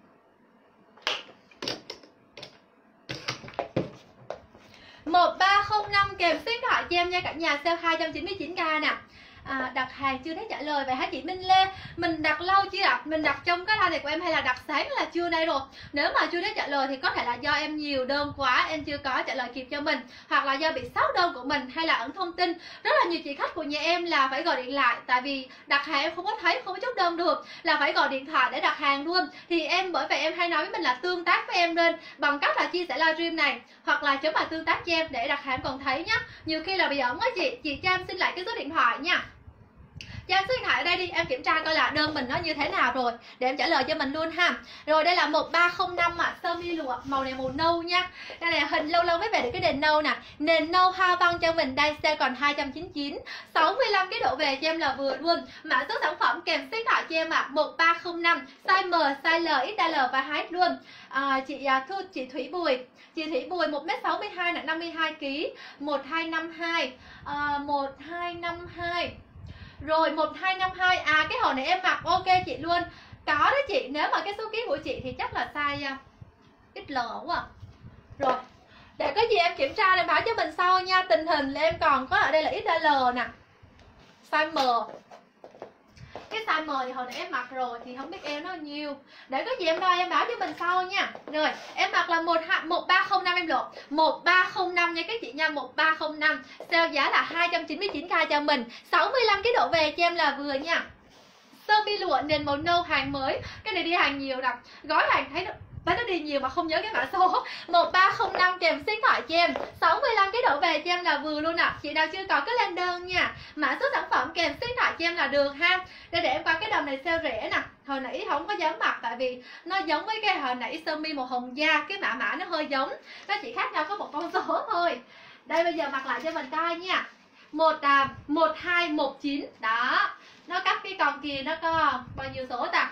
một ba không năm kèm số điện thoại cho em nha cả nhà. Sale hai trăm chín mươi chín k nè. À, đặt hàng chưa thấy trả lời vậy hả chị Minh Lê? Mình đặt lâu chưa ạ? Mình đặt trong cái live này của em hay là đặt sáng là chưa đây rồi? Nếu mà chưa thấy trả lời thì có thể là do em nhiều đơn quá, em chưa có trả lời kịp cho mình, hoặc là do bị sót đơn của mình, hay là ẩn thông tin. Rất là nhiều chị khách của nhà em là phải gọi điện lại, tại vì đặt hàng em không có thấy, không có chốt đơn được, là phải gọi điện thoại để đặt hàng luôn. Thì em bởi vậy em hay nói với mình là tương tác với em lên bằng cách là chia sẻ livestream này, hoặc là chấm bài tương tác cho em để đặt hàng còn thấy nhá. Nhiều khi là bị ẩn á chị, chị cho em xin lại cái số điện thoại nha. Cho em số điện thoại ở đây đi, em kiểm tra coi là đơn mình nó như thế nào rồi để em trả lời cho mình luôn ha. Rồi đây là một ba không năm ạ, à, sơ mi lụa, màu này màu nâu nha. Đây này, hình lâu lâu mới về được cái nền nâu nè. Nền nâu hoa văn cho mình đây, sale còn hai trăm chín mươi chín. sáu mươi lăm cái độ về cho em là vừa luôn. Mã số sản phẩm kèm số điện thoại cho em ạ, à, một ba không năm, size M, size L, ích L và hai X luôn. À, chị à, Thu, chị Thủy Bùi. Chị Thủy Bùi một mét sáu mươi hai, nặng năm mươi hai ki lô gam, một hai năm hai. À, một hai năm hai. Rồi một hai năm hai. À cái hồi này em mặc ok chị luôn. Có đó chị, nếu mà cái số ký của chị thì chắc là size uh, ích lờ quá. Rồi để có gì em kiểm tra để báo cho mình sau nha. Tình hình là em còn có ở đây là ích lờ nè, size M. Cái size M thì hồi nãy em mặc rồi thì không biết em nó nhiêu. Để có gì em đo em báo cho mình sau nha. Rồi em mặc là một ba không năm em lộn, một ba không năm nha các chị nha. Một ba không năm sale giá là hai trăm chín mươi chín k cho mình. sáu mươi lăm cái độ về cho em là vừa nha. Sơ mi lụa nền màu nâu hàng mới. Cái này đi hàng nhiều nè. Gói hàng thấy nó Thấy nó đi nhiều mà không nhớ cái mã số. Một ba không năm kèm số điện thoại cho em. sáu mươi lăm cái độ về cho em là vừa luôn ạ. À. Chị nào chưa có cái lên đơn nha. Mã số sản phẩm kèm số điện thoại cho em là được ha. Đây để em coi cái đầm này sale rẻ nè. Hồi nãy không có dám mặc tại vì nó giống với cái hồi nãy sơ mi màu hồng da. Cái mã mã nó hơi giống. Nó chỉ khác nhau có một con số thôi. Đây bây giờ mặc lại cho mình coi nha. Một à, một hai một chín. Đó. Nó cắt cái con kia nó có bao nhiêu số ta?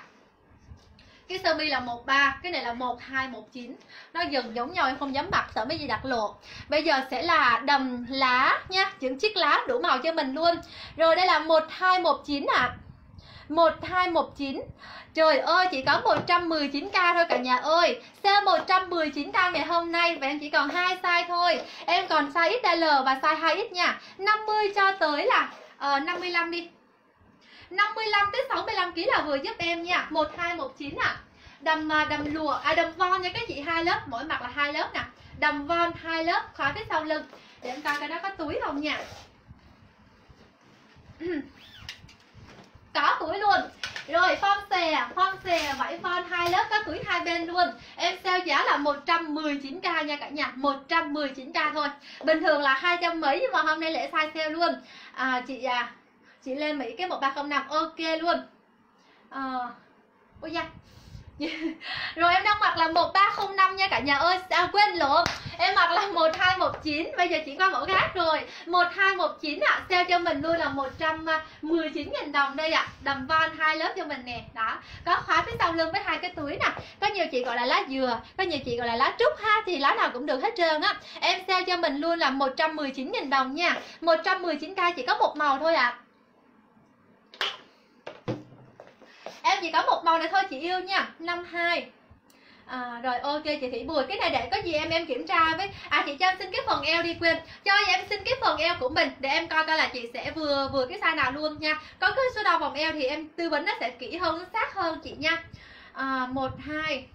Cái sơ mi là một ba, cái này là một hai một chín. Nó dần giống nhau em không dám mặc sợ mấy gì đặt lộn. Bây giờ sẽ là đầm lá nha, những chiếc lá đủ màu cho mình luôn. Rồi đây là một hai một chín ạ. À. một hai một chín. Trời ơi, chỉ có một trăm mười chín k thôi cả nhà ơi. Sale một trăm mười chín k ngày hôm nay và em chỉ còn hai size thôi. Em còn size ích L và size hai X nha. năm mươi cho tới là uh, năm mươi lăm đi. năm mươi lăm tới sáu mươi lăm ki lô gam là vừa giúp em nha. một hai một chín ạ. À. Đầm đầm lụa, à đầm von nha các chị, hai lớp, mỗi mặt là hai lớp nè. Đầm von hai lớp, khóa phía sau lưng. Để em coi coi nó có túi không nha. Có túi luôn. Rồi form xè, form xè vải von hai lớp có túi hai bên luôn. Em sale giá là một trăm mười chín k nha cả nhà, một trăm mười chín k thôi. Bình thường là hai trăm mấy nhưng mà hôm nay lễ size sale luôn. À chị à, chị lên Mỹ cái một ba không năm ok luôn. À, ôi da. Rồi em đang mặc là một ba không năm nha cả nhà ơi. À quên lộn, em mặc là một hai một chín. Bây giờ chỉ qua mẫu khác rồi. Một hai một chín ạ, à. Sale cho mình luôn là một trăm mười chín nghìn đồng đây ạ. À. Đầm von hai lớp cho mình nè. Đó, có khóa phía sau lưng với hai cái túi nè. Có nhiều chị gọi là lá dừa, có nhiều chị gọi là lá trúc ha, thì lá nào cũng được hết trơn á. Em sale cho mình luôn là một trăm mười chín nghìn đồng nha. Một trăm mười chín k chỉ có một màu thôi ạ. À. Em chỉ có một màu này thôi chị yêu nha, năm hai. À, rồi ok chị Thủy Bùi, cái này để có gì em em kiểm tra với. À chị cho em xin cái phần eo đi, quên. Cho em xin cái phần eo của mình để em coi coi là chị sẽ vừa vừa cái size nào luôn nha. Có cái số đo vòng eo thì em tư vấn nó sẽ kỹ hơn, nó sát hơn chị nha. À, một hai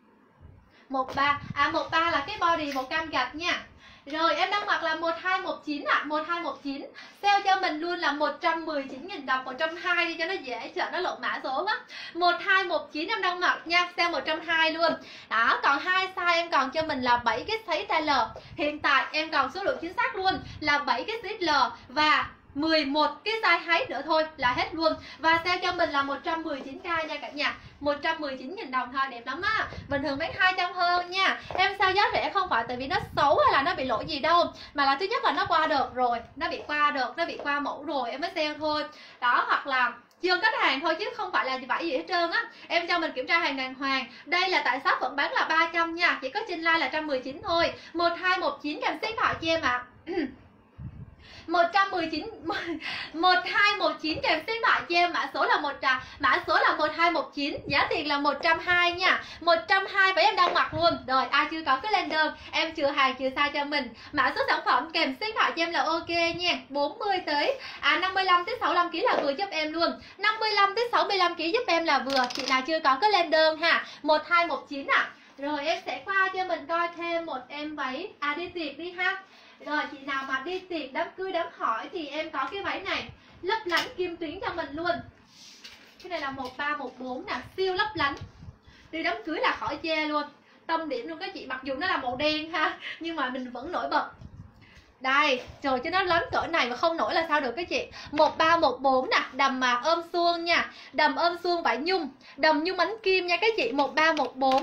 một ba. À một ba là cái body màu cam gạch nha. Rồi em đang mặc là một hai một chín ạ, à, một hai một chín. Sale cho mình luôn là một trăm mười chín nghìn đồng, một trăm hai mươi đi cho nó dễ, sợ nó lộn mã số quá. một hai một chín em đang mặc nha, sale một trăm hai mươi luôn. Đó, còn hai size em còn cho mình là bảy cái size L. Hiện tại em còn số lượng chính xác luôn là bảy cái size L và mười một cái size háy nữa thôi là hết luôn. Và sale cho mình là một trăm mười chín k nha cả nhà, một trăm mười chín nghìn đồng thôi, đẹp lắm á. Bình thường bán hai trăm hơn nha. Em sao giá rẻ không phải tại vì nó xấu hay là nó bị lỗi gì đâu, mà là thứ nhất là nó qua đợt rồi, nó bị qua đợt, nó bị qua mẫu rồi em mới sale thôi. Đó, hoặc là chưa có hàng thôi chứ không phải là vải gì hết trơn á. Em cho mình kiểm tra hàng đàng hoàng. Đây là tại shop vẫn bán là ba trăm nha, chỉ có trên live là một trăm mười chín thôi. Một hai một chín kèm ship thoại cho em ạ. À. một trăm mười chín một hai một chín kèm ship thoại cho em, mã số là một mã số là một hai một chín, giá tiền là một trăm hai mươi nha. một trăm hai mươi và em đang mặc luôn. Rồi ai chưa có cứ lên đơn, em chừa hàng chừa size cho mình. Mã số sản phẩm kèm ship thoại cho em là ok nha. bốn mươi tới à năm mươi lăm tới sáu mươi lăm ki lô gam là vừa giúp em luôn. năm mươi lăm tới sáu mươi lăm ki lô gam giúp em là vừa. Chị nào chưa có cứ lên đơn ha. một hai một chín ạ. À. Rồi em sẽ qua cho mình coi thêm một em váy à đi tiệc đi ha. Rồi chị nào mà đi tiệc đám cưới đám hỏi thì em có cái váy này lấp lánh kim tuyến cho mình luôn. Cái này là một ba một bốn nè, siêu lấp lánh. Đi đám cưới là khỏi chê luôn. Tâm điểm luôn các chị, mặc dù nó là màu đen ha, nhưng mà mình vẫn nổi bật. Đây, trời cho nó lớn cỡ này mà không nổi là sao được các chị. một ba một bốn nè, đầm mà ôm suông nha. Đầm ôm suông vải nhung, đầm nhung ánh kim nha các chị, một ba một bốn.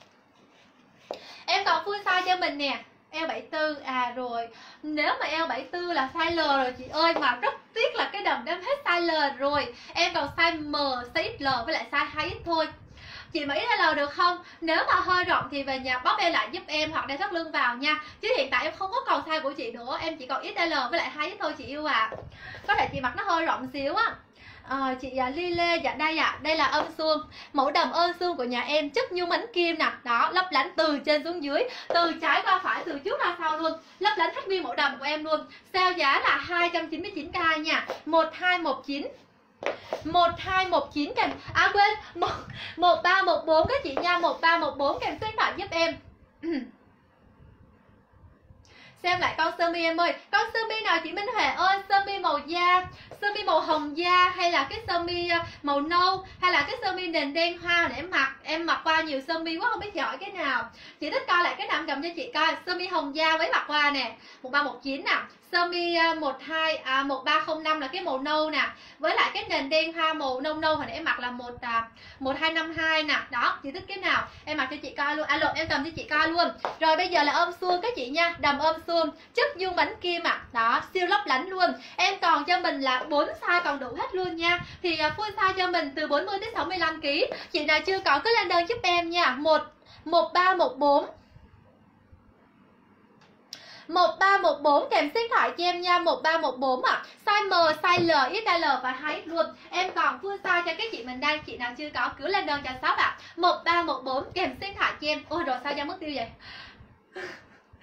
Em còn full size cho mình nè. eo bảy tư à rồi. Nếu mà eo bảy tư là size L rồi chị ơi, mà rất tiếc là cái đầm em hết size L rồi. Em còn size M, size L với lại size hai X thôi. Chị Mỹ L được không? Nếu mà hơi rộng thì về nhà bóp em lại giúp em hoặc đeo thắt lưng vào nha. Chứ hiện tại em không có còn size của chị nữa, em chỉ còn ích L với lại hai X thôi chị yêu à. Có thể chị mặc nó hơi rộng xíu á. À, chị à, Ly Lê, dạ đây ạ, à, đây là ôm suông, mẫu đầm ôm suông của nhà em, chất nhung ánh kim nè, đó, lấp lánh từ trên xuống dưới, từ trái qua phải, từ trước ra sau luôn, lấp lánh hết nguyên mẫu đầm của em luôn. Sale giá là hai trăm chín mươi chín k nha, một hai một chín. một hai một chín kèm à quên một ba một bốn các chị nha, một ba một bốn kèm số điện thoại giúp em. Xem lại con sơ mi em ơi, con sơ mi nào chị Minh Huệ ơi, sơ mi màu da, sơ mi màu hồng da, hay là cái sơ mi màu nâu, hay là cái sơ mi nền đen hoa để em mặc. Em mặc qua nhiều sơ mi quá không biết giỏi cái nào. Chị thích coi lại cái nào em cầm cho chị coi. Sơ mi hồng da với mặc qua nè, một ba một chín nè. Sơ mi một hai à một ba không năm là cái màu nâu nè, với lại cái nền đen hoa màu nâu nâu hồi nãy em mặc là một à, một hai năm hai nè. Đó, chị thích cái nào em mặc cho chị coi luôn. À lộn, em cầm cho chị coi luôn. Rồi bây giờ là ôm suông các chị nha, đầm ôm suông, chất nhung bánh kim ạ. À. Đó, siêu lấp lánh luôn. Em còn cho mình là bốn size còn đủ hết luôn nha. Thì full size cho mình từ bốn mươi đến sáu mươi lăm ki lô gam. Chị nào chưa có cứ lên đơn giúp em nha. một một ba một bốn một ba một bốn kèm số điện thoại cho em nha, một ba một bốn ạ. À. Size M, size L, ích L và hai X luôn. Em còn full size cho các chị mình đang, chị nào chưa có cứ lên đơn cho shop ạ. À. một ba một bốn kèm số điện thoại cho em. Ôi rồi sao ra mất tiêu vậy?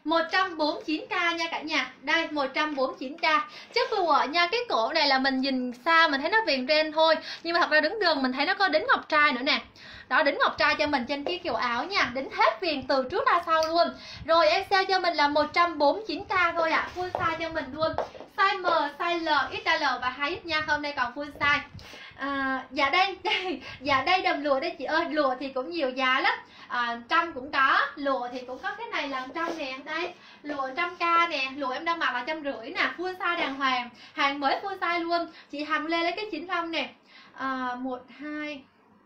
một trăm bốn mươi chín k nha cả nhà. Đây một trăm bốn mươi chín k. Chất lụa nha, cái cổ này là mình nhìn xa mình thấy nó viền ren thôi, nhưng mà thật ra đứng đường mình thấy nó có đính ngọc trai nữa nè. Đó, đính ngọc trai cho mình trên cái kiểu áo nha, đính hết viền từ trước ra sau luôn. Rồi em sale cho mình là một trăm bốn mươi chín k thôi ạ, à. Full size cho mình luôn. Size M, size L, ích L và hai X nha, hôm nay còn full size. À, dạ đây, đây dạ đây đầm lụa đây chị ơi. Lụa thì cũng nhiều giá lắm, à, trăm cũng có, lụa thì cũng có cái này là trăm nè, đây lụa trăm k nè, lụa em đang mặc là trăm rưỡi nè, full size đàng hoàng, hàng mới full size luôn. Chị Hằng Lê lấy cái chín lăm nè, à, một hai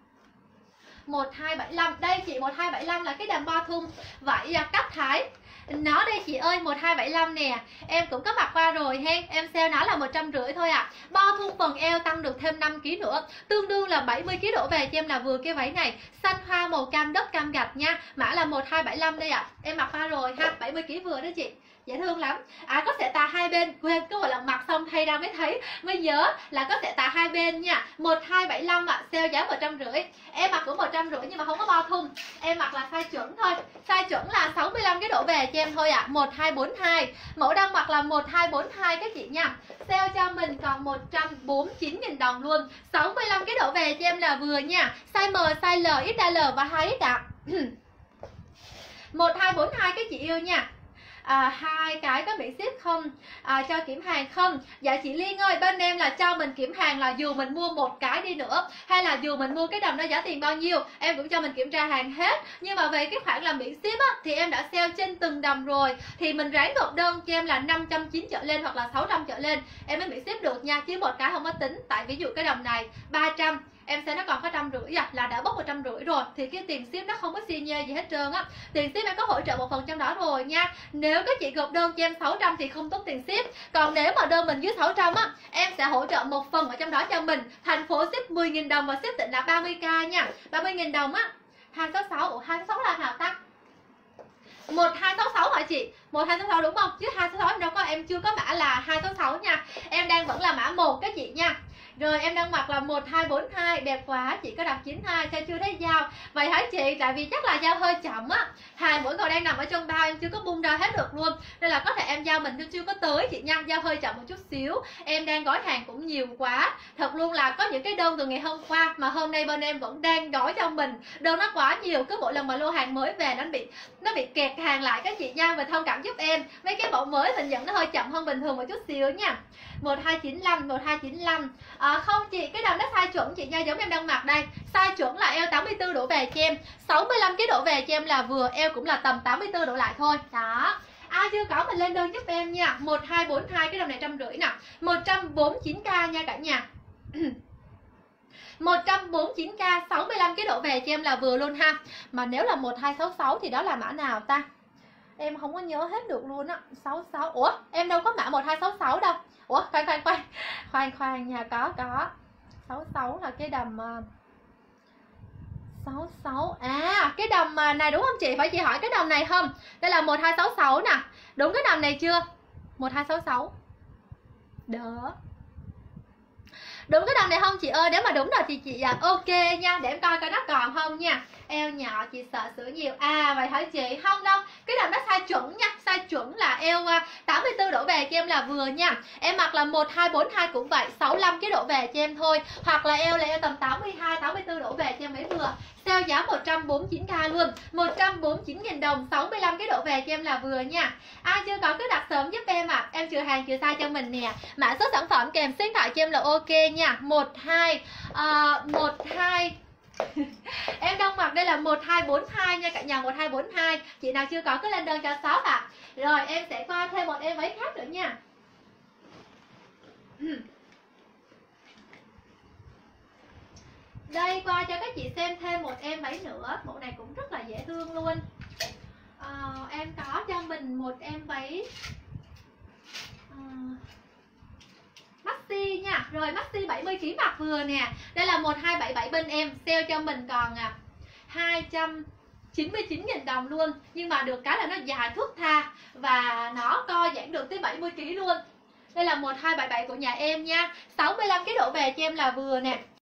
một hai bảy lăm, đây chị một hai bảy lăm là cái đầm bo thun vải cắt thái. Nó đây chị ơi, một hai bảy lăm nè, em cũng có mặc qua rồi hen, em sale nó là một trăm rưỡi thôi ạ. À. Bo thun phần eo tăng được thêm năm ki lô gam nữa, tương đương là bảy mươi ki lô gam đổ về cho em là vừa cái váy này, xanh hoa màu cam đất cam gạch nha. Mã là một hai bảy lăm đây ạ. À. Em mặc qua rồi ha, bảy mươi ki lô gam vừa đó chị. Dễ thương lắm. À có sẻ tà hai bên, quên cứ một lần mặc xong thay ra mới thấy mới nhớ là có sẻ tà hai bên nha. một hai bảy lăm ạ, à, sale giá một trăm rưỡi. Em mặc cũng một trăm rưỡi nhưng mà không có bo thun. Em mặc là size chuẩn thôi. Size chuẩn là sáu mươi lăm cái đổ về cho em thôi ạ. À. một hai bốn hai. Mẫu đang mặc là một hai bốn hai các chị nha. Sale cho mình còn một trăm bốn mươi chín nghìn đồng luôn. sáu mươi lăm cái đổ về cho em là vừa nha. Size M, size L, ích L và hai X ạ. À. một hai bốn hai các chị yêu nha. À, hai cái có bị ship không, à, cho kiểm hàng không? Dạ chị Liên ơi, bên em là cho mình kiểm hàng là dù mình mua một cái đi nữa hay là dù mình mua cái đầm đó giá tiền bao nhiêu em cũng cho mình kiểm tra hàng hết. Nhưng mà về cái khoản là miễn ship á, thì em đã sale trên từng đầm rồi, thì mình ráng nộp đơn cho em là năm trăm chín mươi trở lên hoặc là sáu trăm trở lên em mới miễn ship được nha, chứ một cái không có tính. Tại ví dụ cái đầm này ba trăm em sẽ nó còn có trăm rưỡi à, là đã bốc một trăm rưỡi rồi, thì cái tiền ship nó không có xi nhê gì hết trơn á. Tiền ship em có hỗ trợ một phần trong đó rồi nha. Nếu các chị gộp đơn cho em sáu trăm thì không tốn tiền ship, còn nếu mà đơn mình dưới sáu trăm á, em sẽ hỗ trợ một phần ở trong đó cho mình. Thành phố ship mười nghìn đồng và ship tỉnh là ba mươi k nha, ba mươi nghìn đồng á. Hai sáu sáu, ủa hai sáu sáu là nào ta? một hai sáu sáu hả chị? một hai sáu sáu đúng không? Chứ hai sáu sáu em đâu có, em chưa có mã là hai sáu sáu nha. Em đang vẫn là mã một các chị nha. Rồi em đang mặc là một hai bốn hai, đẹp quá, chị có đặt chín hai sao chưa thấy giao. Vậy hả chị? Tại vì chắc là giao hơi chậm á. Hàng mỗi còn đang nằm ở trong bao em chưa có bung ra hết được luôn. Nên là có thể em giao mình chưa có tới chị nha, giao hơi chậm một chút xíu. Em đang gói hàng cũng nhiều quá. Thật luôn là có những cái đơn từ ngày hôm qua mà hôm nay bên em vẫn đang gói cho mình. Đơn nó quá nhiều, cứ mỗi lần mà lô hàng mới về nó bị nó bị kẹt hàng lại các chị nha, mình thông cảm giúp em. Mấy cái mẫu mới mình nhận nó hơi chậm hơn bình thường một chút xíu nha. một hai chín lăm, một hai chín lăm. À, không chị, cái đầm nó size chuẩn chị nha, giống em đang mặc đây. Size chuẩn là eo tám mươi tư đổ về cho em, sáu mươi lăm cái đổ về cho em là vừa, eo cũng là tầm tám mươi tư đổ lại thôi. Đó. Ai chưa có mình lên đơn giúp em nha. một hai bốn hai cái đầm này trăm rưỡi nè, một trăm bốn mươi chín k nha cả nhà. một trăm bốn mươi chín k, sáu mươi lăm cái đổ về cho em là vừa luôn ha. Mà nếu là một hai sáu sáu thì đó là mã nào ta? Em không có nhớ hết được luôn á. sáu sáu. Ủa, em đâu có mã một hai sáu sáu đâu. Ủa, khoan khoan khoan. Khoan khoan nha, có có. sáu sáu là cái đầm sáu sáu. À, cái đầm này đúng không chị? Phải chị hỏi cái đầm này không? Đây là một hai sáu sáu nè. Đúng cái đầm này chưa? một hai sáu sáu. Đó. Đúng cái đầm này không chị ơi? Nếu mà đúng rồi thì chị dạ ok nha, để em coi coi nó còn không nha. Eo nhỏ chị sợ sữa nhiều. À vậy hả chị? Không đâu, cái đầm nó size chuẩn nha. Size chuẩn là eo tám mươi tư đổ về cho em là vừa nha. Em mặc là một hai bốn hai cũng vậy, sáu mươi lăm cái đổ về cho em thôi. Hoặc là eo là eo tầm tám mươi hai, tám mươi tư đổ về cho em mới vừa. Sale giá một trăm bốn mươi chín k luôn, một trăm bốn mươi chín nghìn đồng, sáu mươi lăm cái đổ về cho em là vừa nha. Ai chưa có cứ đặt sớm giúp em ạ. À. Em trừ hàng trừ size cho mình nè. Mã số sản phẩm kèm số điện thoại cho em là ok nha. một hai uh, một hai em đang mặc đây là một hai bốn hai nha cả nhà, một hai bốn hai. Chị nào chưa có cứ lên đơn cho shop ạ. À. Rồi em sẽ qua thêm một em váy khác nữa nha. Đây qua cho các chị xem thêm một em váy nữa. Bộ này cũng rất là dễ thương luôn. à, Em có cho mình một em váy à, maxi nha. Rồi maxi bảy mươi ki lô gam mặc vừa nè. Đây là một hai bảy bảy bên em. Sale cho mình còn à, hai trăm chín mươi chín nghìn đồng luôn. Nhưng mà được cái là nó dài thướt tha và nó co giãn được tới bảy mươi ki lô gam luôn. Đây là một hai bảy bảy của nhà em nha. sáu mươi lăm cái độ về cho em là vừa nè.